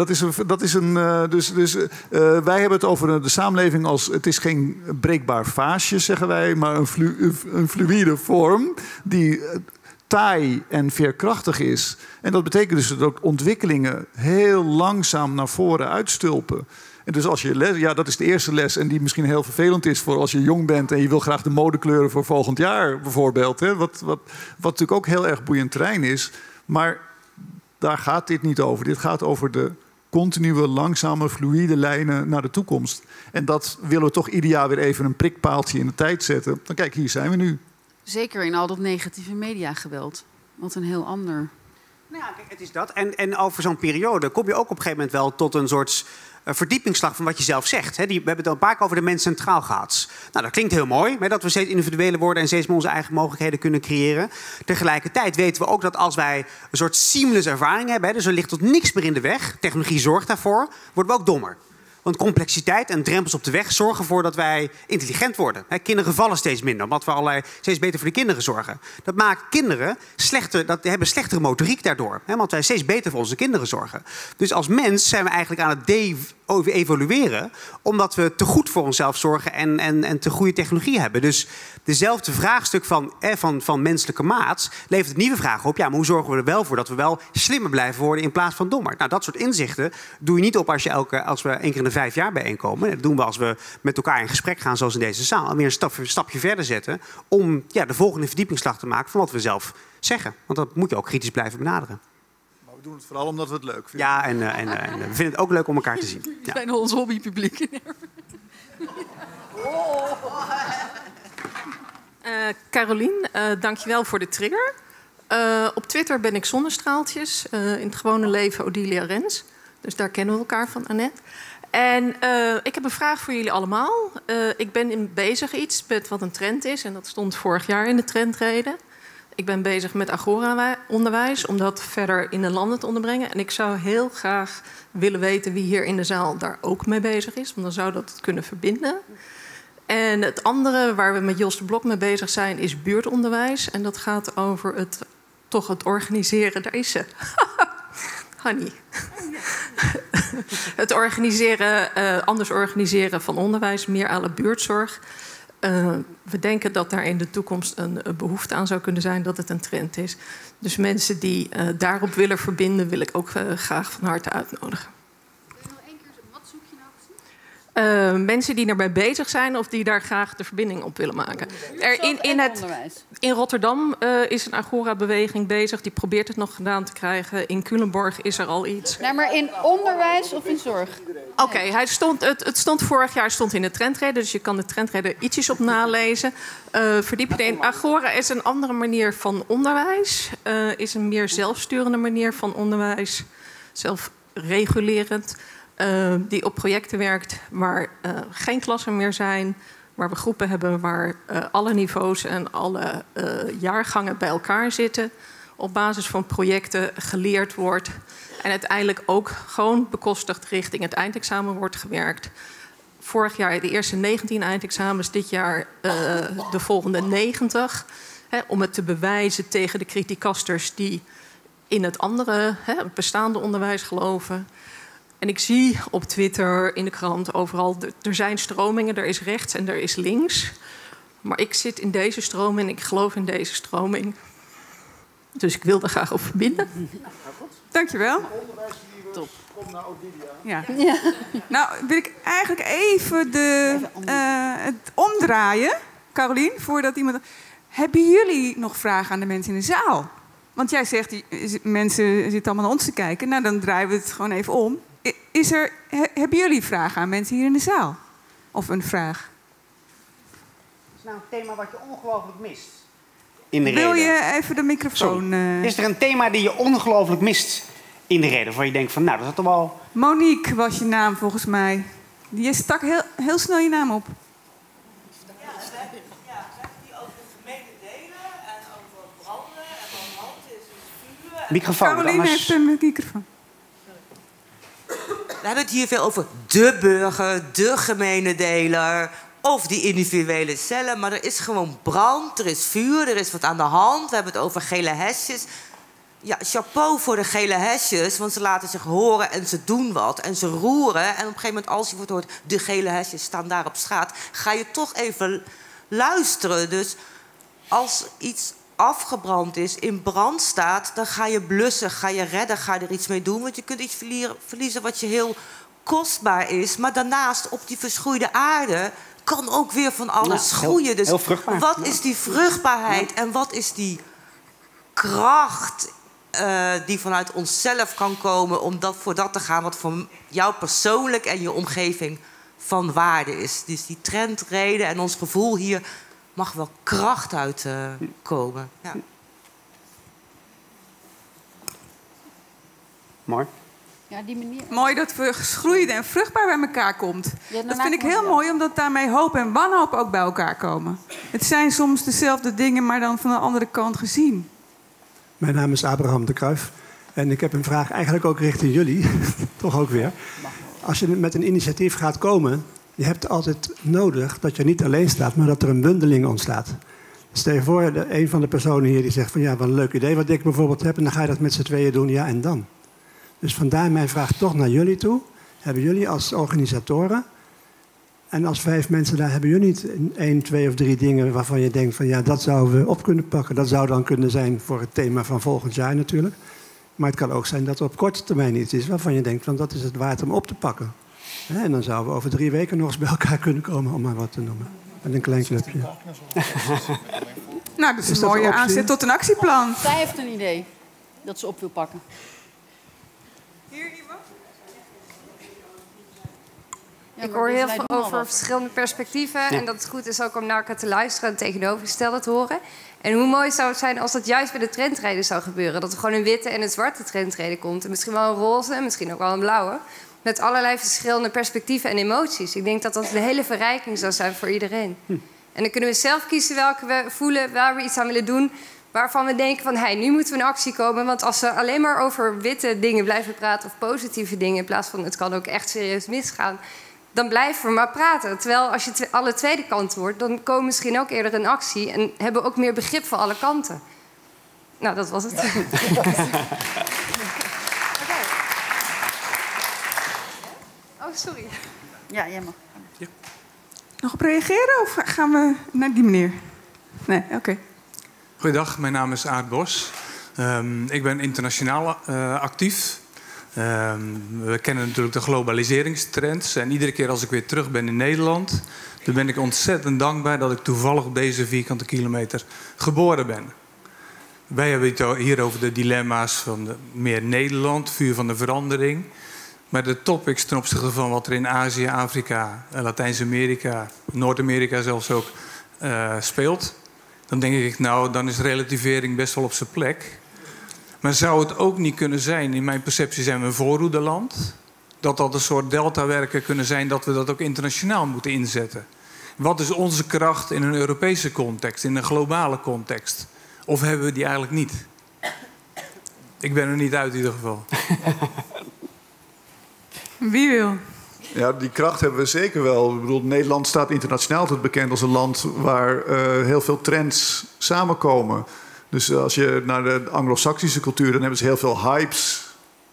wij hebben het over de samenleving als, het is geen breekbaar vaasje, zeggen wij, maar een fluïde vorm die taai en veerkrachtig is. En dat betekent dus dat ook ontwikkelingen heel langzaam naar voren uitstulpen. En dus als je les, ja, dat is de eerste les en die misschien heel vervelend is voor als je jong bent en je wil graag de modekleuren voor volgend jaar bijvoorbeeld. Hè, wat natuurlijk ook heel erg boeiend terrein is. Maar daar gaat dit niet over. Dit gaat over de continue, langzame, fluïde lijnen naar de toekomst. En dat willen we toch ieder jaar weer even een prikpaaltje in de tijd zetten. Dan kijk, hier zijn we nu. Zeker in al dat negatieve mediageweld. Wat een heel ander. Nou ja, kijk, het is dat. En over zo'n periode kom je ook op een gegeven moment wel tot een soort verdiepingsslag van wat je zelf zegt. We hebben het al een paar keer over de mens centraal gehad. Nou, dat klinkt heel mooi, dat we steeds individueler worden en steeds meer onze eigen mogelijkheden kunnen creëren. Tegelijkertijd weten we ook dat als wij een soort seamless ervaring hebben, dus er ligt tot niks meer in de weg, technologie zorgt daarvoor, worden we ook dommer. Want complexiteit en drempels op de weg zorgen ervoor dat wij intelligent worden. Kinderen vallen steeds minder, omdat we steeds beter voor de kinderen zorgen. Dat maakt kinderen hebben slechtere motoriek daardoor. Want wij steeds beter voor onze kinderen zorgen. Dus als mens zijn we eigenlijk aan het evolueren, omdat we te goed voor onszelf zorgen en te goede technologie hebben. Dus dezelfde vraagstuk van menselijke maat levert nieuwe vragen op. Ja, maar hoe zorgen we er wel voor dat we wel slimmer blijven worden in plaats van dommer? Nou, dat soort inzichten doe je niet op als we 1 keer in de 5 jaar bijeenkomen. Dat doen we als we met elkaar in gesprek gaan, zoals in deze zaal. En weer een stapje verder zetten om de volgende verdiepingsslag te maken van wat we zelf zeggen. Want dat moet je ook kritisch blijven benaderen. Maar we doen het vooral omdat we het leuk vinden. Ja, en we vinden het ook leuk om elkaar te zien. We zijn ons hobbypubliek. Carolien, dankjewel voor de trigger. Op Twitter ben ik Zonnestraaltjes. In het gewone leven Odilia Rens. Dus daar kennen we elkaar van, Annette. En ik heb een vraag voor jullie allemaal. Ik ben bezig iets met wat een trend is. En dat stond vorig jaar in de trendreden. Ik ben bezig met agora-onderwijs om dat verder in de landen te onderbrengen. En ik zou heel graag willen weten wie hier in de zaal daar ook mee bezig is. Want dan zou dat het kunnen verbinden. En het andere waar we met Jos de Blok mee bezig zijn is buurtonderwijs. En dat gaat over het organiseren. Daar is ze. Hanny. Het anders organiseren van onderwijs, meer à la buurtzorg. We denken dat daar in de toekomst een behoefte aan zou kunnen zijn, dat het een trend is. Dus mensen die daarop willen verbinden, wil ik ook graag van harte uitnodigen. Mensen die erbij bezig zijn of die daar graag de verbinding op willen maken. In Rotterdam is een Agora-beweging bezig. Die probeert het nog gedaan te krijgen. In Culemborg is er al iets. Nee, maar in onderwijs of in zorg? Oké, het stond vorig jaar in de trendreden. Dus je kan de trendreden ietsjes op nalezen. Verdiep je in. Agora is een andere manier van onderwijs. Is een meer zelfsturende manier van onderwijs. Zelfregulerend. Die op projecten werkt waar geen klassen meer zijn. Waar we groepen hebben waar alle niveaus en alle jaargangen bij elkaar zitten. Op basis van projecten geleerd wordt. En uiteindelijk ook gewoon bekostigd richting het eindexamen wordt gewerkt. Vorig jaar de eerste 19 eindexamens. Dit jaar de volgende 90. Om het te bewijzen tegen de criticasters die in het andere, het bestaande onderwijs geloven. En ik zie op Twitter, in de krant, overal, er zijn stromingen, er is rechts en er is links. Maar ik zit in deze stroming en ik geloof in deze stroming. Dus ik wil er graag op verbinden. Dankjewel. Top. Kom naar Odilia. Ja. Nou, wil ik eigenlijk even het omdraaien, Carolien, voordat iemand... Hebben jullie nog vragen aan de mensen in de zaal? Want jij zegt, mensen zitten allemaal naar ons te kijken. Nou, dan draaien we het gewoon even om. Hebben jullie vragen aan mensen hier in de zaal? Of een vraag? Het is nou een thema wat je ongelooflijk mist. In de Wil reden. je even de microfoon... Is er een thema die je ongelooflijk mist in de reden? Waarvan je denkt van, nou, dat is toch wel... Monique was je naam volgens mij. Je stak heel snel je naam op. Microfoon. Caroline heeft een microfoon. We hebben het hier veel over de burger, de gemene deler of die individuele cellen. Maar er is gewoon brand, er is vuur, er is wat aan de hand. We hebben het over gele hesjes. Ja, chapeau voor de gele hesjes, want ze laten zich horen en ze doen wat. En ze roeren. En op een gegeven moment, als je wordt hoort, de gele hesjes staan daar op straat, ga je toch even luisteren. Dus als iets afgebrand is, in brand staat, dan ga je blussen, ga je redden, ga je er iets mee doen. Want je kunt iets verliezen wat je heel kostbaar is. Maar daarnaast, op die verschroeide aarde, kan ook weer van alles groeien. Dus heel vruchtbaar. Wat is die vruchtbaarheid en wat is die kracht die vanuit onszelf kan komen om voor dat te gaan wat voor jou persoonlijk en je omgeving van waarde is. Dus die trendreden en ons gevoel hier mag wel kracht uitkomen. Ja. Mooi. Ja, die manier... Mooi dat we geschroeid en vruchtbaar bij elkaar komt. Ja, dat vind ik heel mooi, omdat daarmee hoop en wanhoop ook bij elkaar komen. Het zijn soms dezelfde dingen, maar dan van de andere kant gezien. Mijn naam is Abraham de Kruijf. En ik heb een vraag eigenlijk ook richting jullie. Toch ook weer. als je met een initiatief gaat komen, je hebt altijd nodig dat je niet alleen staat, maar dat er een bundeling ontstaat. Stel je voor, een van de personen hier die zegt van ja, wat een leuk idee wat ik bijvoorbeeld heb, en dan ga je dat met z'n tweeën doen, ja en dan. Dus vandaar mijn vraag toch naar jullie toe. Hebben jullie als organisatoren en als 5 mensen daar, hebben jullie niet 1, 2 of 3 dingen waarvan je denkt van ja, dat zouden we op kunnen pakken. Dat zou dan kunnen zijn voor het thema van volgend jaar natuurlijk. Maar het kan ook zijn dat er op korte termijn iets is waarvan je denkt van dat is het waard om op te pakken. En dan zouden we over 3 weken nog eens bij elkaar kunnen komen, om maar wat te noemen. Met een klein clubje. Nou, dat is een mooie aanzet tot een actieplan. Zij heeft een idee dat ze op wil pakken. Ik hoor heel veel over verschillende perspectieven. Ja. En dat het goed is ook om naar elkaar te luisteren en tegenovergestelde te horen. En hoe mooi zou het zijn als dat juist bij de trendreden zou gebeuren. Dat er gewoon een witte en een zwarte trendreden komt. En misschien wel een roze en misschien ook wel een blauwe. Met allerlei verschillende perspectieven en emoties. Ik denk dat dat een hele verrijking zou zijn voor iedereen. En dan kunnen we zelf kiezen welke we voelen, waar we iets aan willen doen. Waarvan we denken van, hey, nu moeten we in actie komen. Want als we alleen maar over witte dingen blijven praten of positieve dingen, in plaats van het kan ook echt serieus misgaan, dan blijven we maar praten. Terwijl als je alle tweede kant wordt, dan komen we misschien ook eerder in actie en hebben we ook meer begrip voor alle kanten. Nou, dat was het. Oh, sorry. Ja, jij mag. Ja. Nog op reageren of gaan we naar die meneer? Nee, oké. Goeiedag, mijn naam is Aart Bos. Ik ben internationaal actief. We kennen natuurlijk de globaliseringstrends. En iedere keer als ik weer terug ben in Nederland, dan ben ik ontzettend dankbaar dat ik toevallig op deze vierkante kilometer geboren ben. Wij hebben het hier over de dilemma's van meer Nederland, vuur van de verandering. Maar de topics ten opzichte van wat er in Azië, Afrika, Latijns-Amerika, Noord-Amerika zelfs ook speelt, dan denk ik, nou, dan is relativering best wel op zijn plek. Maar zou het ook niet kunnen zijn, in mijn perceptie zijn we een voorhoedeland, dat dat een soort deltawerken kunnen zijn, dat we dat ook internationaal moeten inzetten? Wat is onze kracht in een Europese context, in een globale context? Of hebben we die eigenlijk niet? Ik ben er niet uit in ieder geval. Wie wil? Ja, die kracht hebben we zeker wel. Ik bedoel, Nederland staat internationaal altijd bekend als een land waar heel veel trends samenkomen. Dus als je naar de Anglo-Saxische cultuur, dan hebben ze heel veel hypes.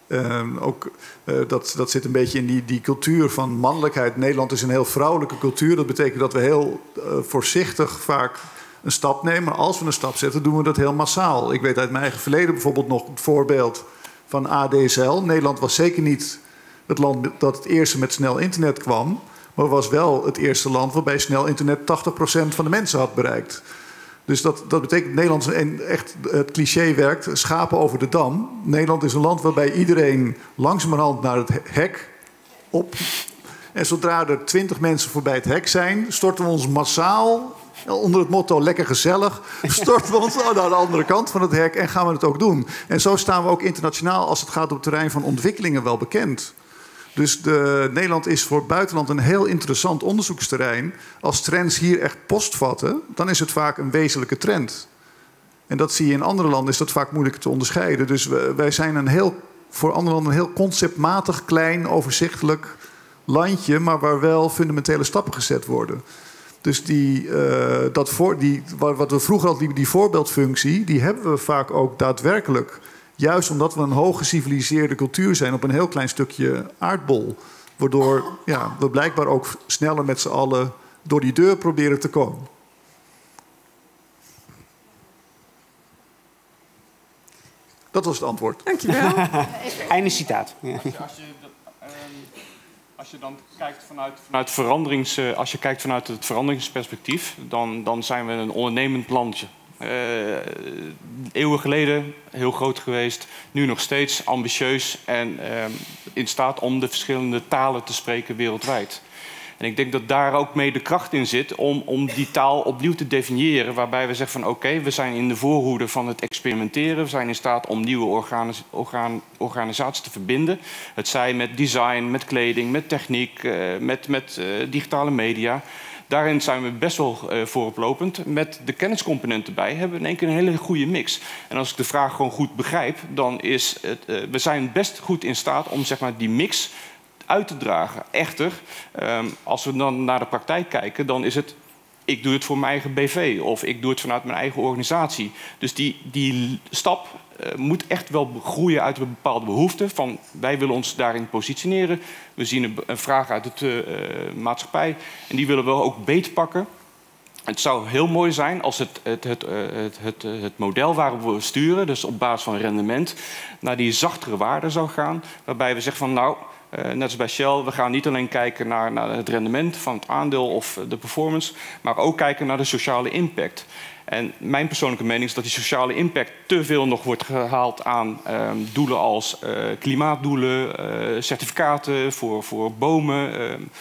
Dat zit een beetje in die cultuur van mannelijkheid. Nederland is een heel vrouwelijke cultuur. Dat betekent dat we heel voorzichtig vaak een stap nemen. Maar als we een stap zetten, doen we dat heel massaal. Ik weet uit mijn eigen verleden bijvoorbeeld nog het voorbeeld van ADSL. Nederland was zeker niet het land dat het eerste met snel internet kwam, maar was wel het eerste land waarbij snel internet 80% van de mensen had bereikt. Dus dat betekent Nederland echt het cliché werkt, schapen over de dam. Nederland is een land waarbij iedereen langzamerhand naar het hek op. En zodra er 20 mensen voorbij het hek zijn, storten we ons massaal, onder het motto lekker gezellig, storten we ons naar de andere kant van het hek en gaan we het ook doen. En zo staan we ook internationaal als het gaat op het terrein van ontwikkelingen wel bekend. Dus Nederland is voor het buitenland een heel interessant onderzoeksterrein. Als trends hier echt postvatten, dan is het vaak een wezenlijke trend. En dat zie je in andere landen, is dat vaak moeilijker te onderscheiden. Dus wij zijn voor andere landen een heel conceptmatig, klein, overzichtelijk landje, maar waar wel fundamentele stappen gezet worden. Dus wat we vroeger hadden, die voorbeeldfunctie, die hebben we vaak ook daadwerkelijk. Juist omdat we een hoog geciviliseerde cultuur zijn op een heel klein stukje aardbol. Waardoor we blijkbaar ook sneller met z'n allen door die deur proberen te komen. Dat was het antwoord. Dankjewel. Einde citaat. Als je dan kijkt vanuit het veranderingsperspectief, dan zijn we een ondernemend landje. Eeuwen geleden heel groot geweest, nu nog steeds ambitieus en in staat om de verschillende talen te spreken wereldwijd. En ik denk dat daar ook mee de kracht in zit om die taal opnieuw te definiëren, waarbij we zeggen van oké, we zijn in de voorhoede van het experimenteren, we zijn in staat om nieuwe organisaties te verbinden. Het zij met design, met kleding, met techniek, met digitale media. Daarin zijn we best wel vooroplopend. Met de kenniscomponent erbij hebben we in één keer een hele goede mix. En als ik de vraag gewoon goed begrijp, dan is we zijn best goed in staat om zeg maar, die mix uit te dragen. Echter, als we dan naar de praktijk kijken, dan is het... ik doe het voor mijn eigen BV of ik doe het vanuit mijn eigen organisatie. Dus die stap moet echt wel groeien uit een bepaalde behoefte. Van wij willen ons daarin positioneren. We zien een vraag uit de maatschappij en die willen we ook beetpakken. Het zou heel mooi zijn als het model waarop we sturen, dus op basis van rendement, naar die zachtere waarden zou gaan. Waarbij we zeggen van nou, net als bij Shell, we gaan niet alleen kijken naar het rendement van het aandeel of de performance, maar ook kijken naar de sociale impact. En mijn persoonlijke mening is dat die sociale impact te veel nog wordt gehaald aan doelen als klimaatdoelen, certificaten voor bomen.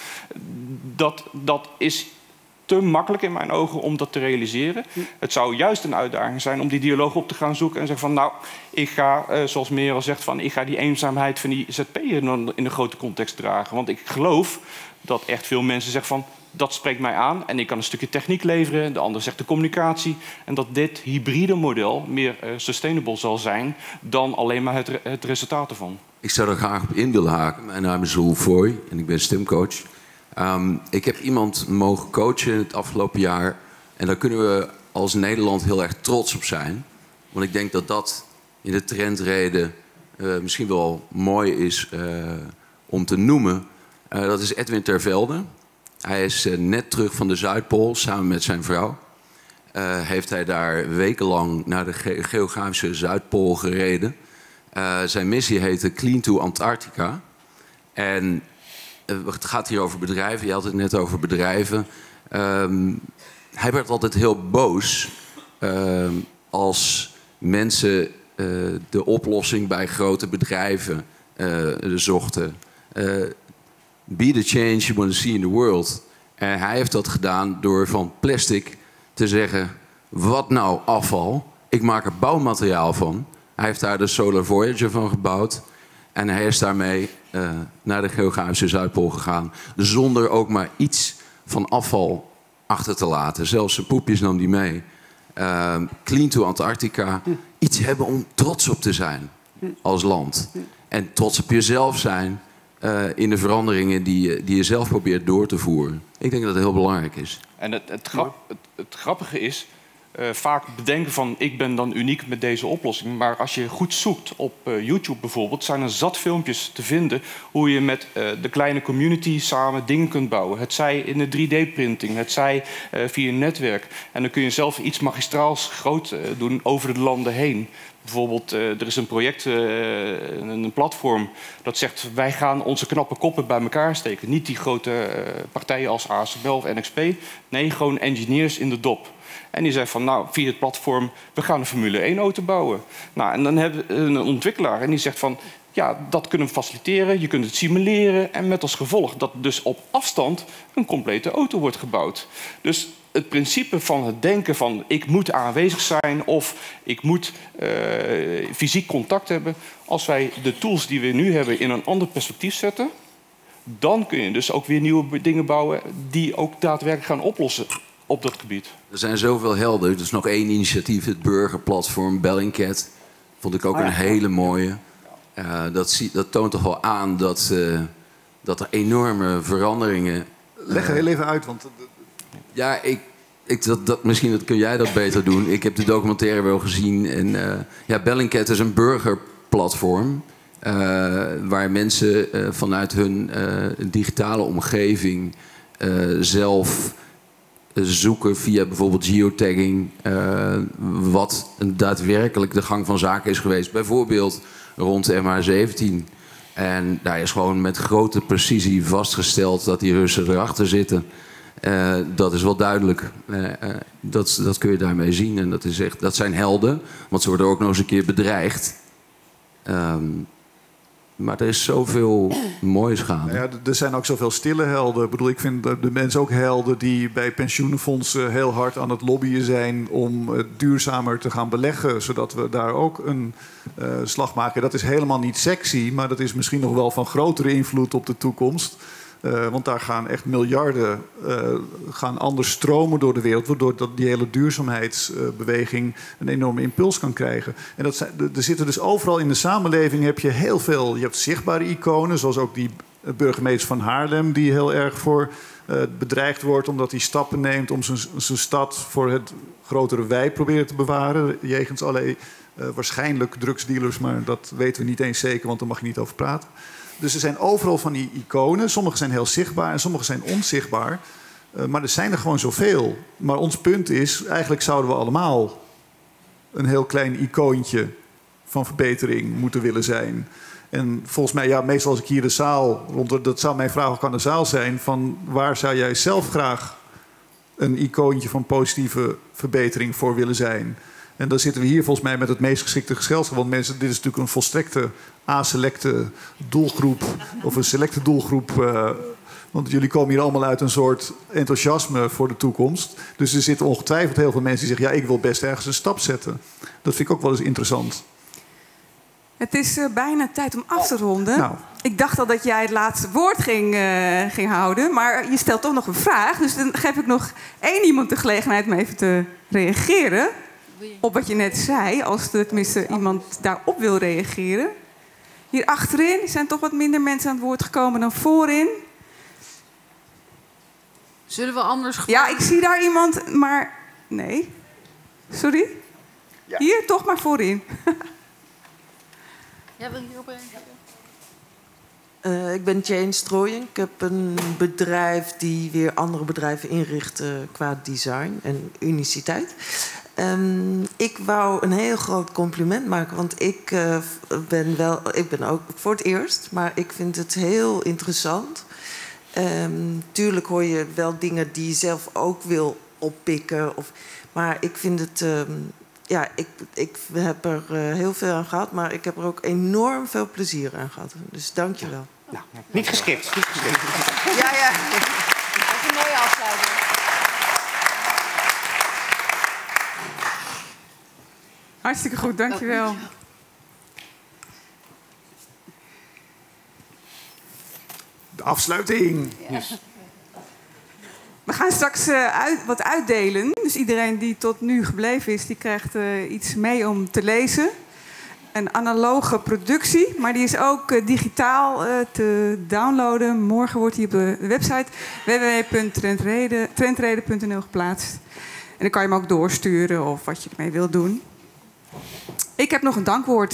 Dat is te makkelijk in mijn ogen om dat te realiseren. Het zou juist een uitdaging zijn om die dialoog op te gaan zoeken en zeggen van nou, ik ga, zoals Merel zegt, van ik ga die eenzaamheid van die ZP'er in de grote context dragen. Want ik geloof dat echt veel mensen zeggen van dat spreekt mij aan en ik kan een stukje techniek leveren. De ander zegt de communicatie. En dat dit hybride model meer sustainable zal zijn dan alleen maar het resultaat ervan. Ik zou er graag op in willen haken. Mijn naam is Roel Foy en ik ben stemcoach. Ik heb iemand mogen coachen het afgelopen jaar. En daar kunnen we als Nederland heel erg trots op zijn. Want ik denk dat dat in de trendreden misschien wel mooi is om te noemen. Dat is Edwin Tervelde. Hij is net terug van de Zuidpool samen met zijn vrouw. Heeft hij daar wekenlang naar de geografische Zuidpool gereden. Zijn missie heette Clean to Antarctica. En het gaat hier over bedrijven. Je had het net over bedrijven. Hij werd altijd heel boos als mensen de oplossing bij grote bedrijven zochten. Be the change you want to see in the world. En hij heeft dat gedaan door van plastic te zeggen, wat nou afval? Ik maak er bouwmateriaal van. Hij heeft daar de Solar Voyager van gebouwd. En hij is daarmee naar de geografische Zuidpool gegaan. Zonder ook maar iets van afval achter te laten. Zelfs zijn poepjes nam hij mee. Clean to Antarctica. Iets hebben om trots op te zijn als land. En trots op jezelf zijn in de veranderingen die je zelf probeert door te voeren. Ik denk dat het heel belangrijk is. En het grappige is, vaak bedenken van ik ben dan uniek met deze oplossing. Maar als je goed zoekt op YouTube bijvoorbeeld, zijn er zat filmpjes te vinden hoe je met de kleine community samen dingen kunt bouwen. Het zij in de 3D-printing, het zij via een netwerk. En dan kun je zelf iets magistraals groot doen over de landen heen. Bijvoorbeeld, er is een project, een platform dat zegt wij gaan onze knappe koppen bij elkaar steken. Niet die grote partijen als ASML of NXP. Nee, gewoon engineers in de dop. En die zei van, nou, via het platform, we gaan een Formule 1-auto bouwen. Nou, en dan hebben we een ontwikkelaar en die zegt van, ja, dat kunnen we faciliteren, je kunt het simuleren. En met als gevolg dat dus op afstand een complete auto wordt gebouwd. Dus het principe van het denken van, ik moet aanwezig zijn of ik moet fysiek contact hebben. Als wij de tools die we nu hebben in een ander perspectief zetten, dan kun je dus ook weer nieuwe dingen bouwen die ook daadwerkelijk gaan oplossen op dat gebied. Er zijn zoveel helden. Er is nog één initiatief, het burgerplatform Bellingcat. Vond ik ook een hele mooie. Dat toont toch wel aan dat er enorme veranderingen... Leg er heel even uit, want... Ja, misschien kun jij dat beter doen. Ik heb de documentaire wel gezien. En, Bellingcat is een burgerplatform waar mensen vanuit hun digitale omgeving zelf zoeken via bijvoorbeeld geotagging wat daadwerkelijk de gang van zaken is geweest. Bijvoorbeeld rond de MH17. En daar is gewoon met grote precisie vastgesteld dat die Russen erachter zitten. Dat is wel duidelijk. Dat kun je daarmee zien. En dat zijn helden, want ze worden ook nog eens een keer bedreigd. Maar er is zoveel moois gaande. Ja, er zijn ook zoveel stille helden. Ik bedoel, ik vind de mensen ook helden die bij pensioenfondsen heel hard aan het lobbyen zijn om duurzamer te gaan beleggen, zodat we daar ook een slag maken. Dat is helemaal niet sexy, maar dat is misschien nog wel van grotere invloed op de toekomst. Want daar gaan echt miljarden anders stromen door de wereld, waardoor die hele duurzaamheidsbeweging een enorme impuls kan krijgen. En er zitten dus overal in de samenleving heb je heel veel. Je hebt zichtbare iconen, zoals ook die burgemeester van Haarlem die heel erg voor bedreigd wordt omdat hij stappen neemt om zijn stad voor het grotere wij proberen te bewaren. Jegens allerlei waarschijnlijk drugsdealers, maar dat weten we niet eens zeker, want daar mag je niet over praten. Dus er zijn overal van die iconen. Sommige zijn heel zichtbaar en sommige zijn onzichtbaar. Maar er zijn er gewoon zoveel. Maar ons punt is, eigenlijk zouden we allemaal een heel klein icoontje van verbetering moeten willen zijn. En volgens mij, ja, meestal als ik hier de zaal dat zou mijn vraag ook aan de zaal zijn, van waar zou jij zelf graag een icoontje van positieve verbetering voor willen zijn? En dan zitten we hier volgens mij met het meest geschikte gezelschap. Want mensen, dit is natuurlijk een volstrekte aselecte doelgroep. Of een selecte doelgroep. Want jullie komen hier allemaal uit een soort enthousiasme voor de toekomst. Dus er zitten ongetwijfeld heel veel mensen die zeggen, ja, ik wil best ergens een stap zetten. Dat vind ik ook wel eens interessant. Het is bijna tijd om af te ronden. Nou. Ik dacht al dat jij het laatste woord ging houden. Maar je stelt toch nog een vraag. Dus dan geef ik nog één iemand de gelegenheid om even te reageren op wat je net zei. Als er tenminste iemand daarop wil reageren. Hier achterin zijn toch wat minder mensen aan het woord gekomen dan voorin. Zullen we anders gewoon... Ja, ik zie daar iemand, maar... Nee. Sorry? Ja. Hier, toch maar voorin. Jij wil hierop reageren? Ik ben Jane Strooyen. Ik heb een bedrijf die weer andere bedrijven inricht qua design en uniciteit. Ik wou een heel groot compliment maken, want ik ben ook voor het eerst, maar ik vind het heel interessant. Tuurlijk hoor je wel dingen die je zelf ook wil oppikken, maar ik vind het... ik heb er heel veel aan gehad, maar ik heb er ook enorm veel plezier aan gehad. Dus dank je wel. Nou, niet geskipt. Niet geskipt. Ja. Dat is een mooie afsluiting. Hartstikke goed, dankjewel. De afsluiting. Yes. We gaan straks wat uitdelen. Dus iedereen die tot nu gebleven is, die krijgt iets mee om te lezen. Een analoge productie, maar die is ook digitaal te downloaden. Morgen wordt die op de website www.trentrede.nl geplaatst. En dan kan je hem ook doorsturen of wat je ermee wilt doen. Ik heb nog een dankwoord.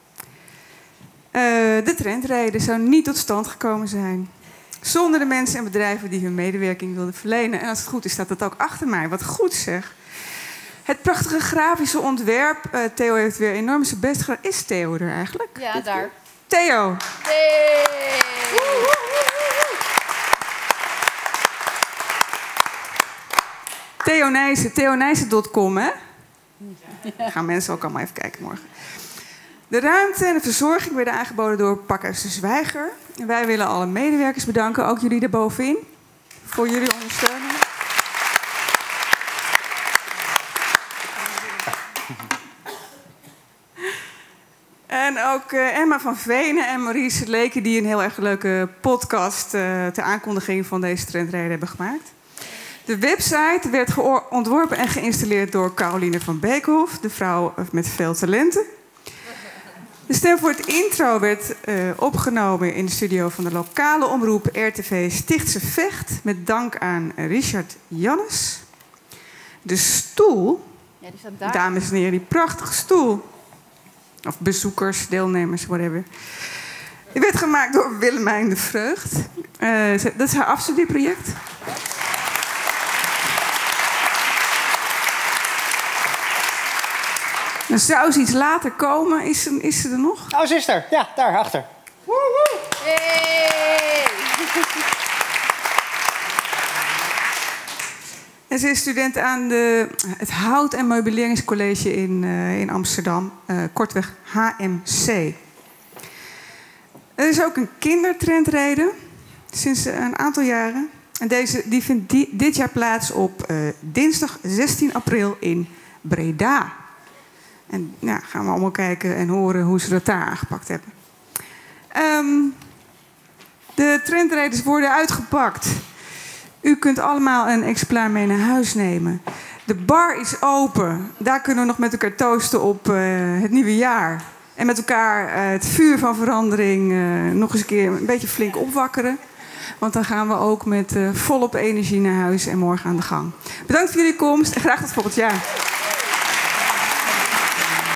De Trentrede zou niet tot stand gekomen zijn zonder de mensen en bedrijven die hun medewerking wilden verlenen. En als het goed is, staat dat ook achter mij. Wat goed zeg. Het prachtige grafische ontwerp. Theo heeft weer enorm zijn best gedaan. Is Theo er eigenlijk? Ja, daar. Theo. Hey. Theo Nijssen. TheoNijssen.com, hè? Gaan mensen ook allemaal even kijken morgen. De ruimte en de verzorging werden aangeboden door Pakhuis de Zwijger. En wij willen alle medewerkers bedanken, ook jullie daarbovenin, voor jullie ondersteuning. En ook Emma van Venen en Maurice Leken, die een heel erg leuke podcast ter aankondiging van deze Trentrede hebben gemaakt. De website werd ontworpen en geïnstalleerd door Caroline van Beekhoff, de vrouw met veel talenten. De stem voor het intro werd opgenomen in de studio van de lokale omroep RTV Stichtse Vecht, met dank aan Richard Jannes. De stoel, ja, die staat daar. Dames en heren, die prachtige stoel, of bezoekers, deelnemers, whatever. Die werd gemaakt door Willemijn de Vreugd. Dat is haar afstudieproject. Dan zou ze iets later komen. Is ze er nog? Oh, ze is er. Ja, daar, achter. Woehoe. Hey. En ze is student aan het Hout- en Meubeleringscollege in Amsterdam. Kortweg HMC. Er is ook een kindertrentrede. Sinds een aantal jaren. En die vindt dit jaar plaats op dinsdag 16 april in Breda. En ja, gaan we allemaal kijken en horen hoe ze dat daar aangepakt hebben. De trendreders worden uitgepakt. U kunt allemaal een exemplaar mee naar huis nemen. De bar is open. Daar kunnen we nog met elkaar toosten op het nieuwe jaar. En met elkaar het vuur van verandering nog eens een keer een beetje flink opwakkeren. Want dan gaan we ook met volop energie naar huis en morgen aan de gang. Bedankt voor jullie komst en graag tot volgend jaar.